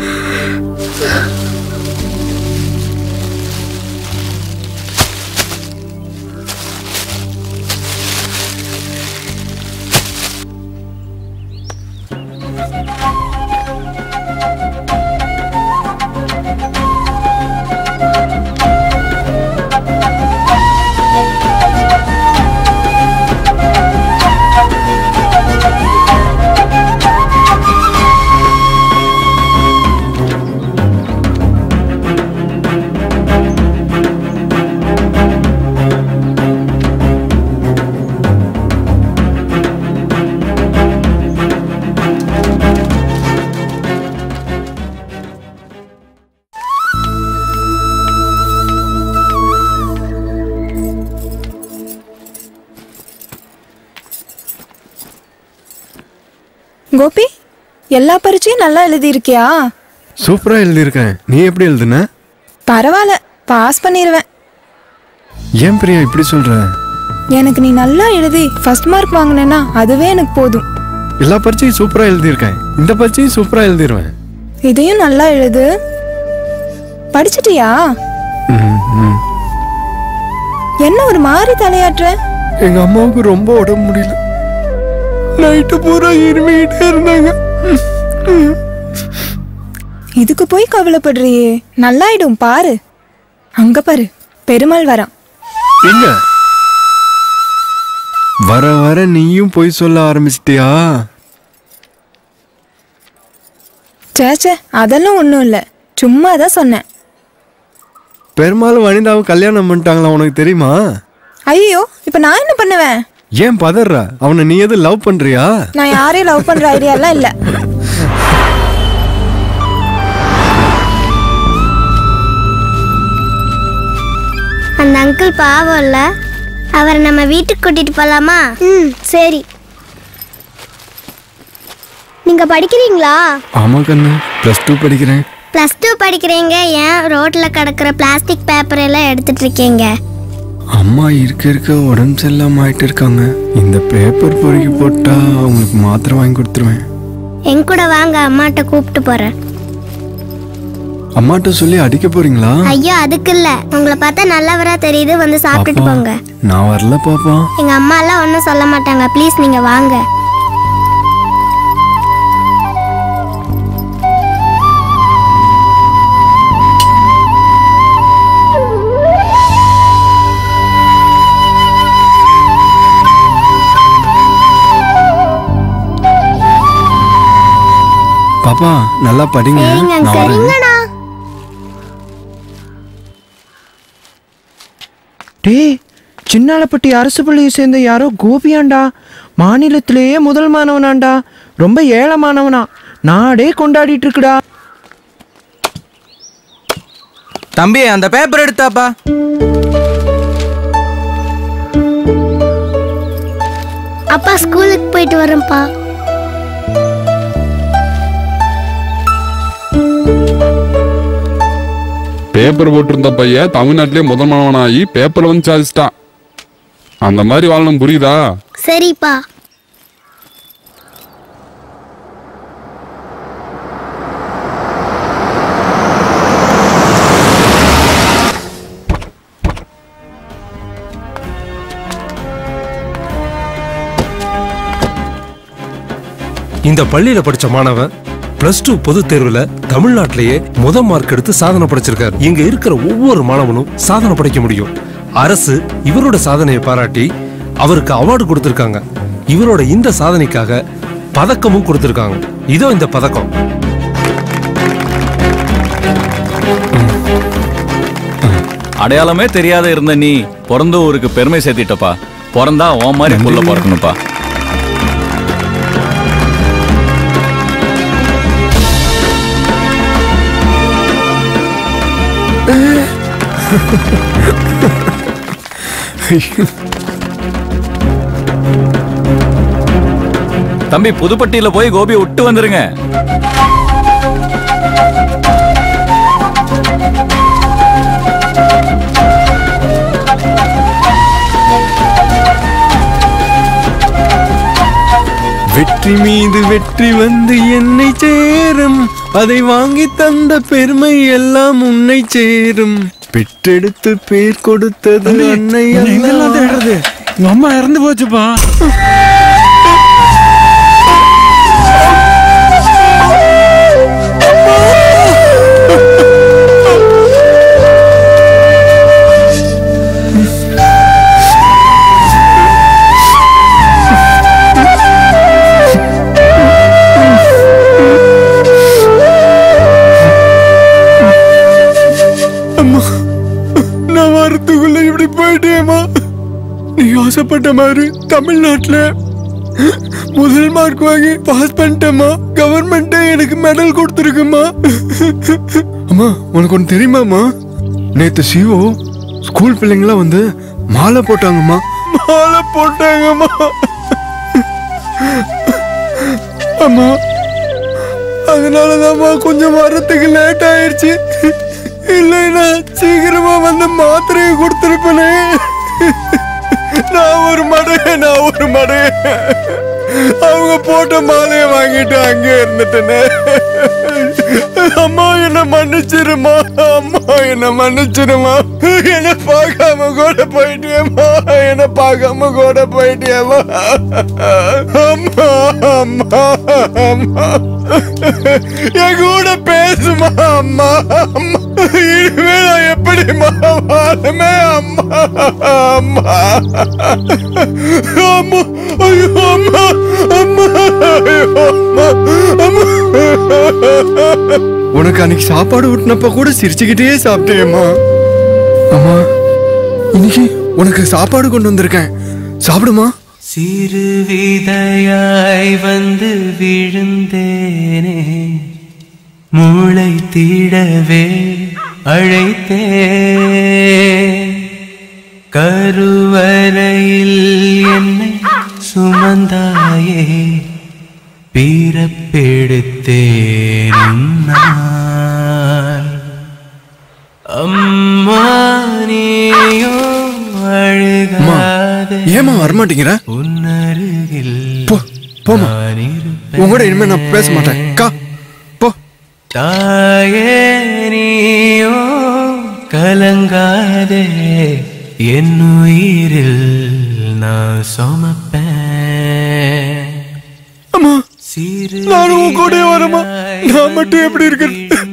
கோபி, எல்லா பரீட்சையும் நல்லா எழுதியிருக்கியா? சூப்பரா எழுதியிருக்கேன். நீ எப்படி எழுதுன? பரவாயில்ல, பாஸ் பண்ணிடுவேன். ஏன் பிரியா இப்படி சொல்ற? எனக்கு நீ நல்லா எழுதி ஃபர்ஸ்ட் மார்க் வாங்கினேன்னா அதுவே எனக்கு போதும். எல்லா பரீட்சையும் சூப்பரா எழுதியிருக்கேன். இந்த பரீட்சையும் சூப்பரா எழுதிருவேன். இதையும் நல்லா எழுது. படிச்சிட்டியா? என்ன ஒரு மாதிரி தலையாட்டுற? எங்க அம்மாவுக்கு ரொம்ப உடம்பு முடியல. நைட்டு பூரா இருமிக்கிட்டே இருந்தாங்க. இதுக்கு போய் கவலைப்படுறியே, நல்லாயிடும் பாரு. அங்க பாரு, பெருமாள் வரான். எங்க? வர வர நீயும் போய் சொல்ல ஆரம்பிச்சிட்டியா? சேச்சே, அதெல்லாம் ஒண்ணும் இல்ல, சும்மா தான் சொன்னேன். பெரும்பாலும் வனிதாவும் கல்யாணம் பண்ணிட்டாங்களா உனக்கு தெரியுமா? ஐயோ இப்ப நான் என்ன பண்ணுவேன்? ஏன் பதற? அவனை நீ எது லவ் பண்றியா? நான் யாரையும் லவ் பண்ற ஐடியா எல்லாம் இல்ல. அந்த அங்கிள் பாவம் இல்ல, அவரை நம்ம வீட்டுக்கு கூட்டிட்டு போலாமா? ம் சரி. நீங்க படிக்கிறீங்களா? ஆமா கண்ணு, பிளஸ் டூ படிக்கிறேன். பிளஸ் டூ படிக்கிறீங்க, ஏன் ரோட்ல கிடக்குற பிளாஸ்டிக் பேப்பர் எல்லாம் எடுத்துட்டு இருக்கீங்க? அம்மா இருக்க இருக்க உடம்பு சரியில்லாம ஆயிட்டு இருக்காங்க. இந்த பேப்பர் பொறுக்கி போட்டா அவங்களுக்கு மாத்திரை வாங்கி கொடுத்துருவேன். என் கூட வாங்க, அம்மாட்ட கூப்பிட்டு போறேன். அம்மாட்ட சொல்லி அடிக்க போறீங்களா? ஐயோ அதுக்கு இல்ல, உங்களை பார்த்தா நல்லவரா தெரியுது, வந்து சாப்பிட்டுட்டு போங்க. நான் வரல பாப்பா. எங்க அம்மா எல்லாம் ஒன்னும் சொல்ல மாட்டாங்க, ப்ளீஸ் நீங்க வாங்க. பாப்பா நல்லா படிங்க. நான் வரேன். டேய், சின்னாலப்பட்டி அரசு பள்ளியை சேர்ந்த யாரோ கோபியாண்டா, மாநிலத்திலேயே முதல் மாணவனாண்டா, ரொம்ப ஏழமானவனா, நாடே கொண்டாடிட்டு இருக்குடா. தம்பி அந்த பேப்பர் எடுத்தாப்பா. அப்பா ஸ்கூலுக்கு போயிட்டு வரேன்ப்பா. பேப்பர் போட்டிருந்த பையன் தமிழ்நாட்டிலே முதல் மாணவனாகி பேப்பர்ல வந்து சாதிச்சிட்டான். அந்த மாதிரி வாழணும், புரியுதா? சரிப்பா. இந்த பள்ளியில படிச்ச மாணவன் பிளஸ் டூ பொது தேர்வுல தமிழ்நாட்டிலேயே முதல் மார்க் எடுத்து சாதனை படைச்சிருக்காரு. இங்க இருக்கிற ஒவ்வொரு மாணவனும் சாதனை படைக்க முடியும். அரசு இவரோட சாதனையை பாராட்டி அவருக்கு அவார்டு கொடுத்திருக்காங்க. இவரோட இந்த சாதனைக்காக பதக்கமும் கொடுத்திருக்காங்க. இதோ இந்த பதக்கம். அடையாளமே தெரியாத இருந்த நீ பிறந்த ஊருக்கு பெருமை சேர்த்திட்டப்பா. பிறந்தா ஓ மாதிரி புள்ள பிறக்கணும்ப்பா. தம்பி புதுப்பட்டியில போய் கோபியை விட்டு வந்துருங்க. வெற்றி மீது வெற்றி வந்து என்னை சேரும், அதை வாங்கி தந்த பெருமை எல்லாம் உன்னை சேரும். பெற்றெடுத்து பேர் கொடுத்தது அன்னை. தேடுறது உங்க அம்மா இறந்து போச்சுப்பா. ஆசைப்பட்ட மாதிரி தமிழ்நாட்டுல முதல் மார்க் வாங்கி பாஸ் பண்ணிட்டேம்மா. கவர்மெண்டே எனக்கு மெடல் கொடுத்துருக்குமா. அம்மா உனக்கு ஒன்று தெரியுமாம்மா, நேத்து சிஓ ஸ்கூல் பிள்ளைங்களாம் வந்து மாலை போட்டாங்கம்மா. மாலை போட்டாங்கம்மா. அம்மா அதனாலதான்மா கொஞ்சம் வரத்துக்கு லேட் ஆயிடுச்சு. இல்லைன்னா சீக்கிரமா வந்து மாத்திரையை கொடுத்துருப்பனே. நான் ஒரு மடை நான் ஒரு மடை அவங்க போட்ட மாலையை வாங்கிட்டு அங்கே இருந்துட்டேனே. அம்மா என்ன மன்னிச்சிருமா, அம்மா என்ன மன்னிச்சிருமா. என்ன பார்க்காம கூட போயிட்டியம்மா, என்ன பார்க்காம கூட போயிட்டியம்மா. அம்மா அம்மா அம்மா என் கூட பேசுமா அம்மா. அம்மா இனிமே நான் எப்படிமா வாழுமே அம்மா. அம்மா அம்மா ஐயோ அம்மா அம்மா ஐயோ அம்மா அம்மா. உனக்கு அன்னைக்கு சாப்பாடு ஊட்டினப்ப கூட சிரிச்சுக்கிட்டே சாப்பிட்டேம்மா. அம்மா இன்னைக்கு உனக்கு சாப்பாடு கொண்டு வந்திருக்கேன், சாப்பிடுமா. சிறு விதையாய் வந்து விழுந்தேனே, மூளை தீடவே அழைத்தே, கருவறையில் என்னை சுமந்தாயே, பிறப்பெடுத்தேன் நான். அம்மா நீயோ அழுகாதே. ஏமா வரமாட்டேங்கிற? போ போமா, உங்களோட இனிமே நான் பேச மாட்டேன். கா போ. தாயே நீயோ கலங்காதே, என் உயிரில் நான் சுமப்பேன். அம்மா நானும் உன் கூட வரமா, நான் மட்டும் எப்படி இருக்கிறது?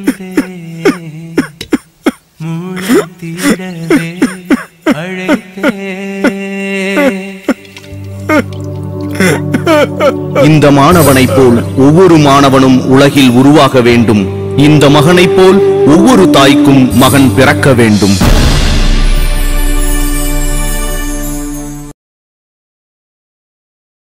இந்த மாணவனைப் போல் ஒவ்வொரு மாணவனும் உலகில் உருவாக வேண்டும். இந்த மகனைப் போல் ஒவ்வொரு தாய்க்கும் மகன் பிறக்க வேண்டும்.